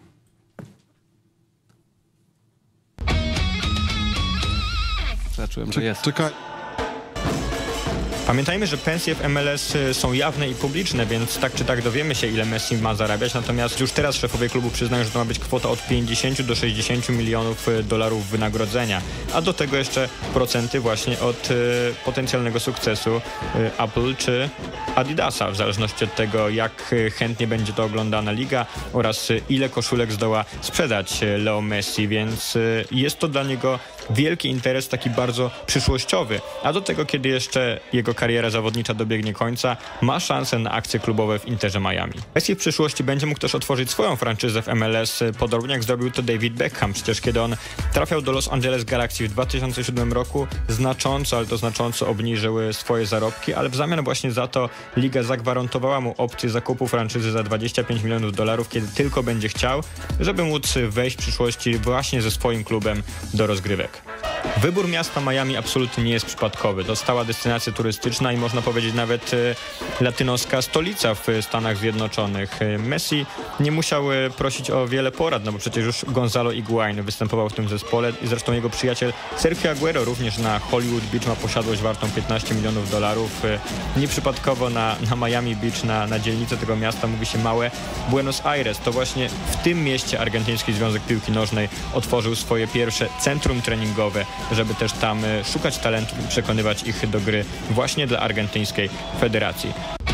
Zacząłem, że jest. Czekaj. Pamiętajmy, że pensje w M L S są jawne i publiczne, więc tak czy tak dowiemy się, ile Messi ma zarabiać. Natomiast już teraz szefowie klubu przyznają, że to ma być kwota od pięćdziesięciu do sześćdziesięciu milionów dolarów wynagrodzenia. A do tego jeszcze procenty właśnie od y, potencjalnego sukcesu y, Apple czy Adidasa, w zależności od tego, jak y, chętnie będzie to oglądana liga oraz y, ile koszulek zdoła sprzedać y, Leo Messi, więc y, jest to dla niego wielki interes, taki bardzo przyszłościowy. A do tego, kiedy jeszcze jego kariera zawodnicza dobiegnie końca, ma szansę na akcje klubowe w Interze Miami. Messi w przyszłości będzie mógł też otworzyć swoją franczyzę w M L S, podobnie jak zrobił to David Beckham. Przecież kiedy on trafiał do Los Angeles Galaxy w dwa tysiące siódmym roku, znacząco, ale to znacząco obniżyły swoje zarobki, ale w zamian właśnie za to liga zagwarantowała mu opcję zakupu franczyzy za dwadzieścia pięć milionów dolarów, kiedy tylko będzie chciał, żeby móc wejść w przyszłości właśnie ze swoim klubem do rozgrywek. Wybór miasta Miami absolutnie nie jest przypadkowy. To stała destynacja turystyczna i można powiedzieć nawet e, latynoska stolica w Stanach Zjednoczonych. E, Messi nie musiał e, prosić o wiele porad, no bo przecież już Gonzalo Higuain występował w tym zespole i zresztą jego przyjaciel Sergio Aguero również na Hollywood Beach ma posiadłość wartą piętnaście milionów dolarów. E, nieprzypadkowo na, na Miami Beach, na, na dzielnicę tego miasta mówi się małe Buenos Aires. To właśnie w tym mieście Argentyński Związek Piłki Nożnej otworzył swoje pierwsze centrum treningowe, żeby też tam szukać talentów i przekonywać ich do gry właśnie dla argentyńskiej federacji.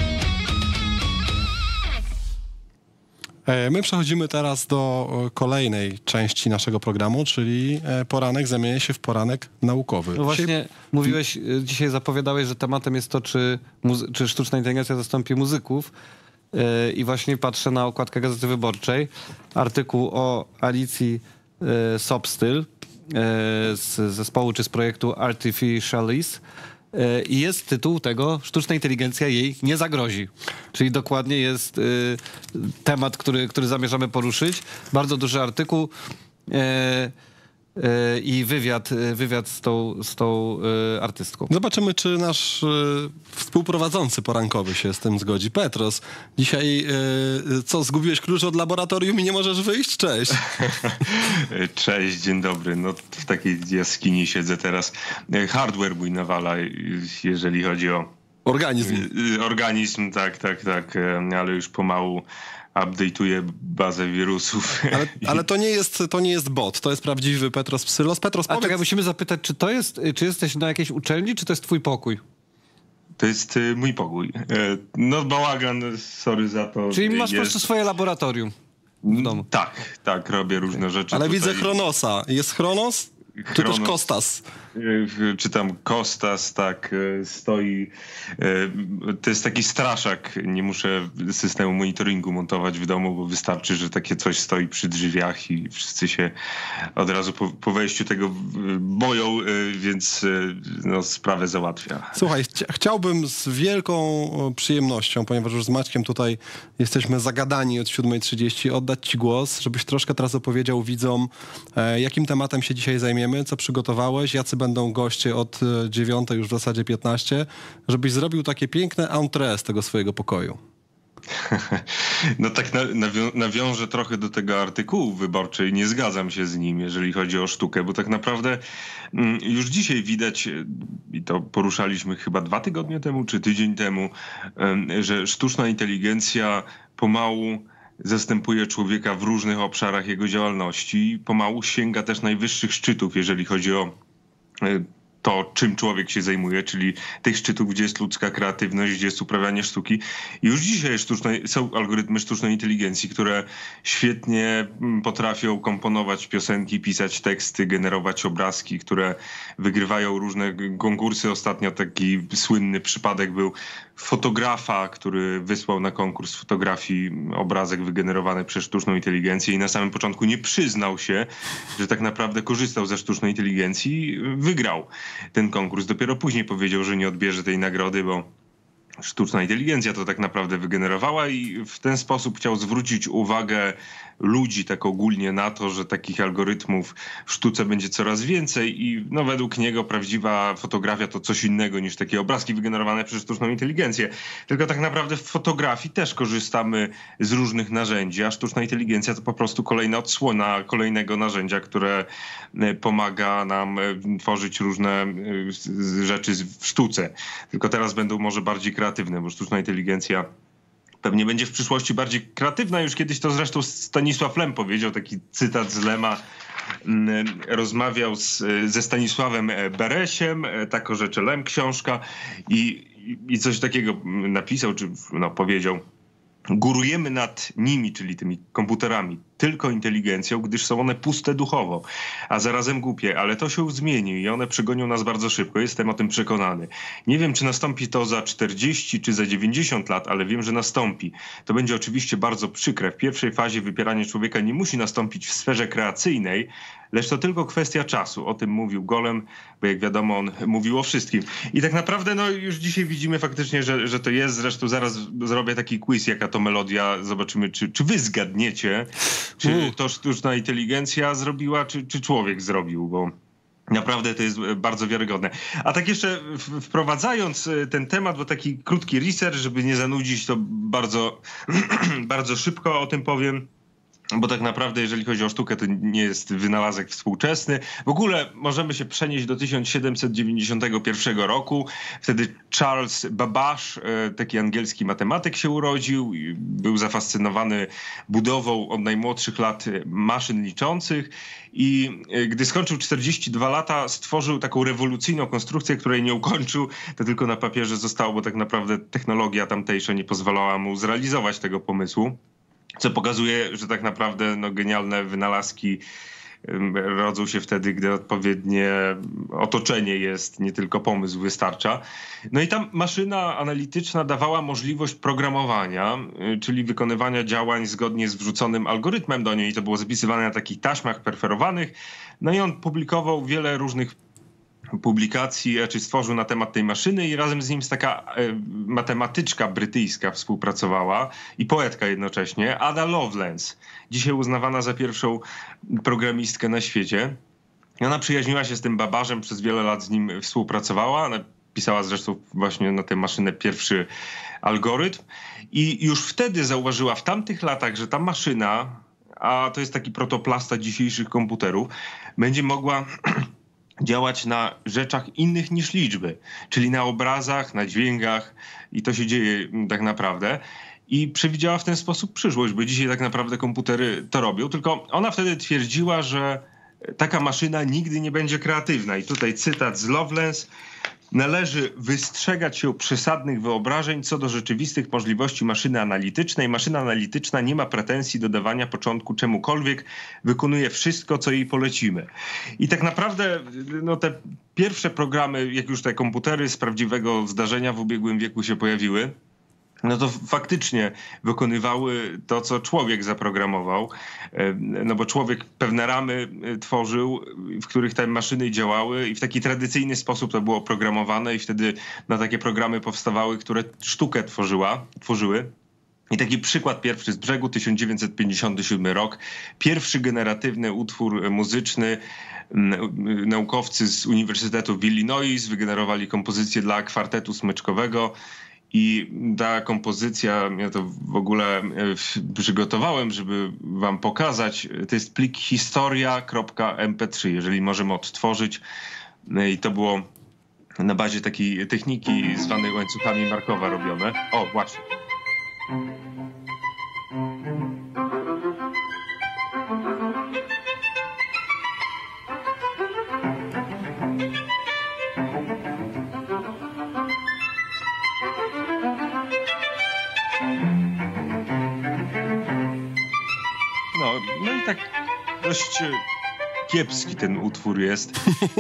My przechodzimy teraz do kolejnej części naszego programu, czyli poranek zamienia się w poranek naukowy. No właśnie dzisiaj... mówiłeś, dzisiaj zapowiadałeś, że tematem jest to, czy, muzy- czy sztuczna inteligencja zastąpi muzyków. Yy, I właśnie patrzę na okładkę Gazety Wyborczej. Artykuł o Alicji yy, Sobstyl yy, z zespołu czy z projektu Artificialis. I jest tytuł tego, sztuczna inteligencja jej nie zagrozi. Czyli dokładnie jest y, temat, który, który zamierzamy poruszyć. Bardzo duży artykuł y, y, i wywiad, wywiad z tą, z tą y, artystką. Zobaczymy, czy nasz y, współprowadzący porankowy się z tym zgodzi. Petros, dzisiaj y, co, zgubiłeś klucz od laboratorium i nie możesz wyjść? Cześć. Cześć, dzień dobry. No w takiej jaskini siedzę teraz. Hardware mój nawala, jeżeli chodzi o organizm. Organizm, tak, tak, tak, ale już pomału update'uje bazę wirusów. Ale, ale to nie jest, to nie jest bot, to jest prawdziwy Petros Psylos. Petros, A powiedz... czekaj, musimy zapytać, czy to jest, czy jesteś na jakiejś uczelni, czy to jest twój pokój? To jest y, mój pokój. Y, no bałagan, sorry za to. Czyli masz jest... po prostu swoje laboratorium w domu. Tak, tak, robię różne rzeczy. Ale tutaj. widzę Chronosa. Jest Chronos? Czy też Kostas? Czy tam Kostas, tak, stoi. To jest taki straszak. Nie muszę systemu monitoringu montować w domu, bo wystarczy, że takie coś stoi przy drzwiach i wszyscy się od razu po, po wejściu tego boją, więc no, sprawę załatwia. Słuchaj, chcia- chciałbym z wielką przyjemnością, ponieważ już z Maćkiem tutaj jesteśmy zagadani od siódmej trzydzieści, oddać ci głos, żebyś troszkę teraz opowiedział widzom, e, jakim tematem się dzisiaj zajmiemy, co przygotowałeś, jacy będą goście od dziewiątej, już w zasadzie piętnaście, żebyś zrobił takie piękne entrée z tego swojego pokoju. No tak nawią- nawiążę trochę do tego artykułu wyborczej. Nie zgadzam się z nim, jeżeli chodzi o sztukę, bo tak naprawdę mm, już dzisiaj widać, i to poruszaliśmy chyba dwa tygodnie temu, czy tydzień temu, ym, że sztuczna inteligencja pomału zastępuje człowieka w różnych obszarach jego działalności i pomału sięga też najwyższych szczytów, jeżeli chodzi o to, czym człowiek się zajmuje, czyli tych szczytów, gdzie jest ludzka kreatywność, gdzie jest uprawianie sztuki. I już dzisiaj sztuczne, są algorytmy sztucznej inteligencji, które świetnie potrafią komponować piosenki, pisać teksty, generować obrazki, które wygrywają różne konkursy. Ostatnio taki słynny przypadek był fotografa, który wysłał na konkurs fotografii obrazek wygenerowany przez sztuczną inteligencję i na samym początku nie przyznał się, że tak naprawdę korzystał ze sztucznej inteligencji, wygrał ten konkurs. Dopiero później powiedział, że nie odbierze tej nagrody, bo sztuczna inteligencja to tak naprawdę wygenerowała i w ten sposób chciał zwrócić uwagę ludzi tak ogólnie na to, że takich algorytmów w sztuce będzie coraz więcej i no według niego prawdziwa fotografia to coś innego niż takie obrazki wygenerowane przez sztuczną inteligencję. Tylko tak naprawdę w fotografii też korzystamy z różnych narzędzi, a sztuczna inteligencja to po prostu kolejna odsłona kolejnego narzędzia, które pomaga nam tworzyć różne rzeczy w sztuce. Tylko teraz będą może bardziej kreatywne, bo sztuczna inteligencja pewnie będzie w przyszłości bardziej kreatywna. Już kiedyś to zresztą Stanisław Lem powiedział, taki cytat z Lema. Rozmawiał z, ze Stanisławem Beresiem, Tak o rzeczy Lem, książka i, i coś takiego napisał, czy no, powiedział. Górujemy nad nimi, czyli tymi komputerami, tylko inteligencją, gdyż są one puste duchowo, a zarazem głupie, ale to się zmieni i one przegonią nas bardzo szybko, jestem o tym przekonany. Nie wiem, czy nastąpi to za czterdzieści czy za dziewięćdziesiąt lat, ale wiem, że nastąpi. To będzie oczywiście bardzo przykre. W pierwszej fazie wypieranie człowieka nie musi nastąpić w sferze kreacyjnej, lecz to tylko kwestia czasu. O tym mówił Golem, bo jak wiadomo, on mówił o wszystkim. I tak naprawdę no już dzisiaj widzimy faktycznie, że, że to jest. Zresztą zaraz zrobię taki quiz, jaka to melodia. Zobaczymy, czy, czy wy zgadniecie, czy to sztuczna inteligencja zrobiła, czy, czy człowiek zrobił, bo naprawdę to jest bardzo wiarygodne. A tak jeszcze wprowadzając ten temat, bo taki krótki research, żeby nie zanudzić, to bardzo, bardzo szybko o tym powiem. Bo tak naprawdę, jeżeli chodzi o sztukę, to nie jest wynalazek współczesny. W ogóle możemy się przenieść do tysiąc siedemset dziewięćdziesiątego pierwszego roku. Wtedy Charles Babbage, taki angielski matematyk, się urodził. Był zafascynowany budową od najmłodszych lat maszyn liczących. I gdy skończył czterdzieści dwa lata, stworzył taką rewolucyjną konstrukcję, której nie ukończył. To tylko na papierze zostało, bo tak naprawdę technologia tamtejsza nie pozwalała mu zrealizować tego pomysłu. Co pokazuje, że tak naprawdę no, genialne wynalazki rodzą się wtedy, gdy odpowiednie otoczenie jest, nie tylko pomysł wystarcza. No i tam maszyna analityczna dawała możliwość programowania, czyli wykonywania działań zgodnie z wrzuconym algorytmem do niej. To było zapisywane na takich taśmach perferowanych. No i on publikował wiele różnych publikacji, czy stworzył na temat tej maszyny i razem z nim taka matematyczka brytyjska współpracowała i poetka jednocześnie, Ada Lovelace, dzisiaj uznawana za pierwszą programistkę na świecie. I ona przyjaźniła się z tym Babbage'em, przez wiele lat z nim współpracowała. Ona pisała zresztą właśnie na tę maszynę pierwszy algorytm i już wtedy zauważyła w tamtych latach, że ta maszyna, a to jest taki protoplasta dzisiejszych komputerów, będzie mogła działać na rzeczach innych niż liczby, czyli na obrazach, na dźwiękach i to się dzieje tak naprawdę. I przewidziała w ten sposób przyszłość, bo dzisiaj tak naprawdę komputery to robią, tylko ona wtedy twierdziła, że taka maszyna nigdy nie będzie kreatywna. I tutaj cytat z Lovelace. Należy wystrzegać się przesadnych wyobrażeń co do rzeczywistych możliwości maszyny analitycznej. Maszyna analityczna nie ma pretensji do dawania początku czemukolwiek, wykonuje wszystko, co jej polecimy. I tak naprawdę no, te pierwsze programy, jak już te komputery z prawdziwego zdarzenia w ubiegłym wieku się pojawiły, no to faktycznie wykonywały to, co człowiek zaprogramował. No bo człowiek pewne ramy tworzył, w których te maszyny działały i w taki tradycyjny sposób to było programowane i wtedy no, takie programy powstawały, które sztukę tworzyła, tworzyły. I taki przykład pierwszy z brzegu, tysiąc dziewięćset pięćdziesiąty siódmy rok. Pierwszy generatywny utwór muzyczny. Naukowcy z Uniwersytetu w Illinois wygenerowali kompozycję dla kwartetu smyczkowego. I ta kompozycja, ja to w ogóle przygotowałem, żeby wam pokazać. To jest plik historia kropka em pe trzy, jeżeli możemy odtworzyć. I to było na bazie takiej techniki zwanej łańcuchami Markowa robione. O, właśnie. no i tak dość kiepski ten utwór jest.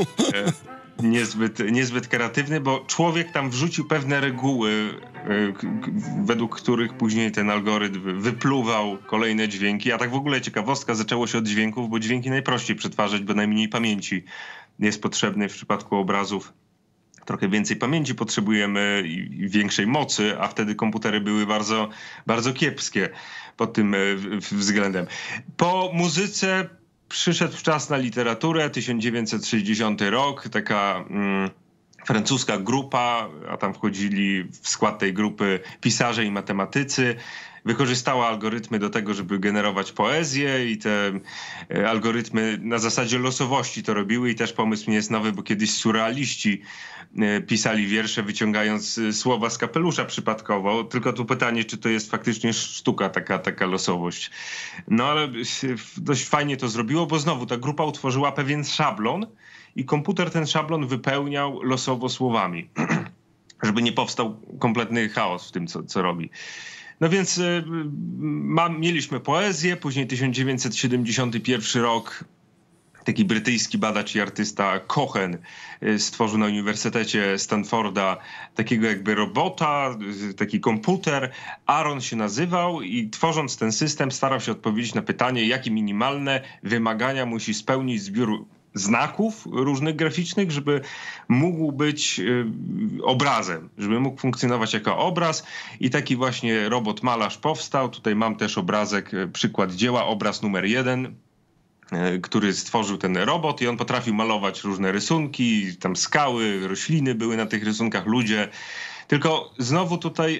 Niezbyt, niezbyt kreatywny, bo człowiek tam wrzucił pewne reguły, według których później ten algorytm wypluwał kolejne dźwięki. A tak w ogóle ciekawostka, zaczęło się od dźwięków, bo dźwięki najprościej przetwarzać, bo najmniej pamięci jest potrzebnej w przypadku obrazów. Trochę więcej pamięci potrzebujemy i większej mocy, a wtedy komputery były bardzo, bardzo kiepskie pod tym względem. Po muzyce przyszedł czas na literaturę, tysiąc dziewięćset sześćdziesiąty rok, taka mm, francuska grupa, a tam wchodzili w skład tej grupy pisarze i matematycy. Wykorzystała algorytmy do tego, żeby generować poezję i te algorytmy na zasadzie losowości to robiły i też pomysł nie jest nowy, bo kiedyś surrealiści pisali wiersze wyciągając słowa z kapelusza przypadkowo, tylko tu pytanie, czy to jest faktycznie sztuka, taka, taka losowość. No ale dość fajnie to zrobiło, bo znowu ta grupa utworzyła pewien szablon i komputer ten szablon wypełniał losowo słowami, żeby nie powstał kompletny chaos w tym, co, co robi. No więc y, ma, mieliśmy poezję, później tysiąc dziewięćset siedemdziesiąty pierwszy rok taki brytyjski badacz i artysta Cohen stworzył na Uniwersytecie Stanforda takiego jakby robota, taki komputer. Aaron się nazywał i tworząc ten system starał się odpowiedzieć na pytanie, jakie minimalne wymagania musi spełnić zbiór znaków różnych graficznych, żeby mógł być obrazem, żeby mógł funkcjonować jako obraz i taki właśnie robot malarz powstał. Tutaj mam też obrazek, przykład dzieła, obraz numer jeden, który stworzył ten robot i on potrafił malować różne rysunki, tam skały, rośliny były na tych rysunkach, ludzie. Tylko znowu tutaj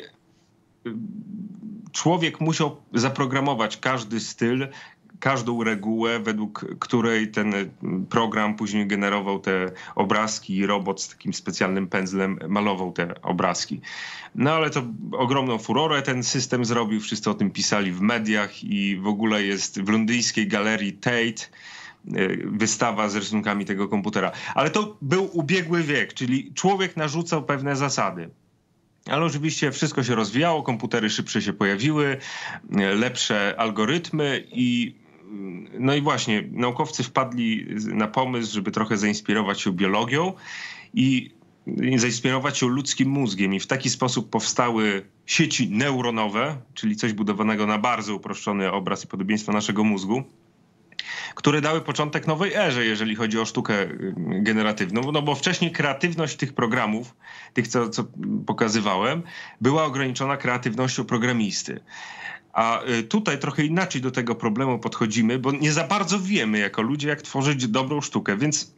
człowiek musiał zaprogramować każdy styl, każdą regułę, według której ten program później generował te obrazki i robot z takim specjalnym pędzlem malował te obrazki. No ale to ogromną furorę ten system zrobił, wszyscy o tym pisali w mediach i w ogóle jest w londyńskiej galerii Tate wystawa z rysunkami tego komputera. Ale to był ubiegły wiek, czyli człowiek narzucał pewne zasady. Ale oczywiście wszystko się rozwijało, komputery szybsze się pojawiły, lepsze algorytmy i no i właśnie naukowcy wpadli na pomysł, żeby trochę zainspirować się biologią i zainspirować się ludzkim mózgiem i w taki sposób powstały sieci neuronowe, czyli coś budowanego na bardzo uproszczony obraz i podobieństwo naszego mózgu, które dały początek nowej erze, jeżeli chodzi o sztukę generatywną, no bo wcześniej kreatywność tych programów, tych co, co pokazywałem, była ograniczona kreatywnością programisty. A tutaj trochę inaczej do tego problemu podchodzimy, bo nie za bardzo wiemy jako ludzie, jak tworzyć dobrą sztukę, więc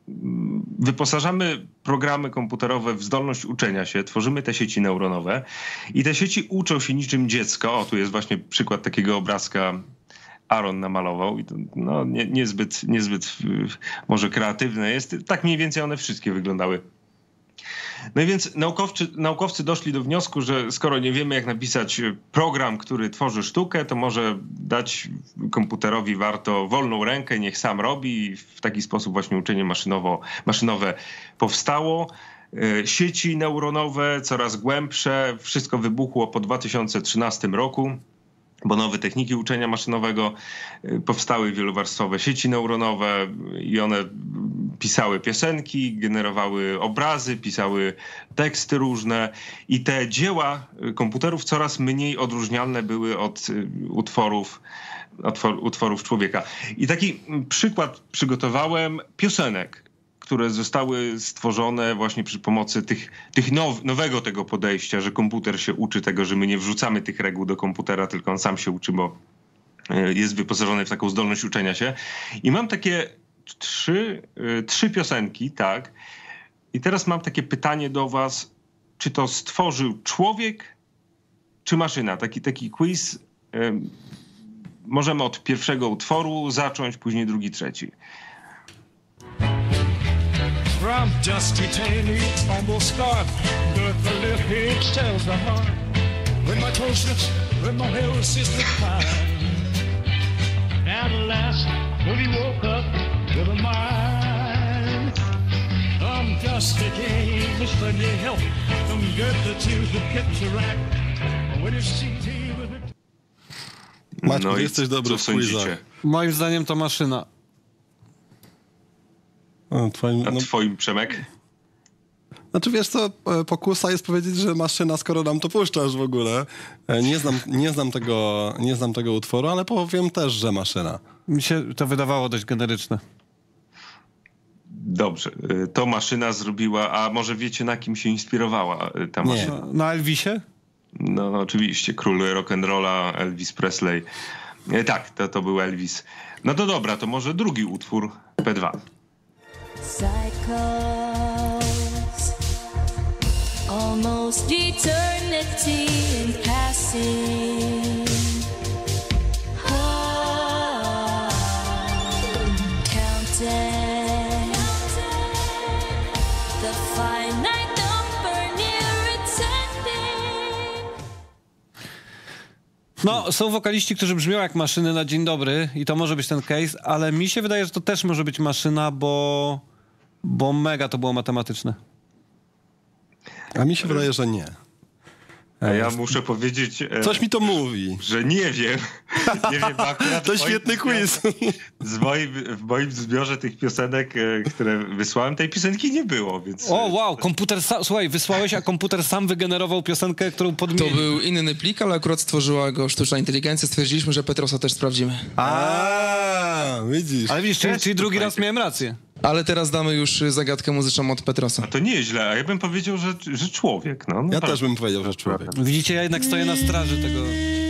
wyposażamy programy komputerowe w zdolność uczenia się, tworzymy te sieci neuronowe i te sieci uczą się niczym dziecko. O, tu jest właśnie przykład takiego obrazka, Aaron namalował i to no, nie, niezbyt, niezbyt może kreatywne jest. Tak mniej więcej one wszystkie wyglądały. No i więc naukowcy, naukowcy doszli do wniosku, że skoro nie wiemy, jak napisać program, który tworzy sztukę, to może dać komputerowi warto wolną rękę, niech sam robi. I w taki sposób właśnie uczenie maszynowo, maszynowe powstało. Sieci neuronowe coraz głębsze, wszystko wybuchło po dwa tysiące trzynastym roku. Bo nowe techniki uczenia maszynowego, powstały wielowarstwowe sieci neuronowe i one pisały piosenki, generowały obrazy, pisały teksty różne i te dzieła komputerów coraz mniej odróżnialne były od utworów, utworów człowieka. I taki przykład przygotowałem piosenek, które zostały stworzone właśnie przy pomocy tych, tych now, nowego tego podejścia, że komputer się uczy tego, że my nie wrzucamy tych reguł do komputera, tylko on sam się uczy, bo jest wyposażony w taką zdolność uczenia się. I mam takie trzy, trzy piosenki, tak. I teraz mam takie pytanie do was, czy to stworzył człowiek, czy maszyna? Taki, taki quiz. Możemy od pierwszego utworu zacząć, później drugi, trzeci. From dusty tanny, almost scarred, but the left page tells the heart. When my toe slips, when my hair is sister fine. At last, when he woke up with a mind. I'm dusty cane, Mister Need help. From good to the picture rack. When it sees he with it. Maćku, no ty i jesteś dobry co w quizach. sądzicie? Moim zdaniem to maszyna. No, twoim, A no, twoim, Przemek? znaczy wiesz co, e, pokusa jest powiedzieć, że maszyna, skoro nam to puszczasz w ogóle. E, Nie znam, nie znam, tego, nie znam tego utworu, ale powiem też, że maszyna. Mi się to wydawało dość generyczne. Dobrze, y, to maszyna zrobiła, a może wiecie, na kim się inspirowała y, ta Nie. maszyna? No, na Elvisie? No, no oczywiście, król rock'n'rolla Elvis Presley. E, tak, to, to był Elvis. No to dobra, to może drugi utwór, P dwa. Cycles, almost eternity in passing. Oh, counting the finite number near its ending. No, są wokaliści, którzy brzmią jak maszyny na dzień dobry i to może być ten case, ale mi się wydaje, że to też może być maszyna, bo, bo mega to było matematyczne. A mi się wydaje, że nie. A ja muszę powiedzieć, e, Coś mi to mówi. że nie wiem. Nie wiem, bo akurat To w moim świetny quiz. zbiorze- Z moim, w moim zbiorze tych piosenek, e, które wysłałem, tej piosenki nie było, więc... O, wow, komputer sam, słuchaj, wysłałeś, a komputer sam wygenerował piosenkę, którą To podmienił. był inny plik, ale akurat stworzyła go sztuczna inteligencja. Stwierdziliśmy, że Petrosa też sprawdzimy. A, widzisz. Ale widzisz, czyli, czyli drugi raz miałem rację. Ale teraz damy już zagadkę muzyczną od Petrosa. A to nie jest źle, a ja bym powiedział, że, że człowiek. No, no Ja tak. też bym powiedział, że człowiek. Widzicie, ja jednak stoję na straży tego.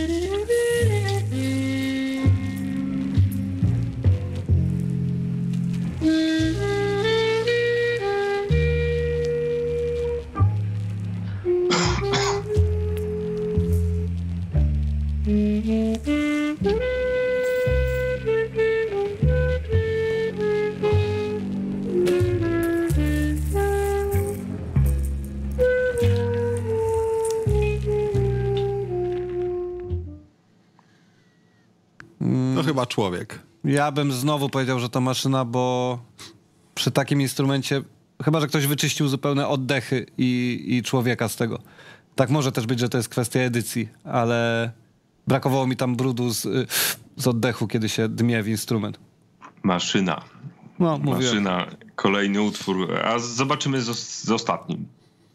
To chyba człowiek. Ja bym znowu powiedział, że to maszyna, bo przy takim instrumencie, chyba że ktoś wyczyścił zupełne oddechy i, i człowieka z tego. Tak może też być, że to jest kwestia edycji, ale brakowało mi tam brudu z, z oddechu, kiedy się dmie instrument. Maszyna. No, mówiłem. Maszyna, kolejny utwór, a zobaczymy z, z ostatnim.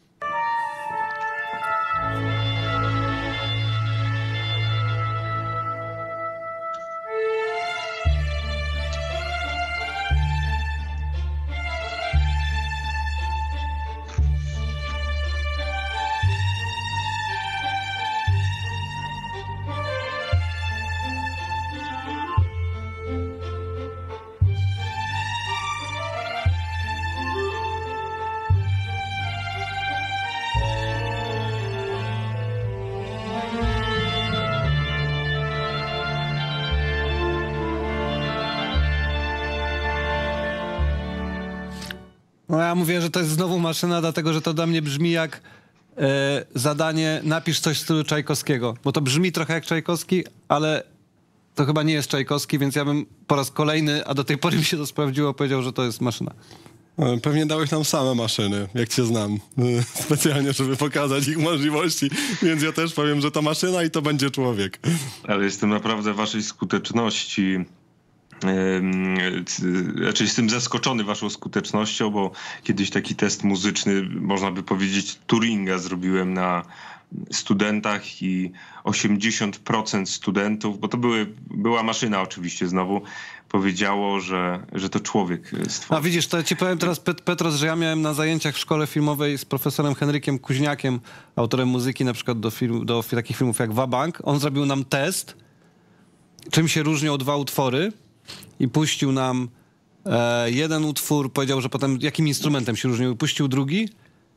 No ja mówię, że to jest znowu maszyna, dlatego że to dla mnie brzmi jak e, zadanie napisz coś w stylu Czajkowskiego. Bo to brzmi trochę jak Czajkowski, ale to chyba nie jest Czajkowski, więc ja bym po raz kolejny, a do tej pory mi się to sprawdziło, powiedział, że to jest maszyna. E, Pewnie dałeś nam same maszyny, jak cię znam. E, Specjalnie, żeby pokazać ich możliwości. Więc ja też powiem, że to maszyna i to będzie człowiek. Ale jestem naprawdę waszej skuteczności... Ym, c- Znaczy jestem zaskoczony waszą skutecznością, bo kiedyś taki test muzyczny, można by powiedzieć Turinga, zrobiłem na studentach i osiemdziesiąt procent studentów, bo to były, była maszyna oczywiście znowu, powiedziało, że, że to człowiek A stworzył. widzisz, to ja ci powiem teraz, Pet- Petros, że ja miałem na zajęciach w szkole filmowej z profesorem Henrykiem Kuźniakiem, autorem muzyki na przykład do, film, do takich filmów jak Wabank. On zrobił nam test, czym się różnią dwa utwory i puścił nam e, jeden utwór, powiedział, że potem jakim instrumentem się różnił, i puścił drugi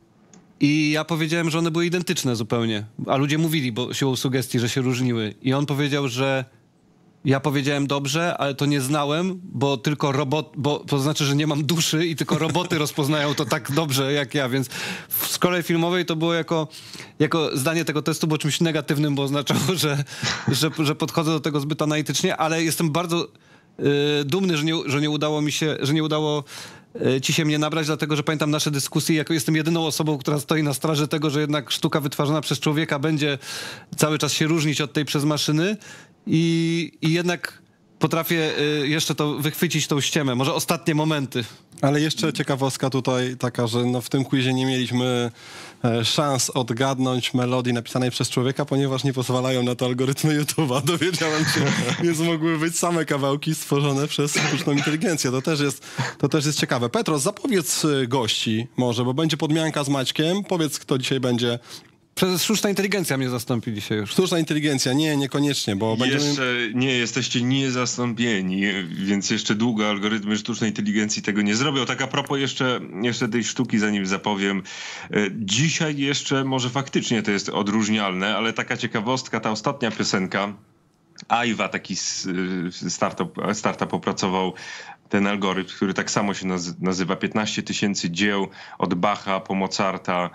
i ja powiedziałem, że one były identyczne zupełnie, a ludzie mówili, bo siłą sugestii, że się różniły i on powiedział, że ja powiedziałem dobrze, ale to nie znałem, bo tylko robot, bo to znaczy, że nie mam duszy i tylko roboty rozpoznają to tak dobrze jak ja, więc w szkole filmowej to było jako, jako zdanie tego testu było czymś negatywnym, bo oznaczało, że, że, że podchodzę do tego zbyt analitycznie, ale jestem bardzo y, dumny, że nie, że nie udało mi się, że nie udało y, ci się mnie nabrać, dlatego, że pamiętam nasze dyskusje, jako jestem jedyną osobą, która stoi na straży tego, że jednak sztuka wytwarzana przez człowieka będzie cały czas się różnić od tej przez maszyny. i, i jednak potrafię y, jeszcze to wychwycić tą ściemę. Może ostatnie momenty. Ale jeszcze ciekawostka tutaj taka, że no w tym quizie nie mieliśmy e, szans odgadnąć melodii napisanej przez człowieka, ponieważ nie pozwalają na to algorytmy YouTube'a. Dowiedziałem się, więc mogły być same kawałki stworzone przez sztuczną inteligencję. To też jest, to też jest ciekawe. Petros, zapowiedz y, gości może, bo będzie podmianka z Maćkiem. Powiedz, kto dzisiaj będzie. Przez sztuczna inteligencja mnie zastąpi dzisiaj już. Sztuczna inteligencja, nie, niekoniecznie, bo będziemy... Jeszcze nie, jesteście niezastąpieni, więc jeszcze długo algorytmy sztucznej inteligencji tego nie zrobią. Tak a propos jeszcze, jeszcze tej sztuki, zanim zapowiem. Dzisiaj jeszcze może faktycznie to jest odróżnialne, ale taka ciekawostka, ta ostatnia piosenka, Aiwa, taki startup, startup opracował ten algorytm, który tak samo się nazywa, piętnaście tysięcy dzieł od Bacha po Mozarta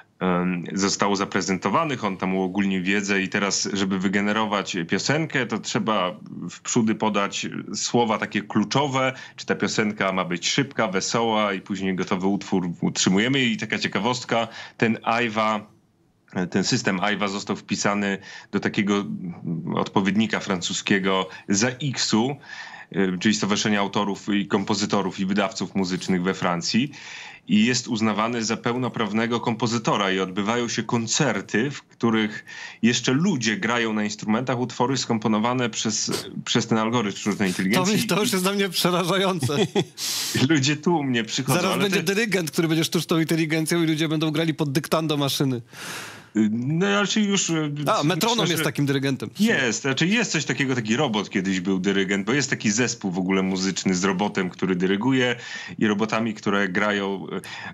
zostało zaprezentowanych, on tam uogólnił wiedzę i teraz, żeby wygenerować piosenkę, to trzeba w przódy podać słowa takie kluczowe, czy ta piosenka ma być szybka, wesoła i później gotowy utwór utrzymujemy. I taka ciekawostka, ten Aiwa, ten system Aiwa został wpisany do takiego odpowiednika francuskiego Z A X-u, czyli Stowarzyszenia Autorów i Kompozytorów i Wydawców Muzycznych we Francji. I jest uznawany za pełnoprawnego kompozytora i odbywają się koncerty, w których jeszcze ludzie grają na instrumentach utwory skomponowane przez, przez ten algorytm sztucznej inteligencji. To, mi, to już jest dla mnie przerażające. Ludzie tu mnie przychodzą. Zaraz ale będzie te... dyrygent, który będzie sztuczną inteligencją i ludzie będą grali pod dyktando maszyny. No, znaczy już... A, metronom myślę, jest takim dyrygentem. Jest, znaczy jest coś takiego, taki robot kiedyś był dyrygent, bo jest taki zespół w ogóle muzyczny z robotem, który dyryguje i robotami, które grają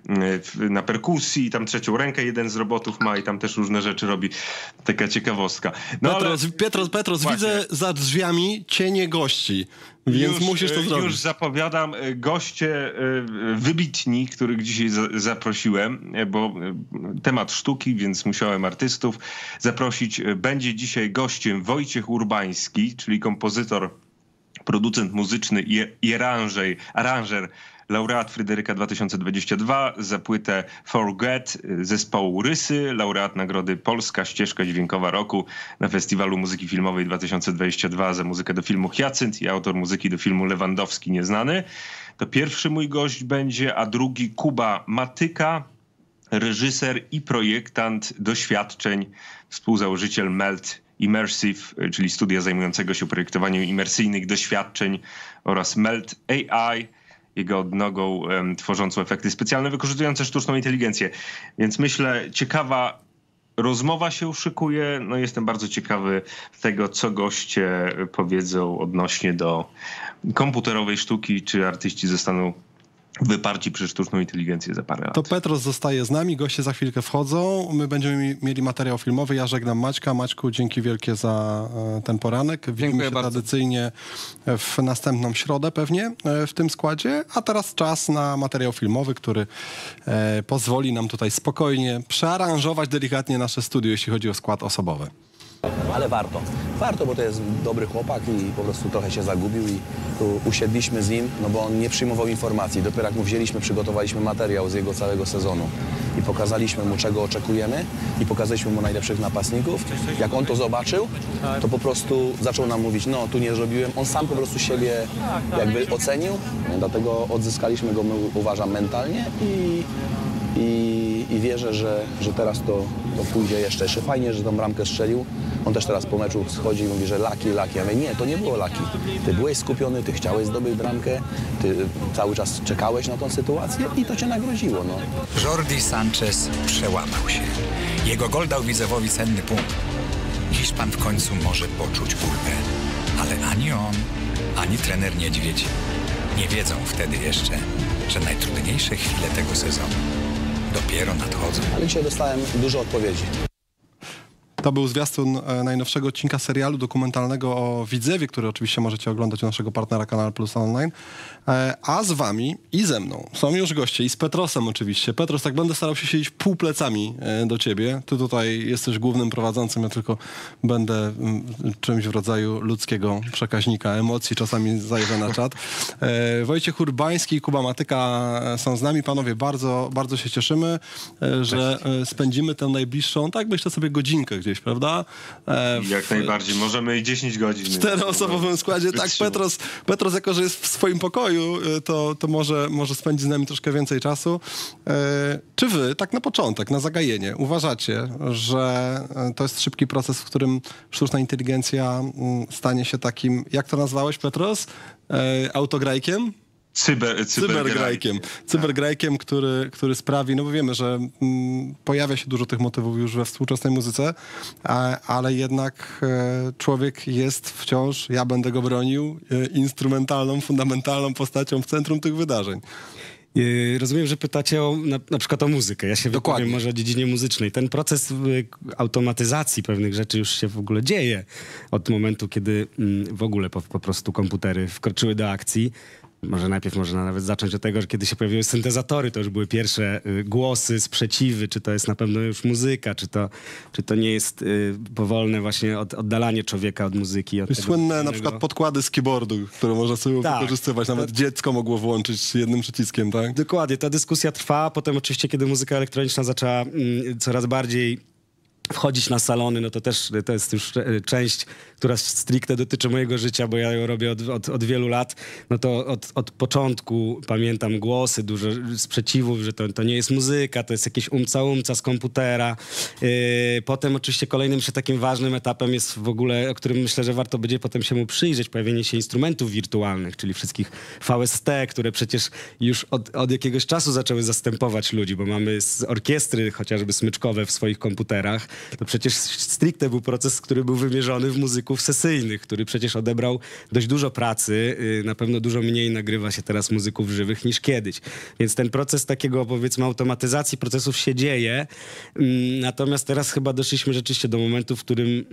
na perkusji, tam trzecią rękę jeden z robotów ma i tam też różne rzeczy robi. Taka ciekawostka. No, Petros, ale... Petros, Petros widzę za drzwiami cienie gości. Więc już, musisz to zrobić. Już zapowiadam, goście wybitni, których dzisiaj zaprosiłem, bo temat sztuki, więc musiałem artystów zaprosić. Będzie dzisiaj gościem Wojciech Urbański, czyli kompozytor, producent muzyczny i aranżer, aranżer laureat Fryderyka dwa tysiące dwadzieścia dwa za płytę Forget zespołu Rysy, laureat Nagrody Polska Ścieżka Dźwiękowa Roku na Festiwalu Muzyki Filmowej dwa tysiące dwadzieścia dwa za muzykę do filmu Hyacynt i autor muzyki do filmu Lewandowski Nieznany. To pierwszy mój gość będzie, a drugi Kuba Matyka, reżyser i projektant doświadczeń, współzałożyciel Melt Immersive, czyli studia zajmującego się projektowaniem imersyjnych doświadczeń, oraz Melt A I, jego odnogą um, tworzącą efekty specjalne wykorzystujące sztuczną inteligencję. Więc myślę, ciekawa rozmowa się szykuje. No, jestem bardzo ciekawy tego, co goście powiedzą odnośnie do komputerowej sztuki, czy artyści zostaną wyparci przez sztuczną inteligencję za parę lat. To Petros zostaje z nami, goście za chwilkę wchodzą. My będziemy mieli materiał filmowy. Ja żegnam Maćka. Maćku, dzięki wielkie za ten poranek. Widzimy Dziękuję się bardzo. tradycyjnie w następną środę pewnie w tym składzie. A teraz czas na materiał filmowy, który e, pozwoli nam tutaj spokojnie przearanżować delikatnie nasze studio, jeśli chodzi o skład osobowy. Ale warto. Warto, bo to jest dobry chłopak i po prostu trochę się zagubił i tu usiedliśmy z nim, no bo on nie przyjmował informacji. Dopiero jak mu wzięliśmy, przygotowaliśmy materiał z jego całego sezonu i pokazaliśmy mu, czego oczekujemy i pokazaliśmy mu najlepszych napastników. Jak on to zobaczył, to po prostu zaczął nam mówić, no tu nie zrobiłem. On sam po prostu siebie jakby ocenił, dlatego odzyskaliśmy go, uważam, mentalnie i I, i wierzę, że, że teraz to, to pójdzie jeszcze. Jeszcze fajnie, że tą bramkę strzelił. On też teraz po meczu schodzi i mówi, że laki, laki. Ja mówię, nie, to nie było laki. Ty byłeś skupiony, ty chciałeś zdobyć bramkę, ty cały czas czekałeś na tą sytuację i to cię nagroziło. No. Jordi Sanchez przełamał się. Jego gol dał Widzewowi cenny punkt. Hiszpan w końcu może poczuć ulgę. Ale ani on, ani trener Niedźwiedź nie wiedzą wtedy jeszcze, że najtrudniejsze chwile tego sezonu dopiero nadchodzą. Ale dzisiaj dostałem dużo odpowiedzi. To był zwiastun e, najnowszego odcinka serialu dokumentalnego o Widzewie, który oczywiście możecie oglądać u naszego partnera Kanal Plus Online. E, a z wami i ze mną są już goście i z Petrosem oczywiście. Petros, tak będę starał się siedzieć pół plecami e, do ciebie. Ty tutaj jesteś głównym prowadzącym, ja tylko będę m, czymś w rodzaju ludzkiego przekaźnika emocji, czasami zajrzę na czat. E, Wojciech Urbański i Kuba Matyka są z nami. Panowie, bardzo, bardzo się cieszymy, e, że e, spędzimy tę najbliższą, tak myślę sobie, godzinkę gdzieś gdzieś, prawda? E, w... Jak najbardziej. Możemy i dziesięć godzin. W czteroosobowym składzie. Tak, Petros, Petros jako, że jest w swoim pokoju, to, to może, może spędzić z nami troszkę więcej czasu. E, czy wy, tak na początek, na zagajenie, uważacie, że to jest szybki proces, w którym sztuczna inteligencja stanie się takim, jak to nazwałeś, Petros? E, autograjkiem? Cyber, cybergrajkiem. Cybergrajkiem, który, który sprawi, no bo wiemy, że mm, pojawia się dużo tych motywów już we współczesnej muzyce, a, ale jednak e, człowiek jest wciąż, ja będę go bronił, e, instrumentalną, fundamentalną postacią w centrum tych wydarzeń. Yy, Rozumiem, że pytacie o, na, na przykład o muzykę. Ja się Dokładnie. wypowiem może o dziedzinie muzycznej. Ten proces y, automatyzacji pewnych rzeczy już się w ogóle dzieje od momentu, kiedy y, w ogóle po, po prostu komputery wkroczyły do akcji. Może najpierw można nawet zacząć od tego, że kiedy się pojawiły syntezatory, to już były pierwsze y, głosy, sprzeciwy, czy to jest na pewno już muzyka, czy to, czy to nie jest y, powolne właśnie od, oddalanie człowieka od muzyki. Od tego Słynne na innego. przykład podkłady z keyboardu, które można sobie Tak. wykorzystywać. Nawet dziecko mogło włączyć jednym przyciskiem, tak? Dokładnie, ta dyskusja trwa. Potem oczywiście, kiedy muzyka elektroniczna zaczęła mm, coraz bardziej wchodzić na salony, no to też to jest już e, część, która stricte dotyczy mojego życia, bo ja ją robię od, od, od wielu lat. No to od, od początku pamiętam głosy, dużo sprzeciwów, że to, to nie jest muzyka, to jest jakieś umca umca z komputera. Yy, potem oczywiście kolejnym jeszcze takim ważnym etapem jest w ogóle, o którym myślę, że warto będzie potem się mu przyjrzeć, pojawienie się instrumentów wirtualnych, czyli wszystkich V S T, które przecież już od, od jakiegoś czasu zaczęły zastępować ludzi, bo mamy z orkiestry chociażby smyczkowe w swoich komputerach. To przecież stricte był proces, który był wymierzony w muzyków sesyjnych, który przecież odebrał dość dużo pracy. Na pewno dużo mniej nagrywa się teraz muzyków żywych niż kiedyś. Więc ten proces takiego, powiedzmy, automatyzacji procesów się dzieje. Natomiast teraz chyba doszliśmy rzeczywiście do momentu, w którym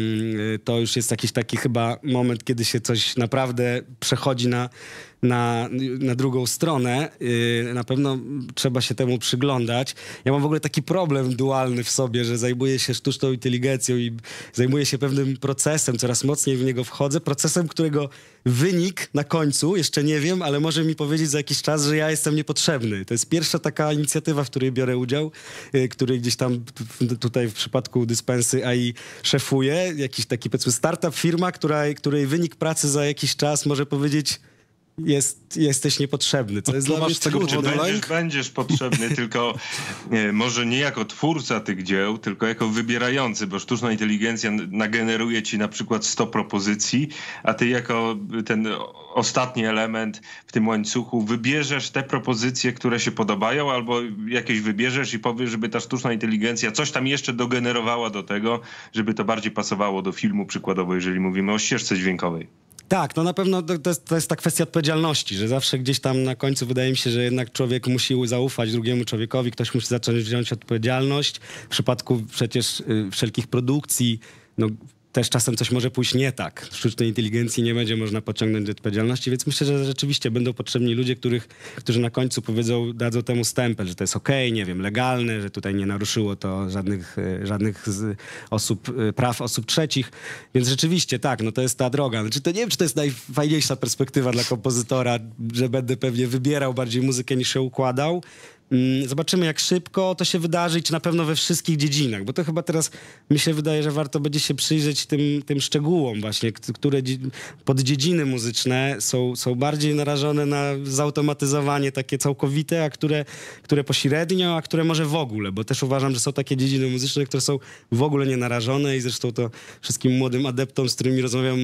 to już jest jakiś taki chyba moment, kiedy się coś naprawdę przechodzi na Na, na drugą stronę. Yy, na pewno trzeba się temu przyglądać. Ja mam w ogóle taki problem dualny w sobie, że zajmuję się sztuczną inteligencją i zajmuję się pewnym procesem, coraz mocniej w niego wchodzę, procesem, którego wynik na końcu, jeszcze nie wiem, ale może mi powiedzieć za jakiś czas, że ja jestem niepotrzebny. To jest pierwsza taka inicjatywa, w której biorę udział, yy, której gdzieś tam w, tutaj w przypadku Dyspensy A I szefuję. Jakiś taki, powiedzmy, startup, firma, która, której wynik pracy za jakiś czas może powiedzieć: Jest, jesteś niepotrzebny. To jest dla mnie trudne. Będziesz, będziesz potrzebny, tylko nie, może nie jako twórca tych dzieł, tylko jako wybierający, bo sztuczna inteligencja nageneruje ci na przykład sto propozycji, a ty jako ten ostatni element w tym łańcuchu wybierzesz te propozycje, które się podobają, albo jakieś wybierzesz i powiesz, żeby ta sztuczna inteligencja coś tam jeszcze dogenerowała do tego, żeby to bardziej pasowało do filmu, przykładowo, jeżeli mówimy o ścieżce dźwiękowej. Tak, no na pewno to jest, to jest ta kwestia odpowiedzialności, że zawsze gdzieś tam na końcu wydaje mi się, że jednak człowiek musi zaufać drugiemu człowiekowi, ktoś musi zacząć wziąć odpowiedzialność. W przypadku przecież y, wszelkich produkcji, no też czasem coś może pójść nie tak. Sztucznej inteligencji nie będzie można pociągnąć do odpowiedzialności, więc myślę, że rzeczywiście będą potrzebni ludzie, których, którzy na końcu powiedzą, dadzą temu stempel, że to jest okej, nie wiem, legalne, że tutaj nie naruszyło to żadnych, żadnych z osób, praw osób trzecich. Więc rzeczywiście tak, no to jest ta droga. Znaczy, to nie wiem, czy to jest najfajniejsza perspektywa dla kompozytora, że będę pewnie wybierał bardziej muzykę niż się układał. Zobaczymy, jak szybko to się wydarzy i czy na pewno we wszystkich dziedzinach, bo to chyba teraz mi się wydaje, że warto będzie się przyjrzeć tym, tym szczegółom właśnie, które poddziedziny muzyczne są, są bardziej narażone na zautomatyzowanie takie całkowite, a które, które pośrednio, a które może w ogóle, bo też uważam, że są takie dziedziny muzyczne, które są w ogóle nie narażone i zresztą to wszystkim młodym adeptom, z którymi rozmawiam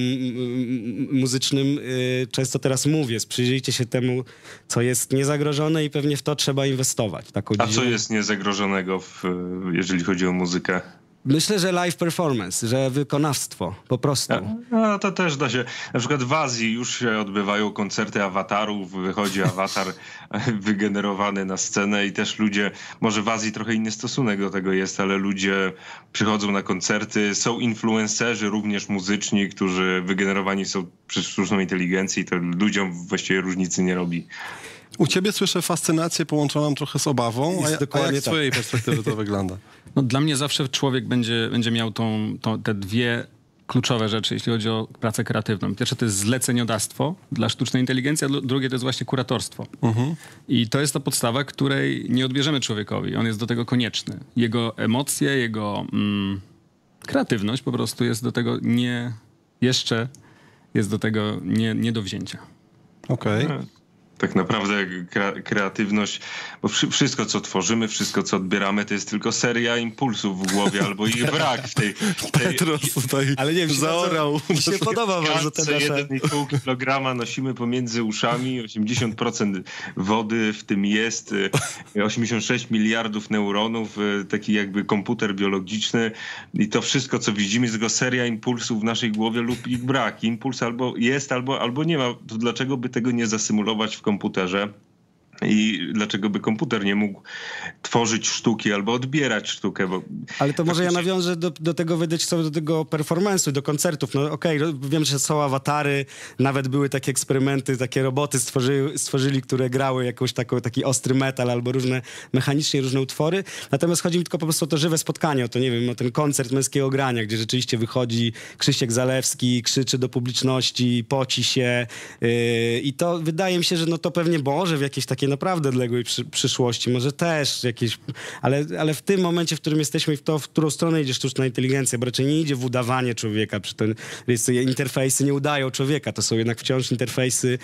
muzycznym, często teraz mówię, przyjrzyjcie się temu, co jest niezagrożone i pewnie w to trzeba inwestować. Taką A co jest niezagrożonego, w, jeżeli chodzi o muzykę? Myślę, że live performance, że wykonawstwo, po prostu. A, a to też da się. Na przykład w Azji już się odbywają koncerty awatarów, wychodzi awatar wygenerowany na scenę i też ludzie, może w Azji trochę inny stosunek do tego jest, ale ludzie przychodzą na koncerty, są influencerzy również muzyczni, którzy wygenerowani są przez sztuczną inteligencję i to ludziom właściwie różnicy nie robi. U ciebie słyszę fascynację połączoną trochę z obawą, a, a jak z twojej perspektywy to wygląda? No, dla mnie zawsze człowiek będzie, będzie miał tą, tą, te dwie kluczowe rzeczy, jeśli chodzi o pracę kreatywną. Pierwsze to jest zleceniodawstwo dla sztucznej inteligencji, a drugie to jest właśnie kuratorstwo. Mhm. I to jest ta podstawa, której nie odbierzemy człowiekowi. On jest do tego konieczny. Jego emocje, jego... Mm, kreatywność po prostu jest do tego nie, jeszcze jest do tego nie, nie do wzięcia. Okej. Okay. Tak naprawdę kre- kreatywność, bo wszy- wszystko, co tworzymy, wszystko, co odbieramy, to jest tylko seria impulsów w głowie, albo ich brak w tej... W tej Petros tutaj ale nie wiem, zaorał. Mi się podoba bardzo ten nasz... jeden i pół kilograma nosimy pomiędzy uszami, osiemdziesiąt procent wody w tym jest, osiemdziesiąt sześć miliardów neuronów, taki jakby komputer biologiczny i to wszystko, co widzimy, jest tylko seria impulsów w naszej głowie lub ich brak. Impuls albo jest, albo, albo nie ma. To dlaczego by tego nie zasymulować w komputerze? I dlaczego by komputer nie mógł tworzyć sztuki albo odbierać sztukę? Bo ale to może ja nawiążę do, do tego, wejść sobie do tego performance'u, do koncertów. No okej, okay, wiem, że są awatary, nawet były takie eksperymenty, takie roboty stworzyli, stworzyli które grały jakoś taką, taki ostry metal albo różne, mechanicznie różne utwory. Natomiast chodzi mi tylko po prostu o to żywe spotkanie, o to, nie wiem, o ten koncert męskiego grania, gdzie rzeczywiście wychodzi Krzysiek Zalewski, krzyczy do publiczności, poci się yy, i to wydaje mi się, że no to pewnie może w jakieś takie naprawdę odległej przy, przyszłości, może też jakieś, ale, ale w tym momencie, w którym jesteśmy i w to, w którą stronę idzie sztuczna inteligencja, bo raczej nie idzie w udawanie człowieka, przy ten, jest, interfejsy nie udają człowieka, to są jednak wciąż interfejsy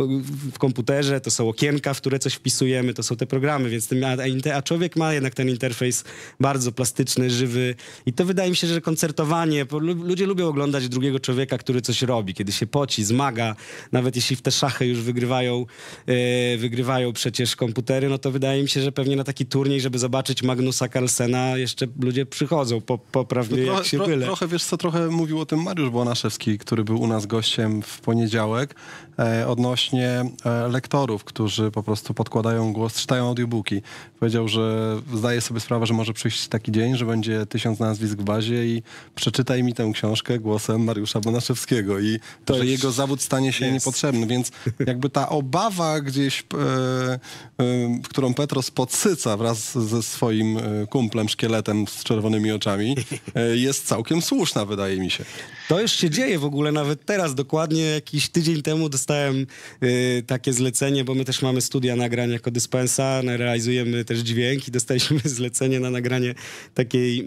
w komputerze, to są okienka, w które coś wpisujemy, to są te programy, więc ten, a, a człowiek ma jednak ten interfejs bardzo plastyczny, żywy i to wydaje mi się, że koncertowanie, ludzie lubią oglądać drugiego człowieka, który coś robi, kiedy się poci, zmaga, nawet jeśli w te szachy już wygrywają, yy, wygrywają przecież komputery, no to wydaje mi się, że pewnie na taki turniej, żeby zobaczyć Magnusa Carlsena, jeszcze ludzie przychodzą po, poprawnie no, jak trochę, się tro, byle. Trochę, wiesz co, trochę mówił o tym Mariusz Błonaszewski, który był u nas gościem w poniedziałek, e, odnośnie e, lektorów, którzy po prostu podkładają głos, czytają audiobooki. Powiedział, że zdaje sobie sprawę, że może przyjść taki dzień, że będzie tysiąc nazwisk w bazie i przeczytaj mi tę książkę głosem Mariusza Błonaszewskiego i to, że jego zawód stanie się jest. niepotrzebny, więc jakby ta obawa gdzieś e, w którą Petros podsyca wraz ze swoim kumplem, szkieletem z czerwonymi oczami, jest całkiem słuszna, wydaje mi się. To już się dzieje w ogóle, nawet teraz, dokładnie jakiś tydzień temu dostałem y, takie zlecenie, bo my też mamy studia nagrań jako Dyspensa, realizujemy też dźwięk i dostaliśmy zlecenie na nagranie takiej,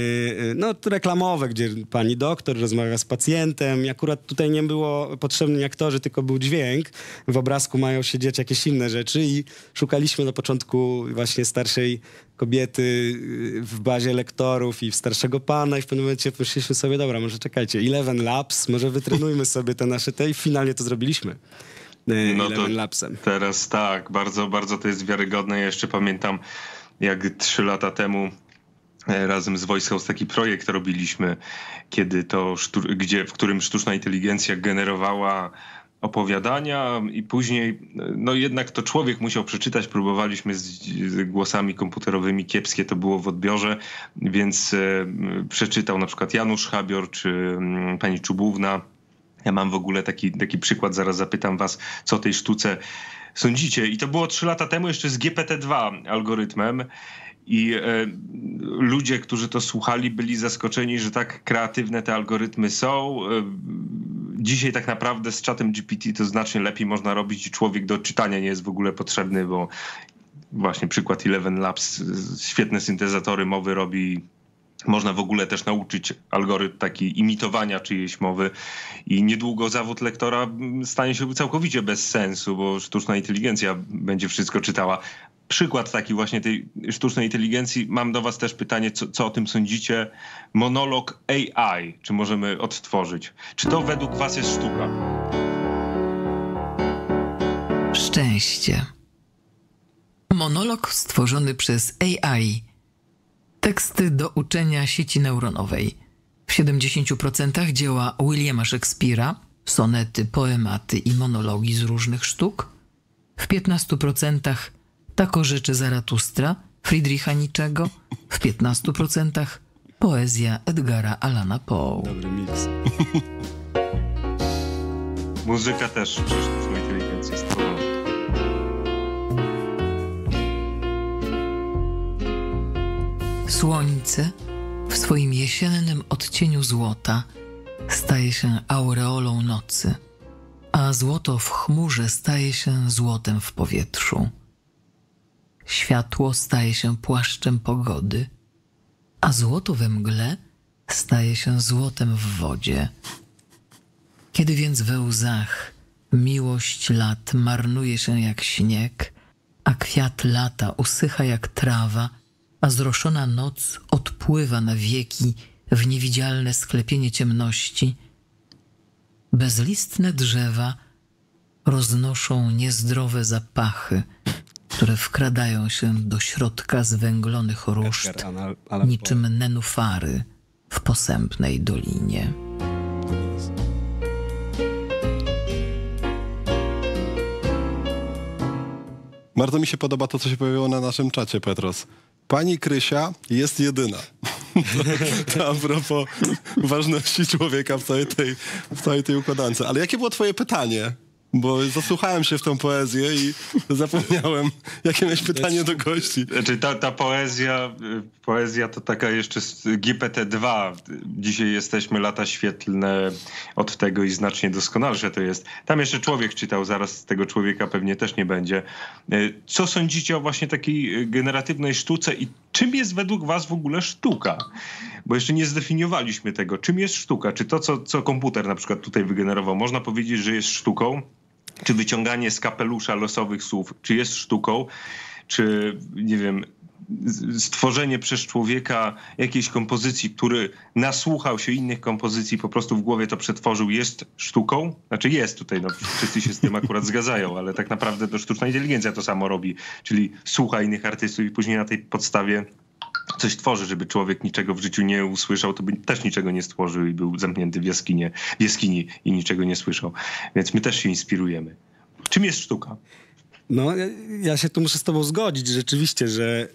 y, no reklamowe, gdzie pani doktor rozmawia z pacjentem i akurat tutaj nie było potrzebni aktorzy, tylko był dźwięk. W obrazku mają się dziać jakieś inne rzeczy i szukaliśmy na początku właśnie starszej kobiety w bazie lektorów i w starszego pana i w pewnym momencie pomyśleliśmy sobie, dobra, może czekajcie, Eleven Labs, może wytrenujmy sobie te nasze te i finalnie to zrobiliśmy. No Eleven to Labsem. Teraz tak, bardzo, bardzo to jest wiarygodne. Ja jeszcze pamiętam, jak trzy lata temu razem z Voice House taki projekt robiliśmy, kiedy to, gdzie, w którym sztuczna inteligencja generowała opowiadania i później, no jednak to człowiek musiał przeczytać, próbowaliśmy z, z głosami komputerowymi, kiepskie to było w odbiorze, więc e, przeczytał na przykład Janusz Habior czy m, pani Czubówna. Ja mam w ogóle taki, taki przykład, zaraz zapytam was, co o tej sztuce sądzicie. I to było trzy lata temu jeszcze z G P T dwa algorytmem. I e, ludzie, którzy to słuchali, byli zaskoczeni, że tak kreatywne te algorytmy są. E, dzisiaj tak naprawdę z czatem G P T to znacznie lepiej można robić i człowiek do czytania nie jest w ogóle potrzebny, bo właśnie przykład Eleven Labs, świetne syntezatory mowy robi. Można w ogóle też nauczyć algorytm taki imitowania czyjejś mowy i niedługo zawód lektora stanie się całkowicie bez sensu, bo sztuczna inteligencja będzie wszystko czytała. Przykład taki właśnie tej sztucznej inteligencji. Mam do was też pytanie, co, co o tym sądzicie? Monolog A I, czy możemy odtworzyć? Czy to według was jest sztuka? Szczęście. Monolog stworzony przez A I. Teksty do uczenia sieci neuronowej. W siedemdziesięciu procentach dzieła Williama Shakespeare'a, sonety, poematy i monologi z różnych sztuk. W piętnastu procentach tako rzeczy Zaratustra, Friedricha Nietzschego. W piętnastu procentach poezja Edgara Allana Poe. Dobry miks. Muzyka też przez sztuczną inteligencję stworzona. Słońce w swoim jesiennym odcieniu złota staje się aureolą nocy, a złoto w chmurze staje się złotem w powietrzu. Światło staje się płaszczem pogody, a złoto we mgle staje się złotem w wodzie. Kiedy więc we łzach miłość lat marnuje się jak śnieg, a kwiat lata usycha jak trawa, a zroszona noc odpływa na wieki w niewidzialne sklepienie ciemności, bezlistne drzewa roznoszą niezdrowe zapachy, które wkradają się do środka zwęglonych różd, niczym nenufary w posępnej dolinie. Bardzo mi się podoba to, co się pojawiło na naszym czacie, Petros. Pani Krysia jest jedyna. To, to a propos ważności człowieka w całej tej, w całej tej układance. Ale jakie było twoje pytanie? Bo zasłuchałem się w tą poezję i zapomniałem, jakie miałeś pytanie do gości. Znaczy ta, ta poezja, poezja to taka jeszcze G P T dwa. Dzisiaj jesteśmy lata świetlne od tego i znacznie doskonalsze to jest. Tam jeszcze człowiek czytał, zaraz tego człowieka pewnie też nie będzie. Co sądzicie o właśnie takiej generatywnej sztuce i czym jest według was w ogóle sztuka? Bo jeszcze nie zdefiniowaliśmy tego. Czym jest sztuka? Czy to, co, co komputer na przykład tutaj wygenerował, można powiedzieć, że jest sztuką? Czy wyciąganie z kapelusza losowych słów, czy jest sztuką? Czy, nie wiem, stworzenie przez człowieka jakiejś kompozycji, który nasłuchał się innych kompozycji, po prostu w głowie to przetworzył, jest sztuką? Znaczy jest tutaj, no wszyscy się z tym akurat zgadzają, ale tak naprawdę to sztuczna inteligencja to samo robi, czyli słucha innych artystów i później na tej podstawie coś tworzy. Żeby człowiek niczego w życiu nie usłyszał, to by też niczego nie stworzył i był zamknięty w jaskinie, w jaskini i niczego nie słyszał. Więc my też się inspirujemy. Czym jest sztuka? No, ja, ja się tu muszę z tobą zgodzić, rzeczywiście, że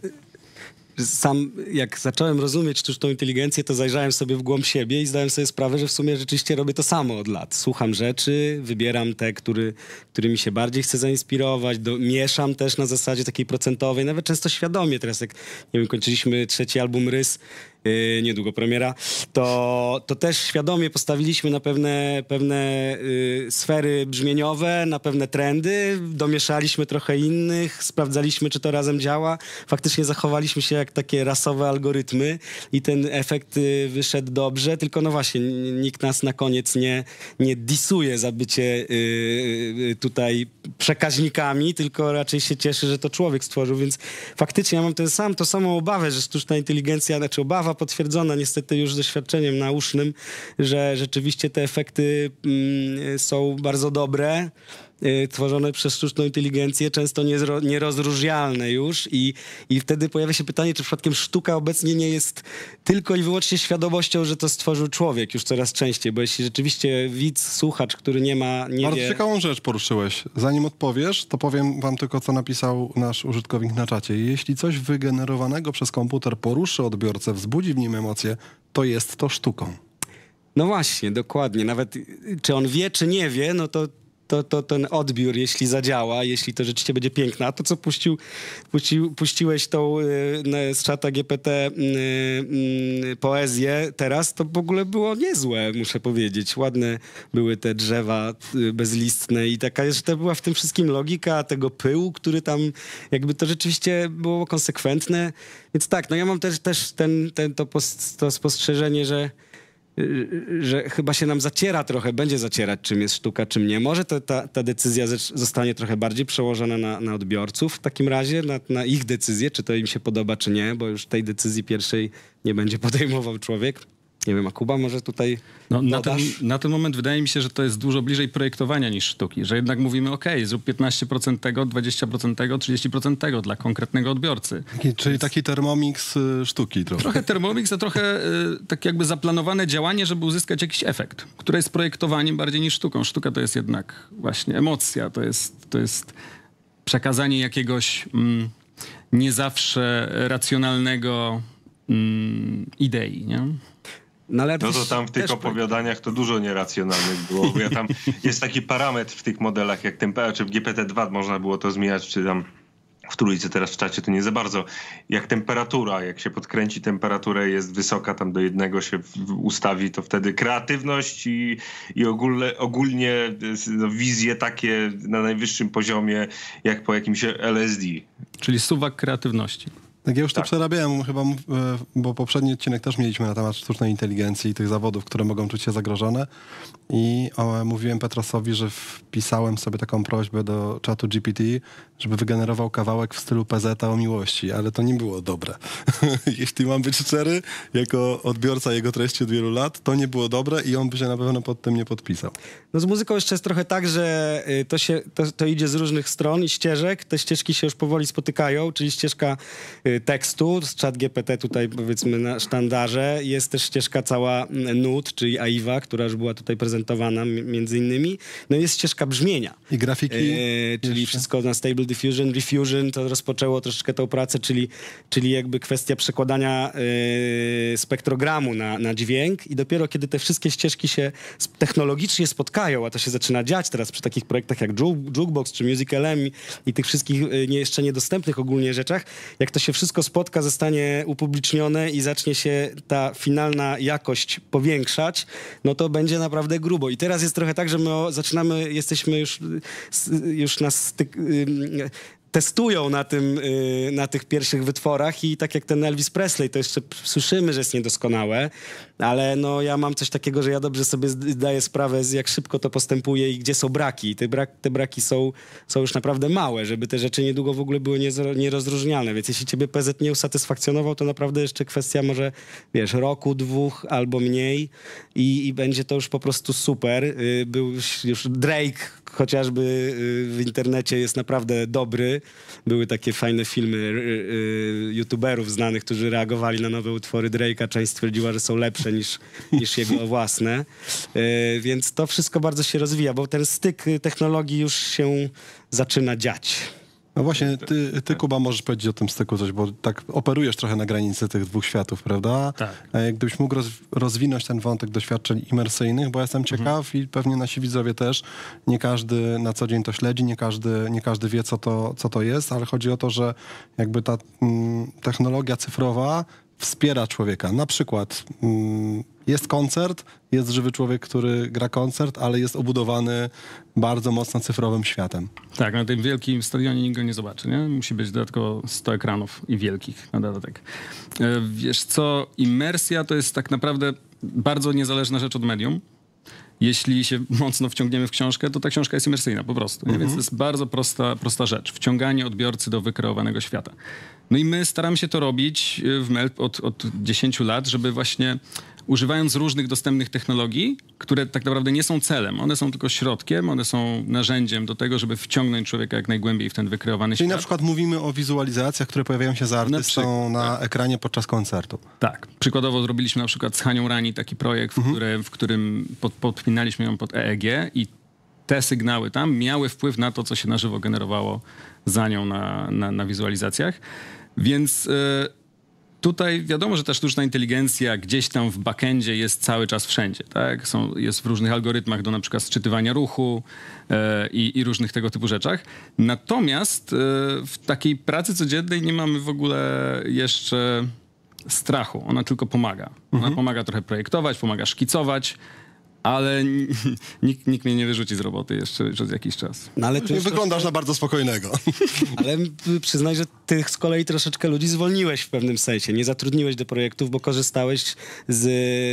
sam jak zacząłem rozumieć sztuczną inteligencję, to zajrzałem sobie w głąb siebie i zdałem sobie sprawę, że w sumie rzeczywiście robię to samo od lat. Słucham rzeczy, wybieram te, który, którymi się bardziej chcę zainspirować, do, mieszam też na zasadzie takiej procentowej, nawet często świadomie. Teraz jak, nie wiem, kończyliśmy trzeci album Rys, Yy, niedługo premiera, to, to też świadomie postawiliśmy na pewne, pewne yy, sfery brzmieniowe, na pewne trendy, domieszaliśmy trochę innych, sprawdzaliśmy, czy to razem działa. Faktycznie zachowaliśmy się jak takie rasowe algorytmy i ten efekt yy, wyszedł dobrze, tylko no właśnie, nikt nas na koniec nie, nie disuje za bycie yy, tutaj przekaźnikami, tylko raczej się cieszy, że to człowiek stworzył, więc faktycznie ja mam ten sam, to samą obawę, że sztuczna inteligencja, znaczy obawa potwierdzona niestety już doświadczeniem naucznym, że rzeczywiście te efekty mm, są bardzo dobre, y, tworzone przez sztuczną inteligencję, często niezro, nierozróżnialne już i, i wtedy pojawia się pytanie, czy przypadkiem sztuka obecnie nie jest tylko i wyłącznie świadomością, że to stworzył człowiek już coraz częściej, bo jeśli rzeczywiście widz, słuchacz, który nie ma, nie Bardzo wie... ciekawą rzecz poruszyłeś. Zanim odpowiesz, to powiem wam tylko, co napisał nasz użytkownik na czacie. Jeśli coś wygenerowanego przez komputer poruszy odbiorcę, wzbudzi w nim emocje, to jest to sztuką. No właśnie, dokładnie. Nawet czy on wie, czy nie wie, no to To, to ten odbiór, jeśli zadziała, jeśli to rzeczywiście będzie piękne. A to, co puścił, puścił, puściłeś tą y, z czata G P T y, y, poezję teraz, to w ogóle było niezłe, muszę powiedzieć. Ładne były te drzewa y, bezlistne i taka jeszcze była w tym wszystkim logika tego pyłu, który tam jakby to rzeczywiście było konsekwentne. Więc tak, no ja mam też, też ten, ten, to, post, to spostrzeżenie, że że chyba się nam zaciera trochę, będzie zacierać, czym jest sztuka, czym nie. Może to, ta, ta decyzja zostanie trochę bardziej przełożona na, na odbiorców w takim razie, na, na ich decyzję, czy to im się podoba, czy nie, bo już tej decyzji pierwszej nie będzie podejmował człowiek. Nie wiem, a Kuba może tutaj no, na, ten, na ten moment wydaje mi się, że to jest dużo bliżej projektowania niż sztuki, że jednak mówimy, ok, zrób piętnaście procent tego, dwadzieścia procent tego, trzydzieści procent tego dla konkretnego odbiorcy. Taki, czyli taki thermomix y, sztuki trochę. Trochę thermomix, a trochę y, tak jakby zaplanowane działanie, żeby uzyskać jakiś efekt, które jest projektowaniem bardziej niż sztuką. Sztuka to jest jednak właśnie emocja, to jest, to jest przekazanie jakiegoś mm, nie zawsze racjonalnego mm, idei, nie? No, no to tam w tych opowiadaniach to dużo nieracjonalnych było, bo ja tam jest taki parametr w tych modelach, jak temperatura, czy w G P T dwa można było to zmieniać, czy tam w trójce teraz w czacie to nie za bardzo. Jak temperatura, jak się podkręci temperaturę, jest wysoka, tam do jednego się ustawi, to wtedy kreatywność i, i ogólne, ogólnie no, wizje takie na najwyższym poziomie, jak po jakimś L S D. Czyli suwak kreatywności. Tak, ja już to przerabiałem chyba, mów- e, bo poprzedni odcinek też mieliśmy na temat sztucznej inteligencji i tych zawodów, które mogą czuć się zagrożone. I o, mówiłem Petrosowi, że wpisałem sobie taką prośbę do czatu G P T, żeby wygenerował kawałek w stylu P Z o miłości, ale to nie było dobre. Jeśli mam być szczery, jako odbiorca jego treści od wielu lat, to nie było dobre i on by się na pewno pod tym nie podpisał. No z muzyką jeszcze jest trochę tak, że y, to, się, to, to idzie z różnych stron i ścieżek. Te ścieżki się już powoli spotykają, czyli ścieżka y, tekstu, z czat G P T tutaj powiedzmy na sztandarze. Jest też ścieżka cała mm, nut, czyli AIWA, która już była tutaj prezentowana m- między innymi. No i jest ścieżka brzmienia. I grafiki. Y, czyli wszystko na Stable Diffusion, Refusion, to rozpoczęło troszeczkę tą pracę, czyli, czyli jakby kwestia przekładania y, spektrogramu na, na dźwięk i dopiero kiedy te wszystkie ścieżki się sp- technologicznie spotkają, a to się zaczyna dziać teraz przy takich projektach jak Ju- Jukebox czy Music L M i, i tych wszystkich y, nie, jeszcze niedostępnych ogólnie rzeczach, jak to się wszystko spotka, zostanie upublicznione i zacznie się ta finalna jakość powiększać, no to będzie naprawdę grubo. I teraz jest trochę tak, że my o, zaczynamy, jesteśmy już, y, s- już na styk... Y, testują na tym, y, na tych pierwszych wytworach i tak jak ten Elvis Presley, to jeszcze p- słyszymy, że jest niedoskonałe, ale no ja mam coś takiego, że ja dobrze sobie zdaję sprawę, z jak szybko to postępuje i gdzie są braki. I te, brak, te braki są, są już naprawdę małe, żeby te rzeczy niedługo w ogóle były niezro- nierozróżnialne, więc jeśli ciebie P Z nie usatysfakcjonował, to naprawdę jeszcze kwestia może, wiesz, roku, dwóch albo mniej i, i będzie to już po prostu super. Y, Był już, już Drake chociażby y, w internecie jest naprawdę dobry. Były takie fajne filmy y, y, youtuberów znanych, którzy reagowali na nowe utwory Drake'a. Część stwierdziła, że są lepsze niż, niż jego własne. Y, więc to wszystko bardzo się rozwija, bo ten styk technologii już się zaczyna dziać. No właśnie, ty, ty Kuba możesz powiedzieć o tym styku coś, bo tak operujesz trochę na granicy tych dwóch światów, prawda? Tak. E, Gdybyś mógł roz, rozwinąć ten wątek doświadczeń imersyjnych, bo jestem ciekaw i pewnie nasi widzowie też, nie każdy na co dzień to śledzi, nie każdy, nie każdy wie, co to, co to jest, ale chodzi o to, że jakby ta mm, technologia cyfrowa wspiera człowieka. Na przykład mm, jest koncert, jest żywy człowiek, który gra koncert, ale jest obudowany bardzo mocno cyfrowym światem. Tak, na tym wielkim stadionie nikt go nie zobaczy, nie? Musi być dodatkowo sto ekranów i wielkich na dodatek. E, Wiesz co, imersja to jest tak naprawdę bardzo niezależna rzecz od medium. Jeśli się mocno wciągniemy w książkę, to ta książka jest imersyjna po prostu. Nie? Więc to jest bardzo prosta, prosta rzecz. Wciąganie odbiorcy do wykreowanego świata. No i my staramy się to robić w Melp od, od dziesięciu lat, żeby właśnie używając różnych dostępnych technologii, które tak naprawdę nie są celem, one są tylko środkiem, one są narzędziem do tego, żeby wciągnąć człowieka jak najgłębiej w ten wykreowany Czyli świat. na przykład mówimy o wizualizacjach, które pojawiają się za artystą na, przykład, na ekranie podczas koncertu. Tak. Przykładowo zrobiliśmy na przykład z Hanią Rani taki projekt, w, Mhm. które, w którym pod, podpinaliśmy ją pod E E G i te sygnały tam miały wpływ na to, co się na żywo generowało za nią na, na, na wizualizacjach. Więc e, tutaj wiadomo, że ta sztuczna inteligencja gdzieś tam w backendzie jest cały czas wszędzie. Tak? Są, jest w różnych algorytmach do na przykład sczytywania ruchu e, i, i różnych tego typu rzeczach. Natomiast e, w takiej pracy codziennej nie mamy w ogóle jeszcze strachu. Ona tylko pomaga. Ona Mhm. pomaga trochę projektować, pomaga szkicować, ale n- nikt, nikt mnie nie wyrzuci z roboty jeszcze przez jakiś czas. No, ale Nie wyglądasz na bardzo spokojnego. Ale przyznaj, że ty z kolei troszeczkę ludzi zwolniłeś w pewnym sensie. Nie zatrudniłeś do projektów, bo korzystałeś z,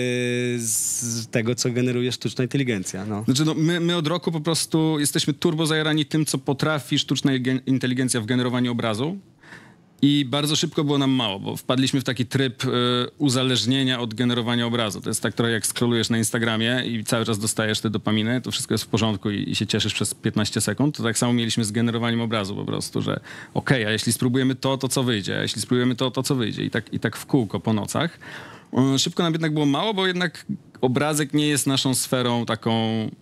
z tego, co generuje sztuczna inteligencja. No. Znaczy, no, my, my od roku po prostu jesteśmy turbo zajarani tym, co potrafi sztuczna gen- inteligencja w generowaniu obrazu. I bardzo szybko było nam mało, bo wpadliśmy w taki tryb y, uzależnienia od generowania obrazu. To jest tak trochę jak scrollujesz na Instagramie i cały czas dostajesz te dopaminy, to wszystko jest w porządku i, i się cieszysz przez piętnaście sekund. To tak samo mieliśmy z generowaniem obrazu po prostu, że okej, a jeśli spróbujemy to, to co wyjdzie, a jeśli spróbujemy to, to co wyjdzie. I tak, i tak w kółko po nocach. Y, szybko nam jednak było mało, bo jednak obrazek nie jest naszą sferą taką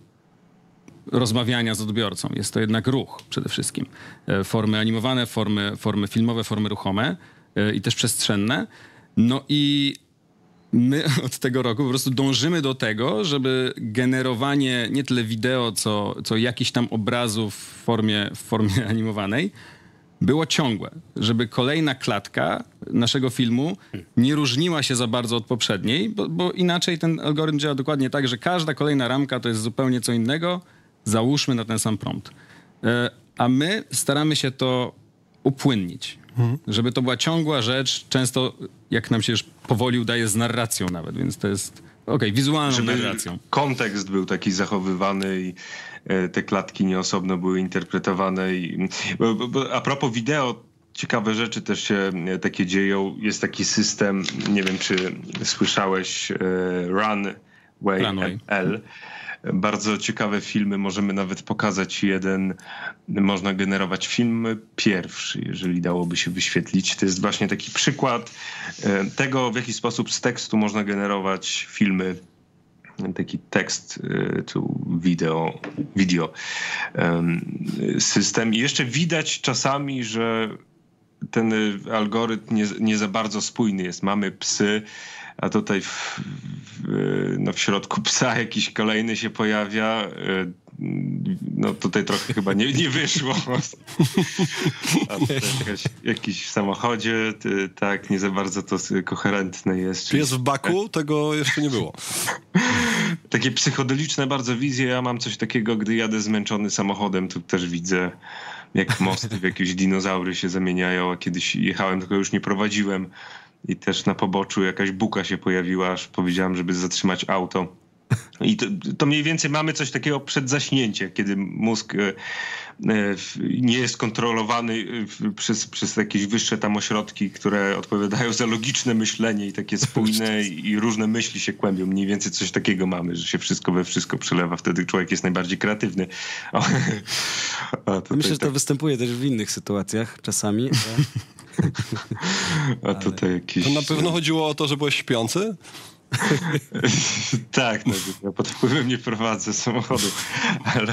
rozmawiania z odbiorcą. Jest to jednak ruch przede wszystkim. E, Formy animowane, formy, formy filmowe, formy ruchome e, i też przestrzenne. No i my od tego roku po prostu dążymy do tego, żeby generowanie nie tyle wideo, co, co jakiś tam obrazów w formie, w formie animowanej było ciągłe. Żeby kolejna klatka naszego filmu nie różniła się za bardzo od poprzedniej, bo, bo inaczej ten algorytm działa dokładnie tak, że każda kolejna ramka to jest zupełnie co innego. Załóżmy na ten sam prompt. E, A my staramy się to upłynnić. Żeby to była ciągła rzecz, często jak nam się już powoli udaje z narracją nawet, więc to jest, okej, okay, wizualną Żeby narracją. kontekst był taki zachowywany i e, te klatki nieosobno były interpretowane. I, bo, bo, bo, a propos wideo, ciekawe rzeczy też się e, takie dzieją. Jest taki system, nie wiem czy słyszałeś, e, Runway, Runway. L. Bardzo ciekawe filmy, możemy nawet pokazać jeden, można generować film pierwszy, jeżeli dałoby się wyświetlić. To jest właśnie taki przykład e, tego, w jaki sposób z tekstu można generować filmy. Taki tekst e, tu wideo, video em, system. I jeszcze widać czasami, że ten algorytm nie, nie za bardzo spójny jest. Mamy psy, a tutaj w, w, no w środku psa jakiś kolejny się pojawia. No tutaj trochę chyba nie, nie wyszło. A tutaj jakaś, jakiś w samochodzie, ty, tak, nie za bardzo to koherentne jest. Czy jest w Baku? Tego jeszcze nie było. Takie psychodeliczne bardzo wizje. Ja mam coś takiego, gdy jadę zmęczony samochodem, to też widzę, jak mosty w jakieś dinozaury się zamieniają, a kiedyś jechałem, tylko już nie prowadziłem. I też na poboczu jakaś buka się pojawiła, aż powiedziałem, żeby zatrzymać auto. I to, to mniej więcej mamy coś takiego przed zaśnięciem, kiedy mózg e, e, nie jest kontrolowany e, przez, przez jakieś wyższe tam ośrodki, które odpowiadają za logiczne myślenie i takie spójne i, i różne myśli się kłębią. Mniej więcej coś takiego mamy, że się wszystko we wszystko przelewa. Wtedy człowiek jest najbardziej kreatywny. A, a tutaj, Myślę, że to tak, występuje też w innych sytuacjach czasami. Ale... a tutaj jakieś... To na pewno chodziło o to, że byłeś śpiący? Tak, no, ja pod wpływem nie prowadzę samochodu, ale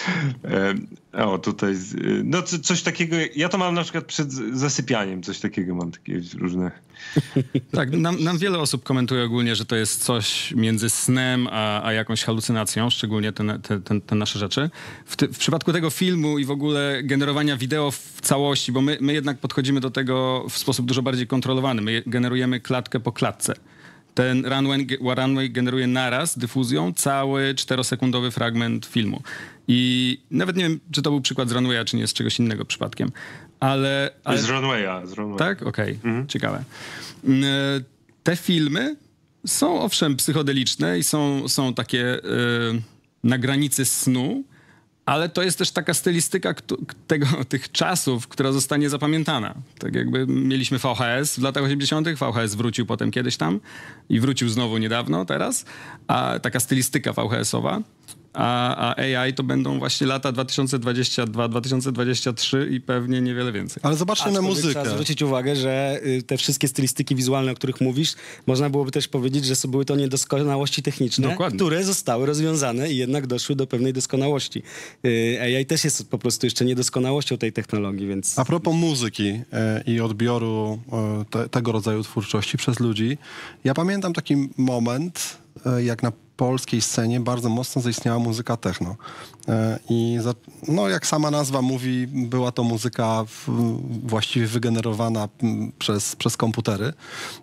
e, o tutaj, no co, coś takiego, ja to mam na przykład przed zasypianiem, coś takiego mam, takie różne. Tak, nam, nam wiele osób komentuje ogólnie, że to jest coś między snem a, a jakąś halucynacją, szczególnie te, te, te, te nasze rzeczy. W, ty, w przypadku tego filmu i w ogóle generowania wideo w całości, bo my, my jednak podchodzimy do tego w sposób dużo bardziej kontrolowany, my generujemy klatkę po klatce. Ten runway, runway generuje naraz, dyfuzją, cały czterosekundowy fragment filmu. I nawet nie wiem, czy to był przykład z Runwaya, czy nie z czegoś innego przypadkiem. Ale... ale... Z Runwaya. Z Runwaya. Tak? Okej. Okay. Mhm. Ciekawe. Te filmy są owszem psychodeliczne i są, są takie yy, na granicy snu, ale to jest też taka stylistyka tego, tych czasów, która zostanie zapamiętana. Tak jakby mieliśmy V H S w latach osiemdziesiątych, V H S wrócił potem kiedyś tam i wrócił znowu niedawno teraz, a taka stylistyka V H S-owa. A, a A I to będą właśnie lata dwa tysiące dwudziesty drugi, dwa tysiące dwudziesty trzeci i pewnie niewiele więcej. Ale zobaczcie na muzykę. Trzeba zwrócić uwagę, że te wszystkie stylistyki wizualne, o których mówisz, można byłoby też powiedzieć, że były to niedoskonałości techniczne, Dokładnie. które zostały rozwiązane i jednak doszły do pewnej doskonałości. A I też jest po prostu jeszcze niedoskonałością tej technologii, więc... A propos muzyki e, i odbioru e, te, tego rodzaju twórczości przez ludzi, ja pamiętam taki moment, e, jak na polskiej scenie bardzo mocno zaistniała muzyka techno. I za, no, jak sama nazwa mówi, była to muzyka w, właściwie wygenerowana przez, przez komputery.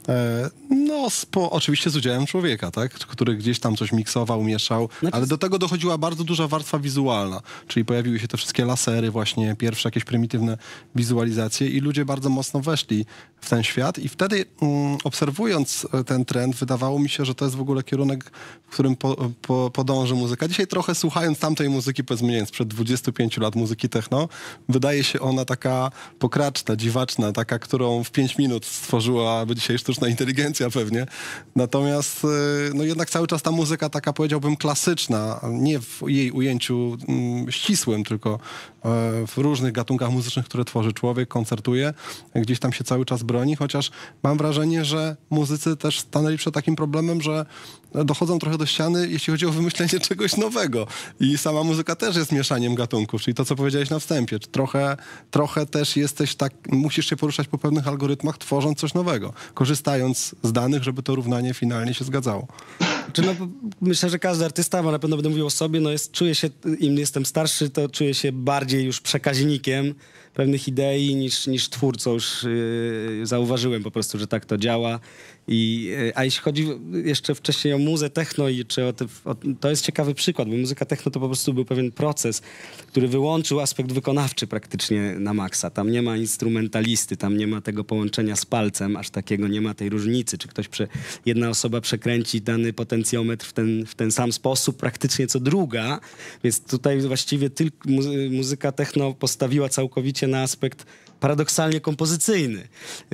No, spo, oczywiście z udziałem człowieka, tak? Który gdzieś tam coś miksował, mieszał, Znaczy... ale do tego dochodziła bardzo duża warstwa wizualna, czyli pojawiły się te wszystkie lasery, właśnie pierwsze jakieś prymitywne wizualizacje i ludzie bardzo mocno weszli w ten świat i wtedy mm, obserwując ten trend, wydawało mi się, że to jest w ogóle kierunek, w którym po, po, podąży muzyka. Dzisiaj trochę słuchając tamtej muzyki, powiedzmy, nie wiem, sprzed dwudziestu pięciu lat muzyki techno, wydaje się ona taka pokraczna, dziwaczna, taka, którą w pięć minut stworzyłaby dzisiaj sztuczna inteligencja pewnie. Natomiast no jednak cały czas ta muzyka taka, powiedziałbym, klasyczna, nie w jej ujęciu mm, ścisłym, tylko e, w różnych gatunkach muzycznych, które tworzy człowiek, koncertuje, gdzieś tam się cały czas broni, chociaż mam wrażenie, że muzycy też stanęli przed takim problemem, że dochodzą trochę do ściany, jeśli chodzi o wymyślenie czegoś nowego. I sama muzyka też jest mieszaniem gatunków, czyli to, co powiedziałeś na wstępie. Trochę, trochę też jesteś tak, musisz się poruszać po pewnych algorytmach, tworząc coś nowego, korzystając z danych, żeby to równanie finalnie się zgadzało. Czy no, myślę, że każdy artysta, bo na pewno będę mówił o sobie, no jest, czuję się, im jestem starszy, to czuję się bardziej już przekaźnikiem pewnych idei niż, niż twórcą. Już yy, zauważyłem po prostu, że tak to działa. I, yy, a jeśli chodzi jeszcze wcześniej o muzę techno, i czy o te, o, to jest ciekawy przykład, bo muzyka techno to po prostu był pewien proces, który wyłączył aspekt wykonawczy praktycznie na maksa. Tam nie ma instrumentalisty, tam nie ma tego połączenia z palcem, aż takiego nie ma tej różnicy, czy ktoś prze, jedna osoba przekręci dany potencjometr w ten, w ten sam sposób praktycznie co druga, więc tutaj właściwie tylko muzy- muzyka techno postawiła całkowicie na aspekt paradoksalnie kompozycyjny, yy,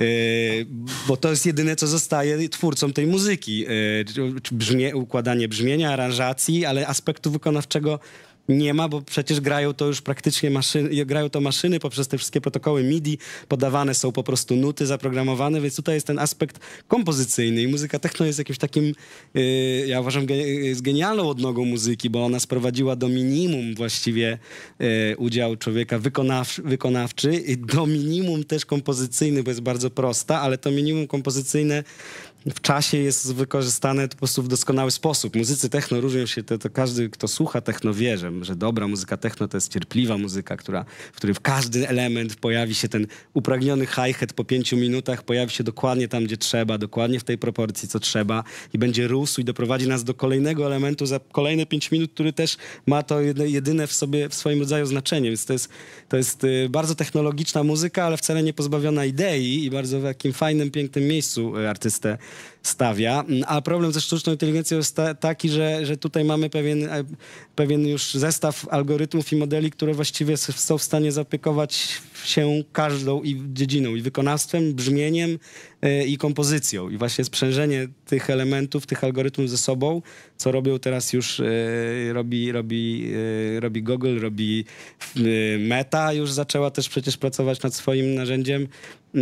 bo to jest jedyne, co zostaje twórcom tej muzyki. Yy, brzmie, układanie brzmienia, aranżacji, ale aspektu wykonawczego nie ma, bo przecież grają to już praktycznie maszyny, grają to maszyny poprzez te wszystkie protokoły M I D I, podawane są po prostu nuty zaprogramowane, więc tutaj jest ten aspekt kompozycyjny i muzyka techno jest jakimś takim, yy, ja uważam, ge- jest genialną odnogą muzyki, bo ona sprowadziła do minimum właściwie yy, udział człowieka wykonaw- wykonawczy i do minimum też kompozycyjny, bo jest bardzo prosta, ale to minimum kompozycyjne w czasie jest wykorzystane po prostu w doskonały sposób. Muzycy techno różnią się, to, to każdy, kto słucha techno wie, że, że dobra muzyka techno to jest cierpliwa muzyka, która, w której w każdy element pojawi się ten upragniony hi-hat po pięciu minutach, pojawi się dokładnie tam, gdzie trzeba, dokładnie w tej proporcji, co trzeba i będzie rósł i doprowadzi nas do kolejnego elementu za kolejne pięć minut, który też ma to jedyne w sobie, w swoim rodzaju znaczenie. Więc to jest, to jest bardzo technologiczna muzyka, ale wcale nie pozbawiona idei i bardzo w takim fajnym, pięknym miejscu artystę stawia. A problem ze sztuczną inteligencją jest ta, taki, że, że tutaj mamy pewien, pewien już zestaw algorytmów i modeli, które właściwie są w stanie zaopiekować się każdą i dziedziną, i wykonawstwem, brzmieniem yy, i kompozycją. I właśnie sprzężenie tych elementów, tych algorytmów ze sobą, co robią teraz już, yy, robi, robi, yy, robi Google, robi yy, Meta, już zaczęła też przecież pracować nad swoim narzędziem yy,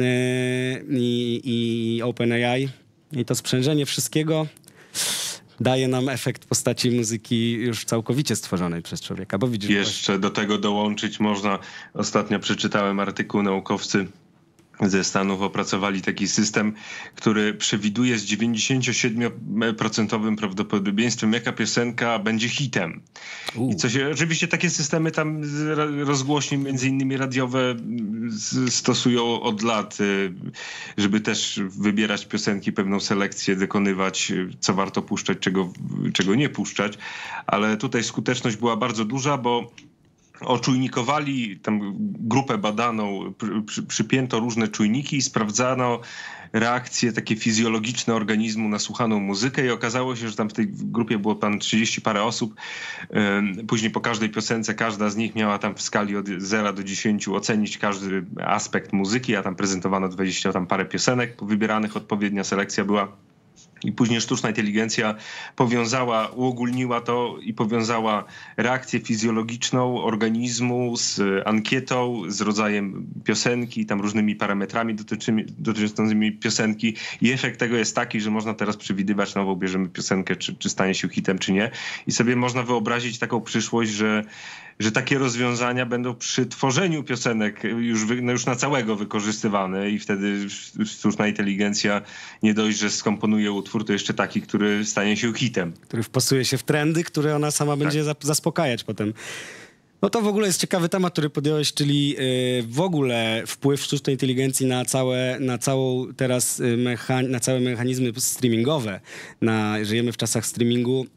i, i OpenAI. I to sprzężenie wszystkiego daje nam efekt w postaci muzyki już całkowicie stworzonej przez człowieka. Bo widzisz, jeszcze właśnie do tego dołączyć można, ostatnio przeczytałem artykuł, naukowcy ze Stanów opracowali taki system, który przewiduje z dziewięćdziesięciosiedmioprocentowym prawdopodobieństwem, jaka piosenka będzie hitem. U. I co się, oczywiście takie systemy tam rozgłośni, między innymi radiowe, stosują od lat, żeby też wybierać piosenki, pewną selekcję dokonywać, co warto puszczać, czego, czego nie puszczać. Ale tutaj skuteczność była bardzo duża, bo oczujnikowali tam grupę badaną, przy, przypięto różne czujniki i sprawdzano reakcje takie fizjologiczne organizmu na słuchaną muzykę i okazało się, że tam w tej grupie było tam trzydzieści parę osób. Później po każdej piosence każda z nich miała tam w skali od zera do dziesięciu ocenić każdy aspekt muzyki, a tam prezentowano dwadzieścia tam parę piosenek wybieranych, odpowiednia selekcja była. I później sztuczna inteligencja powiązała, uogólniła to i powiązała reakcję fizjologiczną organizmu z ankietą, z rodzajem piosenki, tam różnymi parametrami dotyczącymi piosenki. I efekt tego jest taki, że można teraz przewidywać, no bo bierzemy piosenkę, czy, czy stanie się hitem, czy nie. I sobie można wyobrazić taką przyszłość, że że takie rozwiązania będą przy tworzeniu piosenek już, wy, no już na całego wykorzystywane i wtedy sztuczna inteligencja nie dość, że skomponuje utwór, to jeszcze taki, który stanie się hitem. Który wpasuje się w trendy, które ona sama tak. będzie zaspokajać potem. No to w ogóle jest ciekawy temat, który podjąłeś, czyli yy, w ogóle wpływ sztucznej inteligencji na całe, na całą teraz mecha- na całe mechanizmy streamingowe. Na, żyjemy w czasach streamingu,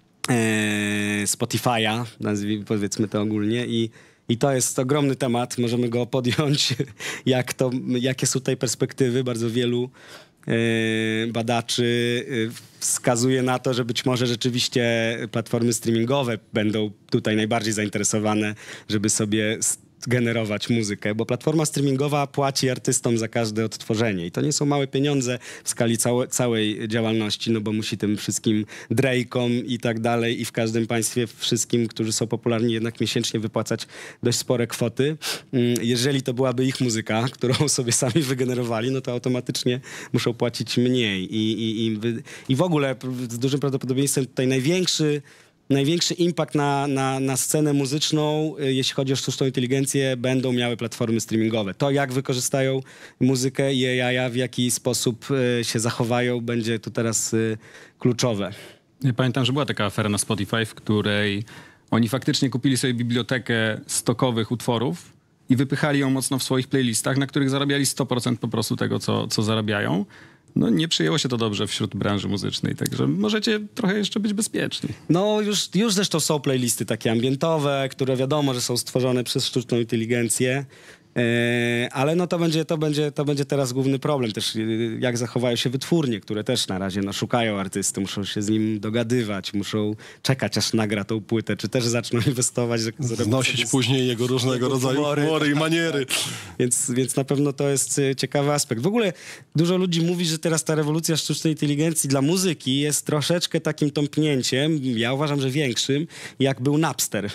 Spotify'a, nazwijmy, powiedzmy to ogólnie, i, i to jest ogromny temat, możemy go podjąć, jak to, jakie są tutaj perspektywy. Bardzo wielu e, badaczy wskazuje na to, że być może rzeczywiście platformy streamingowe będą tutaj najbardziej zainteresowane, żeby sobie generować muzykę, bo platforma streamingowa płaci artystom za każde odtworzenie i to nie są małe pieniądze w skali całe, całej działalności, no bo musi tym wszystkim Drake'om i tak dalej i w każdym państwie wszystkim, którzy są popularni, jednak miesięcznie wypłacać dość spore kwoty. Jeżeli to byłaby ich muzyka, którą sobie sami wygenerowali, no to automatycznie muszą płacić mniej i, i, i, i w ogóle z dużym prawdopodobieństwem tutaj największy Największy impact na, na, na scenę muzyczną, jeśli chodzi o sztuczną inteligencję, będą miały platformy streamingowe. To, jak wykorzystają muzykę i A I, w jaki sposób się zachowają, będzie tu teraz kluczowe. Ja pamiętam, że była taka afera na Spotify, w której oni faktycznie kupili sobie bibliotekę stokowych utworów i wypychali ją mocno w swoich playlistach, na których zarabiali sto procent po prostu tego, co, co zarabiają. No nie przyjęło się to dobrze wśród branży muzycznej, także możecie trochę jeszcze być bezpieczni. No już, już zresztą są playlisty takie ambientowe, które wiadomo, że są stworzone przez sztuczną inteligencję. Yy, ale no to będzie, to, będzie, to będzie teraz główny problem też, yy, jak zachowają się wytwórnie, które też na razie no, szukają artysty, muszą się z nim dogadywać, muszą czekać, aż nagra tą płytę, czy też zaczną inwestować. Znosić później jego różnego rodzaju humory i maniery. Więc, więc na pewno to jest yy, ciekawy aspekt. W ogóle dużo ludzi mówi, że teraz ta rewolucja sztucznej inteligencji dla muzyki jest troszeczkę takim tąpnięciem, ja uważam, że większym, jak był Napster.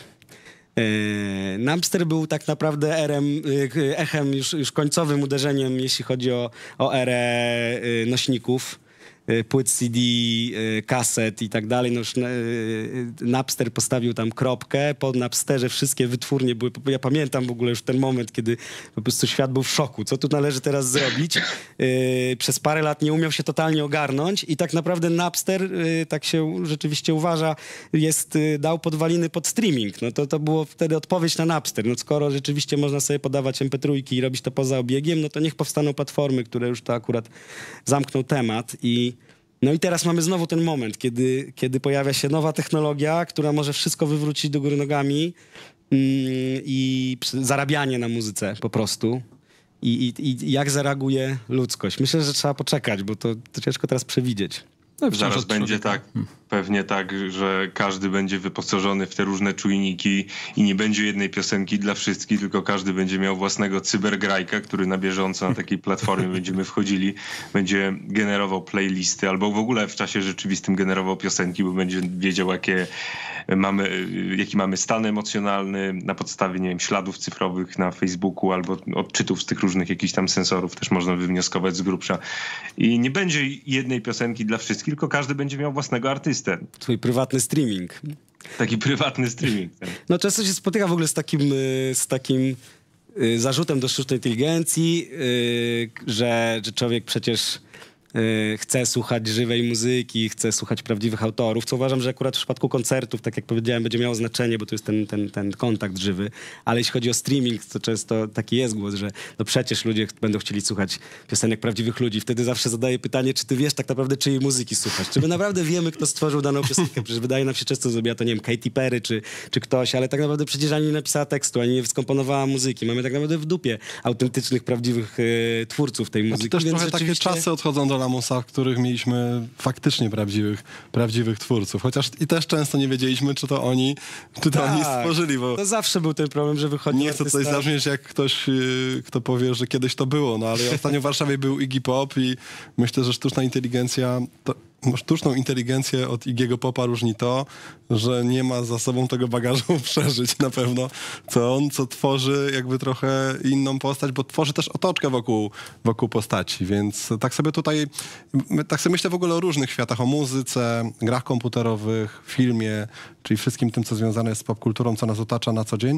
Yy, Napster był tak naprawdę erem, yy, echem już, już końcowym uderzeniem, jeśli chodzi o, o erę yy, nośników, yy, płyt C D, yy, kaset i tak dalej. No już, yy, Napster postawił tam kropkę, po Napsterze wszystkie wytwórnie były, ja pamiętam w ogóle już ten moment, kiedy po prostu świat był w szoku. Co tu należy teraz zrobić? Yy, przez parę lat nie umiał się totalnie ogarnąć i tak naprawdę Napster, yy, tak się rzeczywiście uważa, jest, yy, dał podwaliny pod streaming. No to, to było wtedy odpowiedź na Napster. No skoro rzeczywiście można sobie podawać em pe trzy i robić to poza obiegiem, no to niech powstaną platformy, które już to akurat zamkną temat i no i teraz mamy znowu ten moment, kiedy, kiedy pojawia się nowa technologia, która może wszystko wywrócić do góry nogami mm, i zarabianie na muzyce po prostu. I, i, I jak zareaguje ludzkość? Myślę, że trzeba poczekać, bo to, to ciężko teraz przewidzieć. No, zaraz będzie tak, pewnie tak, że każdy będzie wyposażony w te różne czujniki i nie będzie jednej piosenki dla wszystkich, tylko każdy będzie miał własnego cybergrajka, który na bieżąco na takiej platformie będziemy wchodzili, będzie generował playlisty albo w ogóle w czasie rzeczywistym generował piosenki, bo będzie wiedział, jakie mamy, jaki mamy stan emocjonalny na podstawie, nie wiem, śladów cyfrowych na Facebooku albo odczytów z tych różnych jakichś tam sensorów, też można wywnioskować z grubsza. I nie będzie jednej piosenki dla wszystkich, tylko każdy będzie miał własnego artystę. Twój prywatny streaming. Taki prywatny streaming. Tak. No często się spotyka w ogóle z takim, z takim zarzutem do sztucznej inteligencji, że, że człowiek przecież chce słuchać żywej muzyki, chce słuchać prawdziwych autorów, co uważam, że akurat w przypadku koncertów, tak jak powiedziałem, będzie miało znaczenie, bo to jest ten, ten, ten kontakt żywy, ale jeśli chodzi o streaming, to często taki jest głos, że no przecież ludzie będą chcieli słuchać piosenek prawdziwych ludzi. Wtedy zawsze zadaję pytanie, czy ty wiesz tak naprawdę, czyjej muzyki słuchasz? Czy my naprawdę wiemy, kto stworzył daną piosenkę? Przecież wydaje nam się często, że zrobiła to, nie wiem, Katy Perry czy, czy ktoś, ale tak naprawdę przecież ani nie napisała tekstu, ani nie skomponowała muzyki. Mamy tak naprawdę w dupie autentycznych, prawdziwych e, twórców tej muzyki. To też trochę rzeczywiście... takie czasy odchodzą do lamusa, w których mieliśmy faktycznie prawdziwych, prawdziwych twórców. Chociaż i też często nie wiedzieliśmy, czy to oni, czy to tak, oni stworzyli. Bo to zawsze był ten problem, że wychodzi nie chcę tutaj zabrzmieć jak ktoś, kto powie, że kiedyś to było, no ale ostatnio w Warszawie był Iggy Pop i myślę, że sztuczna inteligencja... To... Sztuczną inteligencję od Iggy'ego Popa różni to, że nie ma za sobą tego bagażu przeżyć na pewno, co on, co tworzy jakby trochę inną postać, bo tworzy też otoczkę wokół, wokół postaci, więc tak sobie tutaj, tak sobie myślę w ogóle o różnych światach, o muzyce, grach komputerowych, filmie, czyli wszystkim tym, co związane jest z popkulturą, co nas otacza na co dzień,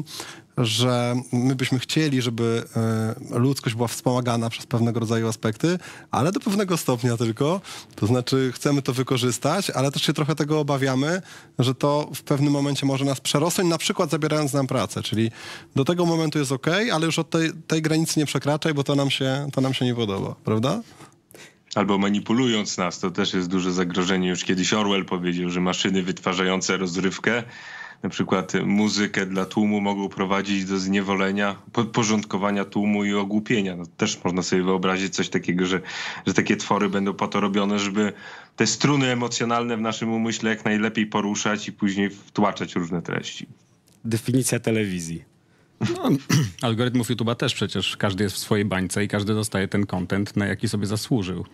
że my byśmy chcieli, żeby y, ludzkość była wspomagana przez pewnego rodzaju aspekty, ale do pewnego stopnia tylko, to znaczy chcemy to wykorzystać, ale też się trochę tego obawiamy, że to w pewnym momencie może nas przerosnąć, na przykład zabierając nam pracę, czyli do tego momentu jest okej, ale już od tej, tej granicy nie przekraczaj, bo to nam się, to nam się nie podoba, prawda? Albo manipulując nas, to też jest duże zagrożenie. Już kiedyś Orwell powiedział, że maszyny wytwarzające rozrywkę, na przykład muzykę dla tłumu, mogą prowadzić do zniewolenia, podporządkowania tłumu i ogłupienia. No, też można sobie wyobrazić coś takiego, że, że takie twory będą po to robione, żeby te struny emocjonalne w naszym umyśle jak najlepiej poruszać i później wtłaczać różne treści. Definicja telewizji. No, algorytmów YouTube'a też przecież każdy jest w swojej bańce i każdy dostaje ten content, na jaki sobie zasłużył.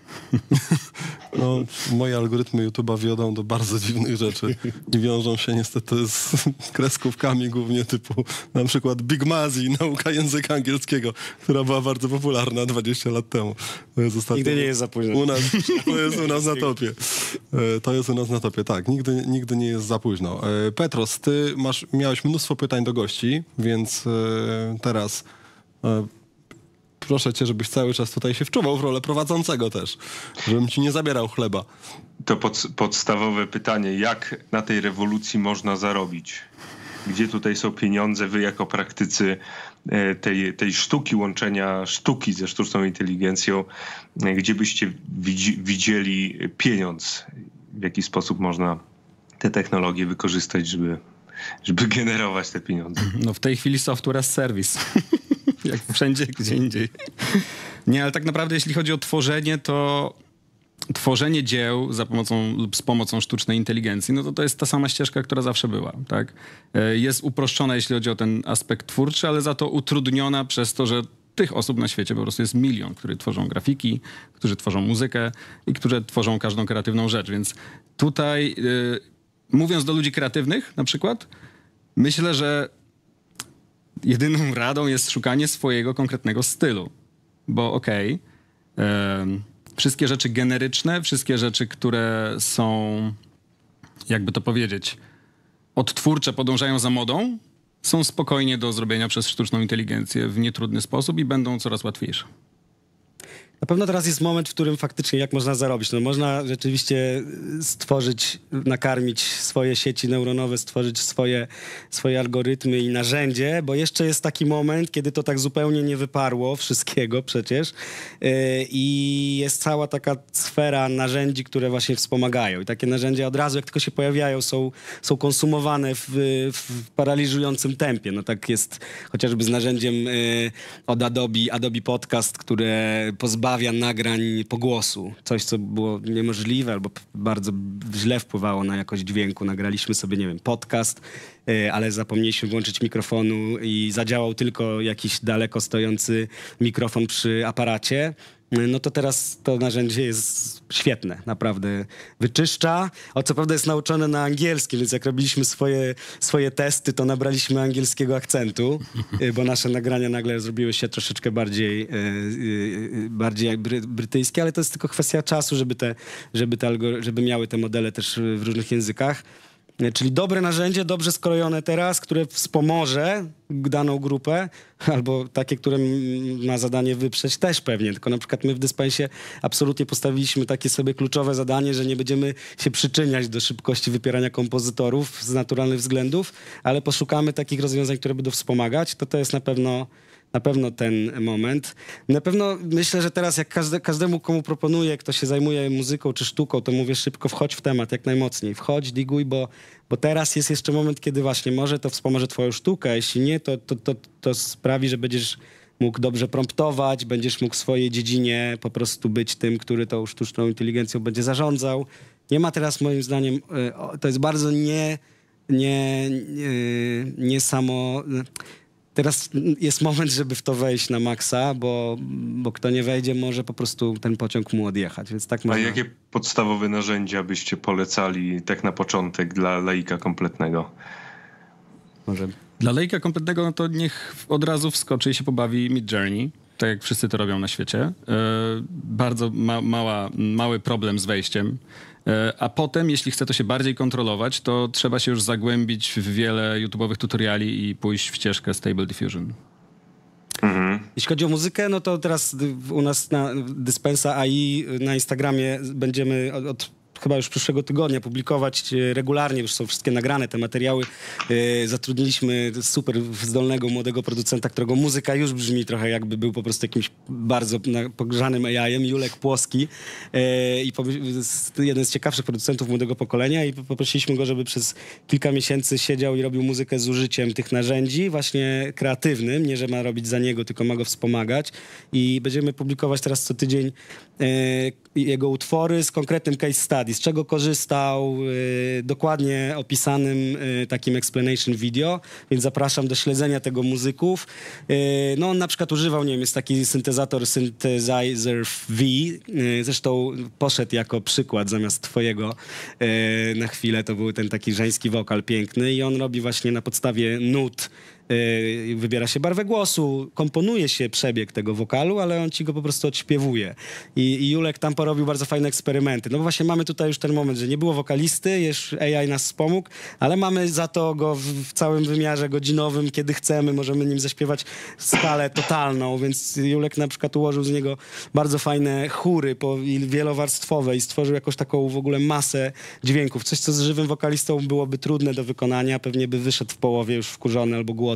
No, moje algorytmy YouTube'a wiodą do bardzo dziwnych rzeczy i wiążą się niestety z kreskówkami głównie typu na przykład Big Mazi, nauka języka angielskiego, która była bardzo popularna dwadzieścia lat temu. To jest ostatnio... Nigdy nie jest za późno. U nas, to jest u nas na topie. To jest u nas na topie, tak. Nigdy, nigdy nie jest za późno. Petros, ty masz, miałeś mnóstwo pytań do gości, więc teraz proszę cię, żebyś cały czas tutaj się wczuwał w rolę prowadzącego też, żebym ci nie zabierał chleba. To pod, podstawowe pytanie, jak na tej rewolucji można zarobić? Gdzie tutaj są pieniądze? Wy jako praktycy e, tej, tej sztuki, łączenia sztuki ze sztuczną inteligencją, e, gdzie byście widzi, widzieli pieniądz, w jaki sposób można te technologie wykorzystać, żeby, żeby generować te pieniądze. No w tej chwili software as service. Jak wszędzie, gdzie indziej. Nie, ale tak naprawdę jeśli chodzi o tworzenie, to tworzenie dzieł za pomocą lub z pomocą sztucznej inteligencji, no to to jest ta sama ścieżka, która zawsze była, tak? Jest uproszczona, jeśli chodzi o ten aspekt twórczy, ale za to utrudniona przez to, że tych osób na świecie po prostu jest milion, którzy tworzą grafiki, którzy tworzą muzykę i którzy tworzą każdą kreatywną rzecz, więc tutaj yy, mówiąc do ludzi kreatywnych na przykład, myślę, że jedyną radą jest szukanie swojego konkretnego stylu, bo okej, okay, yy, wszystkie rzeczy generyczne, wszystkie rzeczy, które są, jakby to powiedzieć, odtwórcze, podążają za modą, są spokojnie do zrobienia przez sztuczną inteligencję w nietrudny sposób i będą coraz łatwiejsze. Na pewno teraz jest moment, w którym faktycznie jak można zarobić. No można rzeczywiście stworzyć, nakarmić swoje sieci neuronowe, stworzyć swoje, swoje algorytmy i narzędzie, bo jeszcze jest taki moment, kiedy to tak zupełnie nie wyparło wszystkiego przecież yy, i jest cała taka sfera narzędzi, które właśnie wspomagają. I takie narzędzia od razu, jak tylko się pojawiają, są, są konsumowane w, w paraliżującym tempie. No tak jest chociażby z narzędziem yy, od Adobe, Adobe Podcast, które pozbawia nagrań po głosu. Coś, co było niemożliwe albo bardzo źle wpływało na jakość dźwięku. Nagraliśmy sobie, nie wiem, podcast, yy, ale zapomnieliśmy włączyć mikrofonu i zadziałał tylko jakiś daleko stojący mikrofon przy aparacie. No to teraz to narzędzie jest świetne, naprawdę wyczyszcza. O co prawda jest nauczone na angielskim, więc jak robiliśmy swoje, swoje testy, to nabraliśmy angielskiego akcentu, bo nasze nagrania nagle zrobiły się troszeczkę bardziej, bardziej bry, brytyjskie, ale to jest tylko kwestia czasu, żeby, te, żeby, te algory- żeby miały te modele też w różnych językach. Czyli dobre narzędzie, dobrze skrojone teraz, które wspomoże daną grupę, albo takie, które ma zadanie wyprzeć też pewnie. Tylko na przykład my w Dyspensie absolutnie postawiliśmy takie sobie kluczowe zadanie, że nie będziemy się przyczyniać do szybkości wypierania kompozytorów z naturalnych względów, ale poszukamy takich rozwiązań, które będą wspomagać. To to jest na pewno Na pewno ten moment. Na pewno myślę, że teraz jak każde, każdemu, komu proponuję, kto się zajmuje muzyką czy sztuką, to mówię szybko, wchodź w temat jak najmocniej. Wchodź, diguj, bo, bo teraz jest jeszcze moment, kiedy właśnie może to wspomoże twoją sztukę, a jeśli nie, to, to, to, to sprawi, że będziesz mógł dobrze promptować, będziesz mógł w swojej dziedzinie po prostu być tym, który tą sztuczną inteligencją będzie zarządzał. Nie ma teraz moim zdaniem, to jest bardzo nie, nie, nie, nie samo... Teraz jest moment, żeby w to wejść na maksa, bo, bo kto nie wejdzie, może po prostu ten pociąg mu odjechać. Więc tak można... A jakie podstawowe narzędzia byście polecali tak na początek dla laika kompletnego? Może... Dla laika kompletnego no to niech od razu wskoczy i się pobawi Midjourney, tak jak wszyscy to robią na świecie. Yy, bardzo ma, mała, mały problem z wejściem. A potem, jeśli chce to się bardziej kontrolować, to trzeba się już zagłębić w wiele YouTube'owych tutoriali i pójść w ścieżkę Stable Diffusion. Mhm. Jeśli chodzi o muzykę, no to teraz u nas na Dyspensa A I na Instagramie będziemy od, od chyba już przyszłego tygodnia publikować regularnie, już są wszystkie nagrane te materiały. Yy, zatrudniliśmy super zdolnego młodego producenta, którego muzyka już brzmi trochę jakby był po prostu jakimś bardzo pogrzanym A I-em, Julek Płoski. Yy, i po, jeden z ciekawszych producentów młodego pokolenia i poprosiliśmy go, żeby przez kilka miesięcy siedział i robił muzykę z użyciem tych narzędzi, właśnie kreatywnym, nie że ma robić za niego, tylko ma go wspomagać. I będziemy publikować teraz co tydzień yy, jego utwory z konkretnym case study, z czego korzystał, y, dokładnie opisanym y, takim explanation video, więc zapraszam do śledzenia tego muzyków. Y, no on na przykład używał, nie wiem, jest taki syntezator Synthesizer V, y, zresztą poszedł jako przykład zamiast twojego y, na chwilę, to był ten taki żeński wokal piękny i on robi właśnie na podstawie nut, wybiera się barwę głosu, komponuje się przebieg tego wokalu, ale on ci go po prostu odśpiewuje. I, i Julek tam porobił bardzo fajne eksperymenty. No bo właśnie mamy tutaj już ten moment, że nie było wokalisty, już A I nas wspomógł, ale mamy za to go w, w całym wymiarze godzinowym, kiedy chcemy, możemy nim zaśpiewać skalę totalną, więc Julek na przykład ułożył z niego bardzo fajne chóry po, i wielowarstwowe i stworzył jakąś taką w ogóle masę dźwięków. Coś, co z żywym wokalistą byłoby trudne do wykonania, pewnie by wyszedł w połowie już wkurzony albo głodny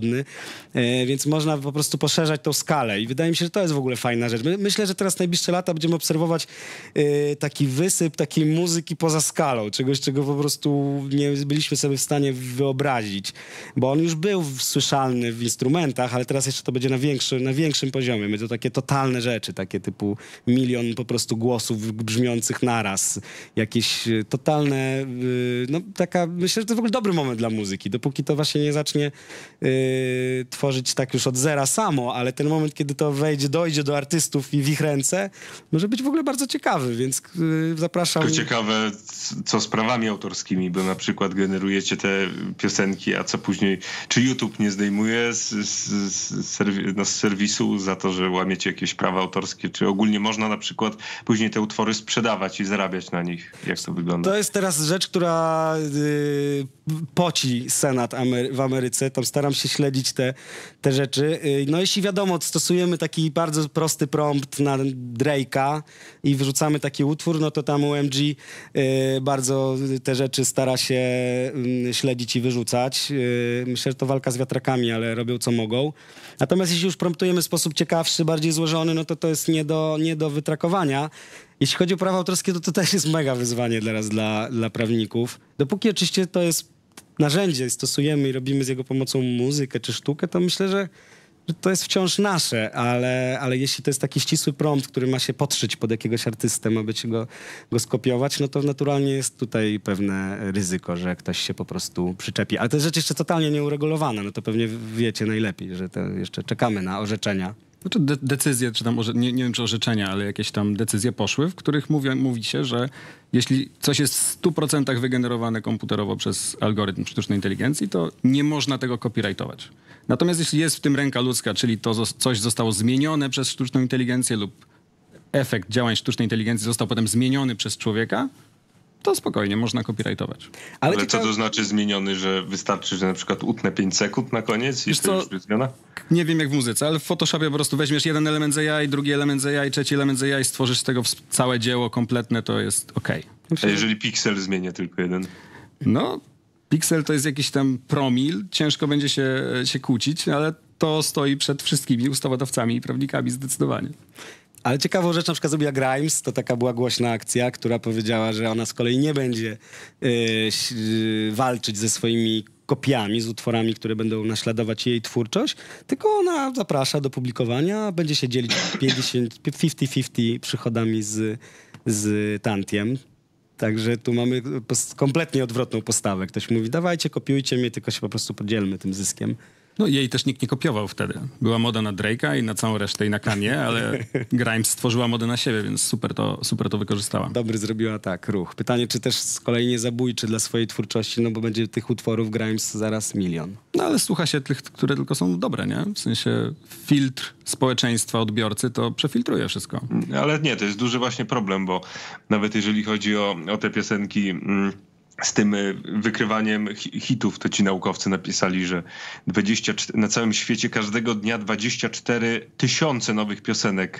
głodny, e, więc można po prostu poszerzać tą skalę i wydaje mi się, że to jest w ogóle fajna rzecz. My, myślę, że teraz najbliższe lata będziemy obserwować e, taki wysyp takiej muzyki poza skalą, czegoś, czego po prostu nie byliśmy sobie w stanie wyobrazić, bo on już był słyszalny w instrumentach, ale teraz jeszcze to będzie na, większy, na większym poziomie. Będzie to takie totalne rzeczy, takie typu milion po prostu głosów brzmiących naraz, jakieś e, totalne, e, no taka, myślę, że to w ogóle dobry moment dla muzyki, dopóki to właśnie nie zacznie e, tworzyć tak już od zera samo, ale ten moment, kiedy to wejdzie, dojdzie do artystów i w ich ręce, może być w ogóle bardzo ciekawy, więc e, zapraszam. Tylko ciekawe, co z prawami autorskimi, bo na przykład generujecie te piosenki, a co później, czy YouTube nie zdejmuje z, z, z, serwi no, z serwisu za to, że łamiecie jakieś prawa autorskie, czy ogólnie można na przykład później te utwory sprzedawać i zarabiać na nich? Jak to wygląda? To jest teraz rzecz, która y, poci Senat Amery w Ameryce. Tam staram się śledzić te, te rzeczy. Y, no jeśli wiadomo, stosujemy taki bardzo prosty prompt na Drake'a i wrzucamy taki utwór, no to tam U M G y, bardzo te rzeczy stara się y, śledzić i wyrzucać. Y, myślę, że to walka z wiatrakami, ale robią co mogą. Natomiast jeśli już promptujemy w sposób ciekawszy, bardziej złożony, no to to jest nie do, nie do wytrakowania. Jeśli chodzi o prawa autorskie, to to też jest mega wyzwanie teraz dla, dla prawników. Dopóki oczywiście to jest narzędzie, stosujemy i robimy z jego pomocą muzykę czy sztukę, to myślę, że, że to jest wciąż nasze, ale, ale jeśli to jest taki ścisły prompt, który ma się podszyć pod jakiegoś artystę, ma być go, go skopiować, no to naturalnie jest tutaj pewne ryzyko, że ktoś się po prostu przyczepi. Ale to jest rzecz jeszcze totalnie nieuregulowana, no to pewnie wiecie najlepiej, że to jeszcze czekamy na orzeczenia. Znaczy de decyzje, czy tam, nie, nie wiem czy orzeczenia, ale jakieś tam decyzje poszły, w których mówi, mówi się, że jeśli coś jest w stu procentach wygenerowane komputerowo przez algorytm sztucznej inteligencji, to nie można tego copyrightować. Natomiast jeśli jest w tym ręka ludzka, czyli to coś zostało zmienione przez sztuczną inteligencję lub efekt działań sztucznej inteligencji został potem zmieniony przez człowieka, to spokojnie, można copyrightować. Ale, Ale co to znaczy zmieniony, że wystarczy, że na przykład utnę pięć sekund na koniec i Wiesz to co? już jest zmiana? Nie wiem jak w muzyce, ale w Photoshopie po prostu weźmiesz jeden element z A I, drugi element z A I, trzeci element z A I, stworzysz z tego całe dzieło kompletne, to jest okej. A jeżeli piksel zmienię tylko jeden? No, piksel to jest jakiś tam promil, ciężko będzie się, się kłócić, ale to stoi przed wszystkimi ustawodawcami i prawnikami zdecydowanie. Ale ciekawą rzecz na przykład zrobiła Grimes, to taka była głośna akcja, która powiedziała, że ona z kolei nie będzie y, y, walczyć ze swoimi kopiami, z utworami, które będą naśladować jej twórczość, tylko ona zaprasza do publikowania, będzie się dzielić pięćdziesiąt, pięćdziesiąt pięćdziesiąt przychodami z, z Tantiem. Także tu mamy kompletnie odwrotną postawę. Ktoś mówi, dawajcie, kopiujcie mnie, tylko się po prostu podzielmy tym zyskiem. No jej też nikt nie kopiował wtedy. Była moda na Drake'a i na całą resztę i na Kanye, ale Grimes stworzyła modę na siebie, więc super to, super to wykorzystała. Dobry zrobiła tak ruch. Pytanie, czy też z kolei nie zabójczy dla swojej twórczości, no bo będzie tych utworów Grimes zaraz milion. No ale słucha się tych, które tylko są dobre, nie? W sensie filtr społeczeństwa, odbiorcy to przefiltruje wszystko. Ale nie, to jest duży właśnie problem, bo nawet jeżeli chodzi o, o te piosenki... Mm, z tym y, wykrywaniem hi hitów, to ci naukowcy napisali, że dwadzieścia cztery, na całym świecie każdego dnia dwadzieścia cztery tysiące nowych piosenek y,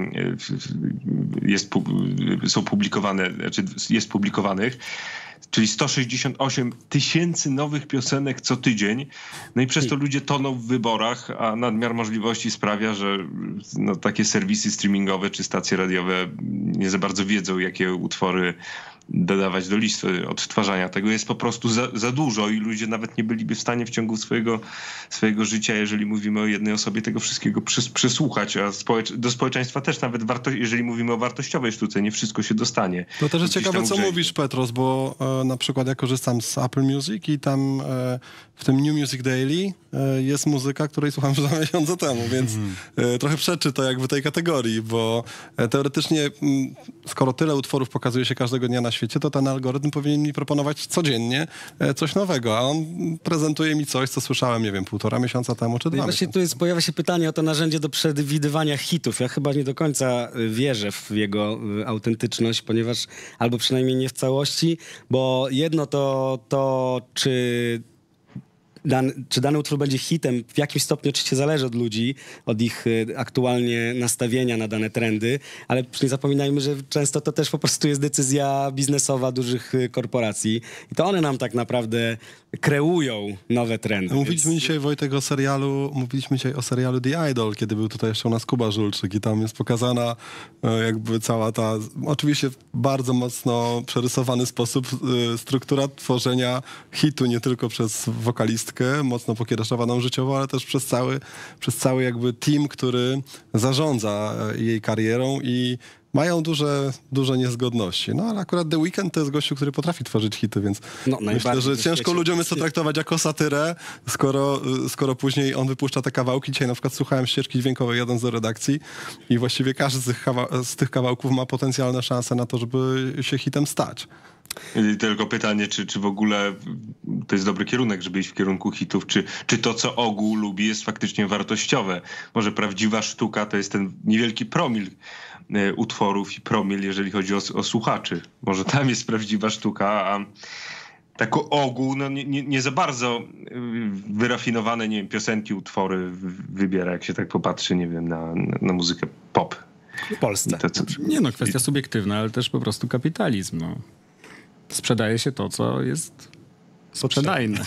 y, jest, pu są publikowane, znaczy jest publikowanych, czyli sto sześćdziesiąt osiem tysięcy nowych piosenek co tydzień. No i przez to ludzie toną w wyborach, a nadmiar możliwości sprawia, że no, takie serwisy streamingowe czy stacje radiowe nie za bardzo wiedzą, jakie utwory dodawać do listy odtwarzania. Tego jest po prostu za, za dużo i ludzie nawet nie byliby w stanie w ciągu swojego, swojego życia, jeżeli mówimy o jednej osobie, tego wszystkiego przys, przysłuchać, a społecz do społeczeństwa też nawet, warto jeżeli mówimy o wartościowej sztuce, nie wszystko się dostanie. No też jest ciekawe, co grzej. mówisz, Petros, bo e, na przykład ja korzystam z Apple Music i tam e, w tym New Music Daily e, jest muzyka, której słucham już dwa miesiące temu, więc e, trochę przeczy to jakby tej kategorii, bo e, teoretycznie m, skoro tyle utworów pokazuje się każdego dnia na świecie, to ten algorytm powinien mi proponować codziennie e, coś nowego, a on prezentuje mi coś, co słyszałem, nie wiem, półtora miesiąca temu, czy dwa Właśnie miesiące. tu jest, pojawia się pytanie o to narzędzie do przewidywania hitów. Ja chyba nie do końca wierzę w jego autentyczność, ponieważ albo przynajmniej nie w całości, bo jedno to, to czy... Dan, czy dany utwór będzie hitem, w jakim stopniu oczywiście zależy od ludzi, od ich y, aktualnie nastawienia na dane trendy, ale nie zapominajmy, że często to też po prostu jest decyzja biznesowa dużych y, korporacji i to one nam tak naprawdę kreują nowe trendy. Mówiliśmy dzisiaj, Wojtek, o serialu, mówiliśmy dzisiaj o serialu The Idol, kiedy był tutaj jeszcze u nas Kuba Żulczyk i tam jest pokazana e, jakby cała ta, oczywiście w bardzo mocno przerysowany sposób e, struktura tworzenia hitu, nie tylko przez wokalistkę, mocno pokiereszowaną życiowo, ale też przez cały, przez cały jakby team, który zarządza e, jej karierą i mają duże, duże niezgodności. No ale akurat The Weeknd to jest gościu, który potrafi tworzyć hity, więc No, myślę, najbardziej że w ciężko świecie. ludziom jest to traktować jako satyrę, skoro, skoro później on wypuszcza te kawałki. Dzisiaj na przykład słuchałem ścieżki dźwiękowej jadąc do redakcji i właściwie każdy z tych, kawa- z tych kawałków ma potencjalne szanse na to, żeby się hitem stać. I tylko pytanie, czy, czy w ogóle to jest dobry kierunek, żeby iść w kierunku hitów, czy, czy to, co ogół lubi, jest faktycznie wartościowe. Może prawdziwa sztuka to jest ten niewielki promil e, utworów i promil, jeżeli chodzi o, o słuchaczy. Może tam jest prawdziwa sztuka, a tak ogół no nie, nie, nie za bardzo wyrafinowane, nie wiem, piosenki, utwory wybiera, jak się tak popatrzy, nie wiem, na, na muzykę pop. W Polsce. To, co, Nie no, kwestia subiektywna, ale też po prostu kapitalizm. No. Sprzedaje się to, co jest sprzedajne.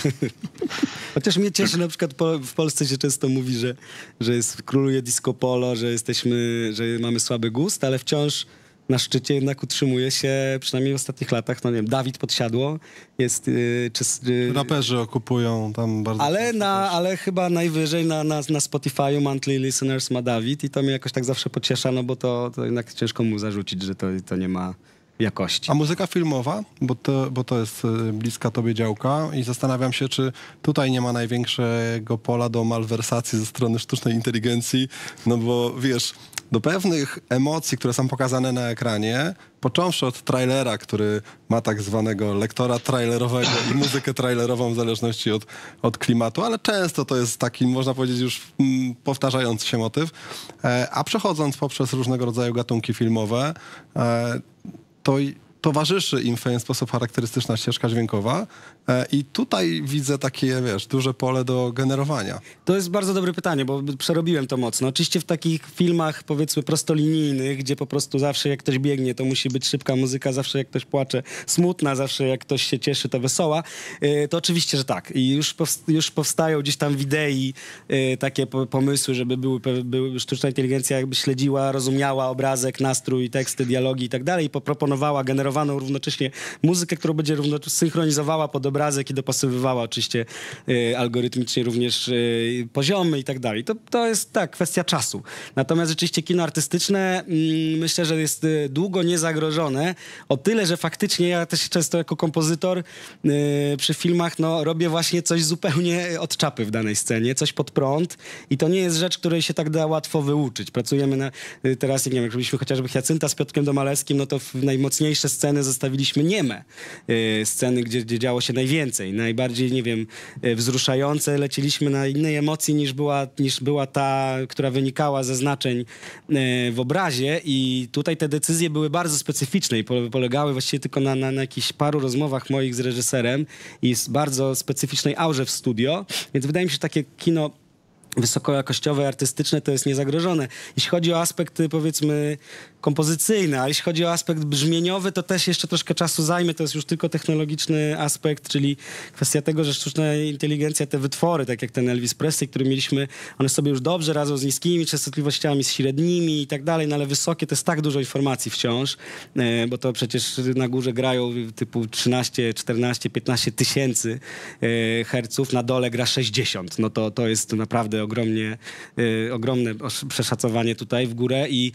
Chociaż mnie cieszy, na przykład po, w Polsce się często mówi, że, że jest, króluje disco polo, że jesteśmy, że mamy słaby gust, ale wciąż na szczycie jednak utrzymuje się, przynajmniej w ostatnich latach, no nie wiem, Dawid Podsiadło jest... Yy, czy, yy, Raperzy okupują tam bardzo... ale, na, ale chyba najwyżej na, na, na Spotify'u Monthly Listeners ma Dawid i to mnie jakoś tak zawsze pociesza, no bo to, to jednak ciężko mu zarzucić, że to, to nie ma jakości. A muzyka filmowa, bo to, bo to jest y, bliska tobie działka i zastanawiam się, czy tutaj nie ma największego pola do malwersacji ze strony sztucznej inteligencji, no bo wiesz, do pewnych emocji, które są pokazane na ekranie, począwszy od trailera, który ma tak zwanego lektora trailerowego i muzykę trailerową w zależności od, od klimatu, ale często to jest taki, można powiedzieć, już mm, powtarzający się motyw, e, a przechodząc poprzez różnego rodzaju gatunki filmowe, e, to i towarzyszy im w pewien sposób charakterystyczna ścieżka dźwiękowa e, i tutaj widzę takie, wiesz, duże pole do generowania. To jest bardzo dobre pytanie, bo przerobiłem to mocno. Oczywiście w takich filmach, powiedzmy, prostolinijnych, gdzie po prostu zawsze jak ktoś biegnie, to musi być szybka muzyka, zawsze jak ktoś płacze, smutna, zawsze jak ktoś się cieszy, to wesoła, yy, to oczywiście, że tak. I już, powst- już powstają gdzieś tam w idei yy, takie po- pomysły, żeby były, były, sztuczna inteligencja jakby śledziła, rozumiała obrazek, nastrój, teksty, dialogi i tak dalej i poproponowała generowaną równocześnie muzykę, którą będzie równocześnie synchronizowała pod obrazek i dopasowywała oczywiście y, algorytmicznie również y, poziomy i tak dalej. To, to jest tak, kwestia czasu. Natomiast rzeczywiście kino artystyczne mm, myślę, że jest y, długo niezagrożone o tyle, że faktycznie ja też często jako kompozytor y, przy filmach no, robię właśnie coś zupełnie od czapy w danej scenie, coś pod prąd i to nie jest rzecz, której się tak da łatwo wyuczyć. Pracujemy na, y, teraz, nie wiem, jak robiliśmy chociażby Hiacynta z Piotrkiem Domalewskim, no to w najmocniejsze sceny zostawiliśmy nieme. Yy, sceny, gdzie, gdzie działo się najwięcej. Najbardziej, nie wiem, yy, wzruszające. Leciliśmy na innej emocji niż była, niż była ta, która wynikała ze znaczeń yy, w obrazie i tutaj te decyzje były bardzo specyficzne i po, polegały właściwie tylko na, na, na jakichś paru rozmowach moich z reżyserem i z bardzo specyficznej aurze w studio. Więc wydaje mi się, że takie kino wysokojakościowe, artystyczne to jest niezagrożone. Jeśli chodzi o aspekt, powiedzmy, kompozycyjny, a jeśli chodzi o aspekt brzmieniowy, to też jeszcze troszkę czasu zajmie. To jest już tylko technologiczny aspekt, czyli kwestia tego, że sztuczna inteligencja, te wytwory, tak jak ten Elvis Presley, który mieliśmy, one sobie już dobrze radzą z niskimi częstotliwościami, z średnimi i tak dalej, no ale wysokie to jest tak dużo informacji wciąż, bo to przecież na górze grają typu trzynaście, czternaście, piętnaście tysięcy herców, na dole gra sześćdziesiąt. No to, to jest naprawdę ogromnie, ogromne przeszacowanie tutaj w górę i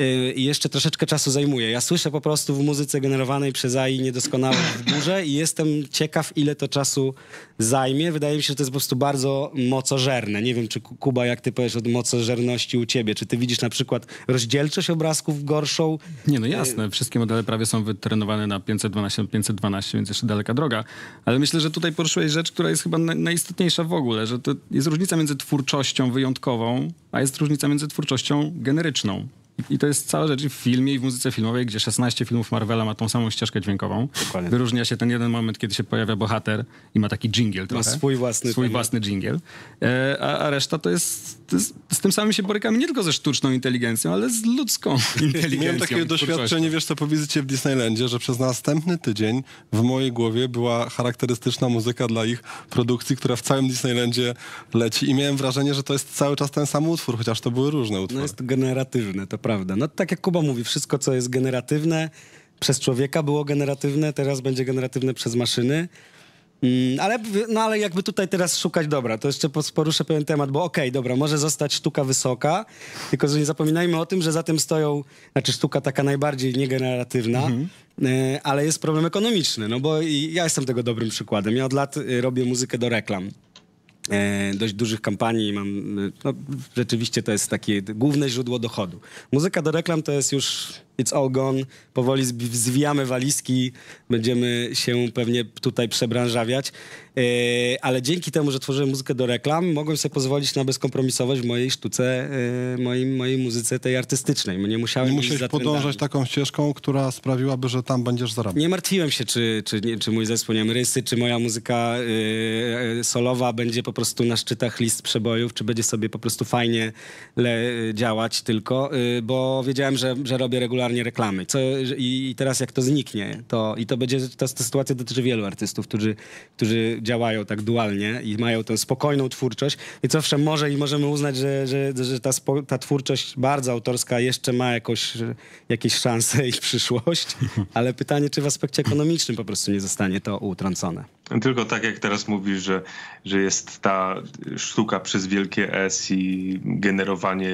i jeszcze troszeczkę czasu zajmuje. Ja słyszę po prostu w muzyce generowanej przez A I niedoskonałe w górze i jestem ciekaw, ile to czasu zajmie. Wydaje mi się, że to jest po prostu bardzo mocożerne. Nie wiem, czy Kuba, jak ty powiesz o mocożerności u ciebie? Czy ty widzisz na przykład rozdzielczość obrazków gorszą? Nie, no jasne. Wszystkie modele prawie są wytrenowane na pięćset dwanaście na pięćset dwanaście, więc jeszcze daleka droga. Ale myślę, że tutaj poruszyłeś rzecz, która jest chyba najistotniejsza w ogóle, że to jest różnica między twórczością wyjątkową, a jest różnica między twórczością generyczną. I to jest cała rzecz i w filmie i w muzyce filmowej, gdzie szesnaście filmów Marvela ma tą samą ścieżkę dźwiękową. Dokładnie. Wyróżnia się ten jeden moment, kiedy się pojawia bohater i ma taki dżingiel trochę. swój własny Swój ten- własny dżingiel. E, a, a reszta to jest, to jest... Z tym samym się borykamy nie tylko ze sztuczną inteligencją, ale z ludzką inteligencją. Miałem takie doświadczenie, wiesz co, po wizycie w Disneylandzie, że przez następny tydzień w mojej głowie była charakterystyczna muzyka dla ich produkcji, która w całym Disneylandzie leci i miałem wrażenie, że to jest cały czas ten sam utwór, chociaż to były różne utwory. No jest generatywne, to prawda. No tak jak Kuba mówi, wszystko co jest generatywne przez człowieka było generatywne, teraz będzie generatywne przez maszyny. Mm, ale, no ale jakby tutaj teraz szukać, dobra, to jeszcze pos- poruszę pewien temat, bo okej, dobra, może zostać sztuka wysoka, tylko że nie zapominajmy o tym, że za tym stoją, znaczy sztuka taka najbardziej niegeneratywna, e, ale jest problem ekonomiczny, no bo i ja jestem tego dobrym przykładem. Ja od lat e, robię muzykę do reklam. E, dość dużych kampanii mam, e, no, rzeczywiście to jest takie główne źródło dochodu. Muzyka do reklam to jest już it's all gone, powoli zbi- zwijamy walizki, będziemy się pewnie tutaj przebranżawiać, e, ale dzięki temu, że tworzyłem muzykę do reklam, mogłem sobie pozwolić na bezkompromisowość w mojej sztuce, e, moim, mojej muzyce tej artystycznej. Nie musiałem Nie iść musiałeś za podążać trendami. taką ścieżką, która sprawiłaby, że tam będziesz zarabiał. Nie martwiłem się, czy, czy, nie, czy mój zespół, nie wiem, Rysy, czy moja muzyka yy, solowa będzie po prostu na szczytach list przebojów, czy będzie sobie po prostu fajnie le, działać tylko, yy, bo wiedziałem, że, że robię regularnie reklamy. Co, i, I teraz jak to zniknie, to i to będzie, ta, ta sytuacja dotyczy wielu artystów, którzy, którzy działają tak dualnie i mają tę spokojną twórczość. I co owszem, może i możemy uznać, że, że, że ta, spo, ta twórczość bardzo autorska jeszcze ma jakoś, jakieś szanse i przyszłość, ale pytanie, czy w aspekcie ekonomicznym po prostu nie zostanie to utrącone. Tylko tak jak teraz mówisz, że, że jest ta sztuka przez wielkie S i generowanie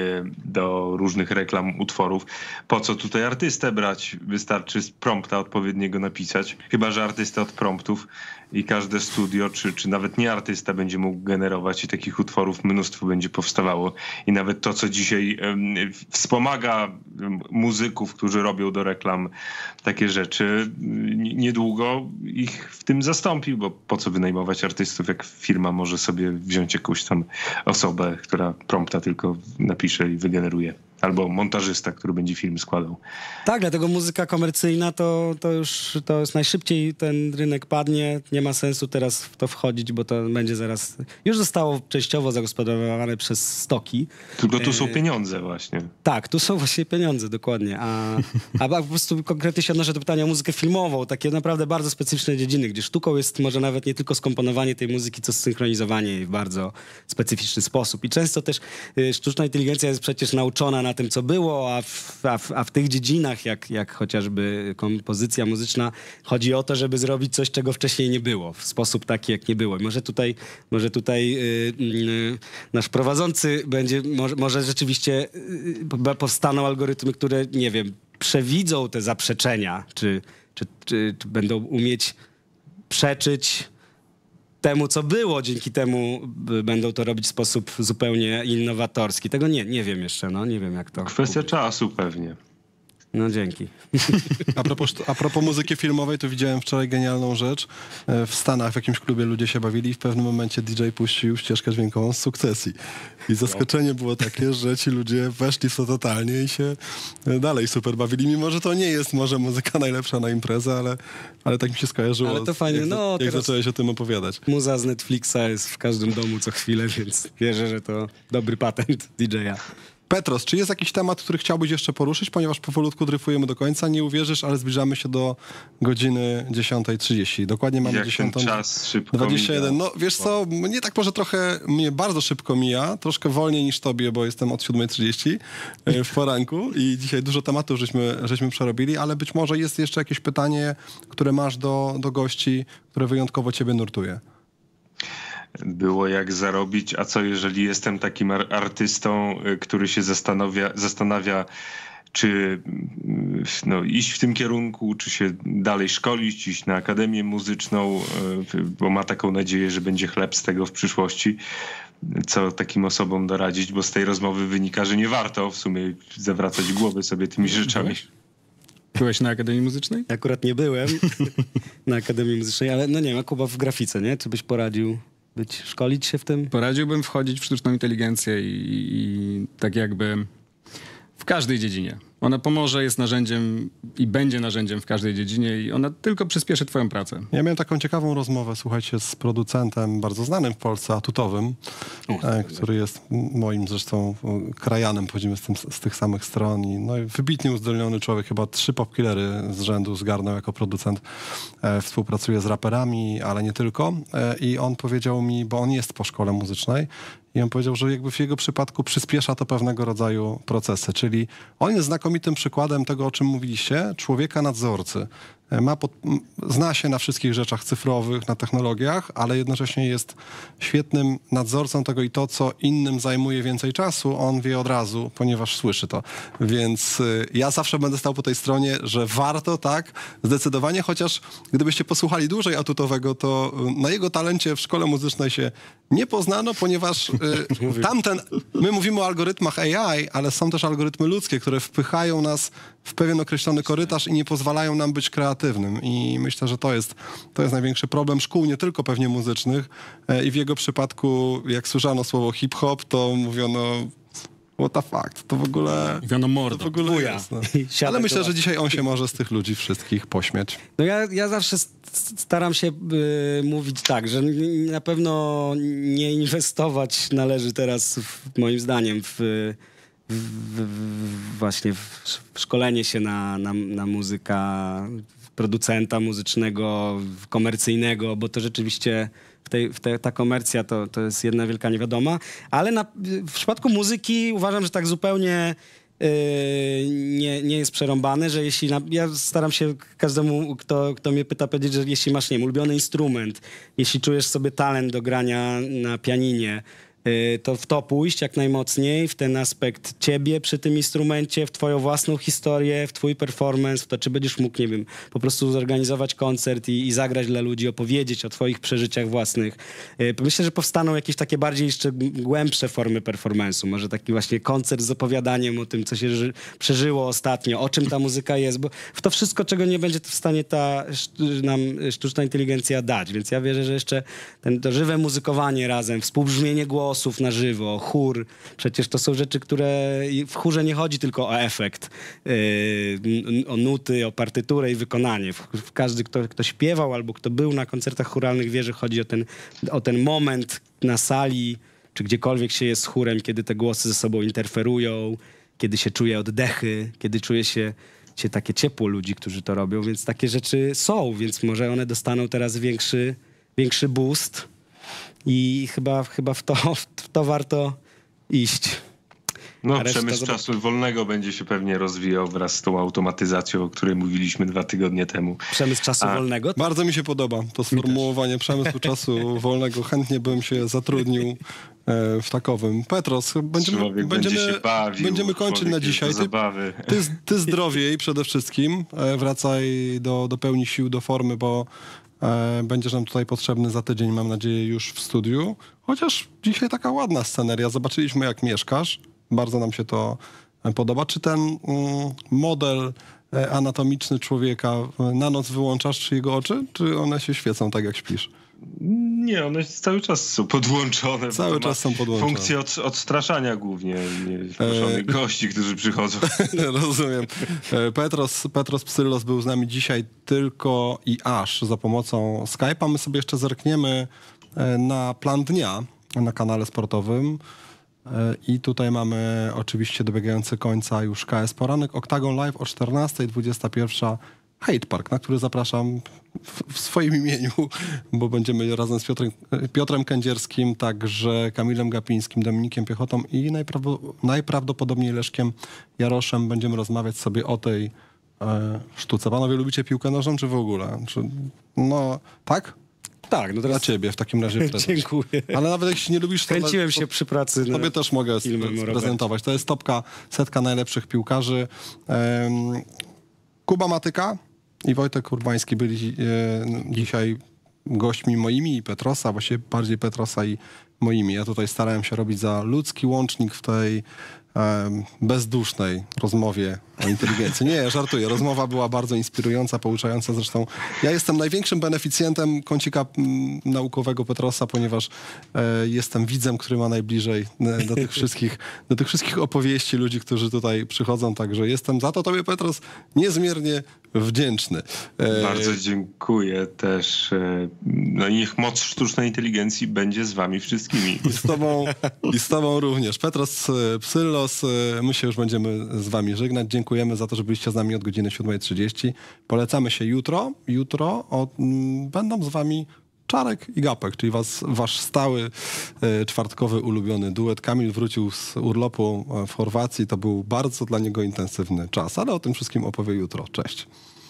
do różnych reklam utworów. Po co tutaj artystę brać? Wystarczy z prompta odpowiedniego napisać. Chyba że artysta od promptów i każde studio, czy, czy nawet nie artysta będzie mógł generować i takich utworów mnóstwo będzie powstawało. I nawet to, co dzisiaj um, wspomaga um, muzyków, którzy robią do reklam takie rzeczy, niedługo ich w tym zastąpi, bo po co wynajmować artystów, jak firma może sobie wziąć jakąś tam osobę, która prompta tylko napisze i wygeneruje. Albo montażysta, który będzie film składał. Tak, dlatego muzyka komercyjna to, to już to jest najszybciej ten rynek padnie. Nie ma sensu teraz w to wchodzić, bo to będzie zaraz... Już zostało częściowo zagospodarowane przez stoki. Tylko tu są pieniądze właśnie. Tak, tu są właśnie pieniądze, dokładnie. A, a po prostu konkretnie się odnoszę do pytania o muzykę filmową. Takie naprawdę bardzo specyficzne dziedziny, gdzie sztuką jest może nawet nie tylko skomponowanie tej muzyki, co synchronizowanie jej w bardzo specyficzny sposób. I często też y, sztuczna inteligencja jest przecież nauczona na tym, co było, a w, a w, a w tych dziedzinach, jak, jak chociażby kompozycja muzyczna, chodzi o to, żeby zrobić coś, czego wcześniej nie było, w sposób taki, jak nie było. I może tutaj, może tutaj yy, yy, nasz prowadzący będzie, może, może rzeczywiście yy, powstaną algorytmy, które, nie wiem, przewidzą te zaprzeczenia, czy, czy, czy, czy będą umieć przeczyć temu, co było, dzięki temu b- będą to robić w sposób zupełnie innowatorski. Tego nie, nie wiem jeszcze, no nie wiem jak to. Kwestia czasu pewnie. No dzięki. A propos, a propos muzyki filmowej, to widziałem wczoraj genialną rzecz. E, W Stanach w jakimś klubie ludzie się bawili i w pewnym momencie D J puścił ścieżkę dźwiękową z Sukcesji. I zaskoczenie było takie, że ci ludzie weszli w to totalnie i się e, dalej super bawili, mimo że to nie jest może muzyka najlepsza na imprezę, ale, ale tak mi się skojarzyło, Ale to fajnie, jak, no, jak teraz- zacząłeś o tym opowiadać. Muza z Netflixa jest w każdym domu co chwilę, więc wierzę, że to dobry patent D J a. Petros, czy jest jakiś temat, który chciałbyś jeszcze poruszyć? Ponieważ powolutku dryfujemy do końca, nie uwierzysz, ale zbliżamy się do godziny dziesiąta trzydzieści. Dokładnie mamy Jak ten dziesiątą czas szybko dwadzieścia jeden. mija. No wiesz co, mnie tak może trochę, mnie bardzo szybko mija, troszkę wolniej niż tobie, bo jestem od siódma trzydzieści w poranku i dzisiaj dużo tematów żeśmy, żeśmy przerobili, ale być może jest jeszcze jakieś pytanie, które masz do, do gości, które wyjątkowo ciebie nurtuje. Było jak zarobić, a co jeżeli jestem takim ar- artystą, y, który się zastanawia, zastanawia czy y, no, iść w tym kierunku, czy się dalej szkolić, iść na akademię muzyczną, y, bo ma taką nadzieję, że będzie chleb z tego w przyszłości. Co takim osobom doradzić, bo z tej rozmowy wynika, że nie warto w sumie zawracać głowy sobie tymi rzeczami. Byłeś na Akademii Muzycznej? Akurat nie byłem na Akademii Muzycznej, ale no nie wiem, a Kuba w grafice, nie? Czy byś poradził być, szkolić się w tym? Poradziłbym wchodzić w sztuczną inteligencję i, i tak jakby W każdej dziedzinie. Ona pomoże, jest narzędziem i będzie narzędziem w każdej dziedzinie i ona tylko przyspieszy twoją pracę. Ja miałem taką ciekawą rozmowę, słuchajcie, z producentem bardzo znanym w Polsce, Atutowym, e, który jest moim zresztą e, krajanem, powiedzmy, z, tym, z tych samych stron. I, no, i wybitnie uzdolniony człowiek, chyba trzy popkillery z rzędu zgarnął jako producent. E, współpracuje z raperami, ale nie tylko. E, I on powiedział mi, bo on jest po szkole muzycznej, i on powiedział, że jakby w jego przypadku przyspiesza to pewnego rodzaju procesy, czyli on jest znakomitym przykładem tego, o czym mówiliście, człowieka nadzorcy. Ma pod, zna się na wszystkich rzeczach cyfrowych, na technologiach, ale jednocześnie jest świetnym nadzorcą tego i to, co innym zajmuje więcej czasu, on wie od razu, ponieważ słyszy to. Więc y, ja zawsze będę stał po tej stronie, że warto, tak, zdecydowanie, chociaż gdybyście posłuchali dłużej Atutowego, to y, na jego talencie w szkole muzycznej się nie poznano, ponieważ y, tamten, my mówimy o algorytmach A I, ale są też algorytmy ludzkie, które wpychają nas w pewien określony korytarz i nie pozwalają nam być kreatywnym. I myślę, że to jest, to jest największy problem szkół, nie tylko pewnie muzycznych. I w jego przypadku, jak słyszano słowo hip-hop, to mówiono what the fuck, to w ogóle... Mówiono mordo. To w ogóle jest, no. Ale myślę, że dzisiaj on się może z tych ludzi wszystkich pośmiać. No ja, ja zawsze staram się y, mówić tak, że na pewno nie inwestować należy teraz, w, moim zdaniem, w... W, w, właśnie w, w szkolenie się na, na, na muzyka, producenta muzycznego, komercyjnego, bo to rzeczywiście w tej, w te, ta komercja to, to jest jedna wielka niewiadoma, ale na, w przypadku muzyki uważam, że tak zupełnie yy, nie, nie jest przerąbane, że jeśli, na, ja staram się każdemu, kto, kto mnie pyta, powiedzieć, że jeśli masz, nie wiem, ulubiony instrument, jeśli czujesz sobie talent do grania na pianinie, to w to pójść jak najmocniej, w ten aspekt ciebie przy tym instrumencie, w twoją własną historię, w twój performance, w to, czy będziesz mógł, nie wiem, po prostu zorganizować koncert i, i zagrać dla ludzi, opowiedzieć o twoich przeżyciach własnych. Myślę, że powstaną jakieś takie bardziej jeszcze głębsze formy performance'u. Może taki właśnie koncert z opowiadaniem o tym, co się ży- przeżyło ostatnio, o czym ta muzyka jest, bo w to wszystko, czego nie będzie w stanie ta nam sztuczna inteligencja dać. Więc ja wierzę, że jeszcze ten, to żywe muzykowanie razem, współbrzmienie głosu, na żywo, chór. Przecież to są rzeczy, które w chórze nie chodzi tylko o efekt, yy, o nuty, o partyturę i wykonanie. W, w każdy, kto, kto śpiewał albo kto był na koncertach chóralnych, wie, że chodzi o ten, o ten moment na sali, czy gdziekolwiek się jest z chórem, kiedy te głosy ze sobą interferują, kiedy się czuje oddechy, kiedy czuje się, się takie ciepło ludzi, którzy to robią. Więc takie rzeczy są, więc może one dostaną teraz większy, większy boost. I chyba, chyba w, to, w to warto iść. No, przemysł czasu wolnego będzie się pewnie rozwijał wraz z tą automatyzacją, o której mówiliśmy dwa tygodnie temu. Przemysł czasu A... wolnego? Bardzo mi się podoba to sformułowanie przemysłu czasu wolnego. Chętnie bym się zatrudnił e, w takowym. Petros, będziemy, Człowiek będziemy, będzie się bawił, będziemy kończyć na dzisiaj. Ty, zabawy. ty, ty zdrowiej przede wszystkim. E, wracaj do, do pełni sił, do formy, bo e, będziesz nam tutaj potrzebny za tydzień, mam nadzieję, już w studiu. Chociaż dzisiaj taka ładna sceneria. Zobaczyliśmy, jak mieszkasz. Bardzo nam się to podoba. Czy ten mm, model anatomiczny człowieka na noc wyłączasz, czy jego oczy, czy one się świecą tak, jak śpisz? Nie, one cały czas są podłączone. Cały czas są podłączone. Funkcję od, odstraszania głównie nieproszonych e... gości, którzy przychodzą. Rozumiem. Petros, Petros Psyllos był z nami dzisiaj tylko i aż za pomocą Skype'a. My sobie jeszcze zerkniemy na plan dnia na kanale sportowym. I tutaj mamy oczywiście dobiegający końca już K S Poranek, Oktagon Live o czternastej, dwudziesta pierwsza Hate Park, na który zapraszam w, w swoim imieniu, bo będziemy razem z Piotrem, Piotrem Kędzierskim, także Kamilem Gapińskim, Dominikiem Piechotą i najprawdo, najprawdopodobniej Leszkiem Jaroszem będziemy rozmawiać sobie o tej e, sztuce. Panowie, lubicie piłkę nożną, czy w ogóle? Czy, no, tak? Tak, no teraz... Dla ciebie w takim razie. Dziękuję. Ale nawet jeśli nie lubisz... Kręciłem się przy pracy. Tobie też mogę prezentować. To jest topka, setka najlepszych piłkarzy. Um, Kuba Matyka i Wojtek Urbański byli e, dzisiaj gośćmi moimi i Petrosa, właściwie bardziej Petrosa i moimi. Ja tutaj starałem się robić za ludzki łącznik w tej em, bezdusznej rozmowie o inteligencji. Nie, żartuję. Rozmowa była bardzo inspirująca, pouczająca. Zresztą ja jestem największym beneficjentem kącika mm, naukowego Petrosa, ponieważ e, jestem widzem, który ma najbliżej e, do tych wszystkich, do tych wszystkich opowieści ludzi, którzy tutaj przychodzą. Także jestem za to tobie, Petros, niezmiernie wdzięczny. E, Bardzo dziękuję też. e, No i niech moc sztucznej inteligencji będzie z wami wszystkimi. I z tobą, i z tobą również. Petros e, Psyllos, e, my się już będziemy z wami żegnać. Dziękujemy za to, że byliście z nami od godziny siódma trzydzieści. Polecamy się jutro. Jutro o, m, będą z wami Czarek i Gapek, czyli was, wasz stały e, czwartkowy ulubiony duet. Kamil wrócił z urlopu e, w Chorwacji. To był bardzo dla niego intensywny czas, ale o tym wszystkim opowie jutro. Cześć.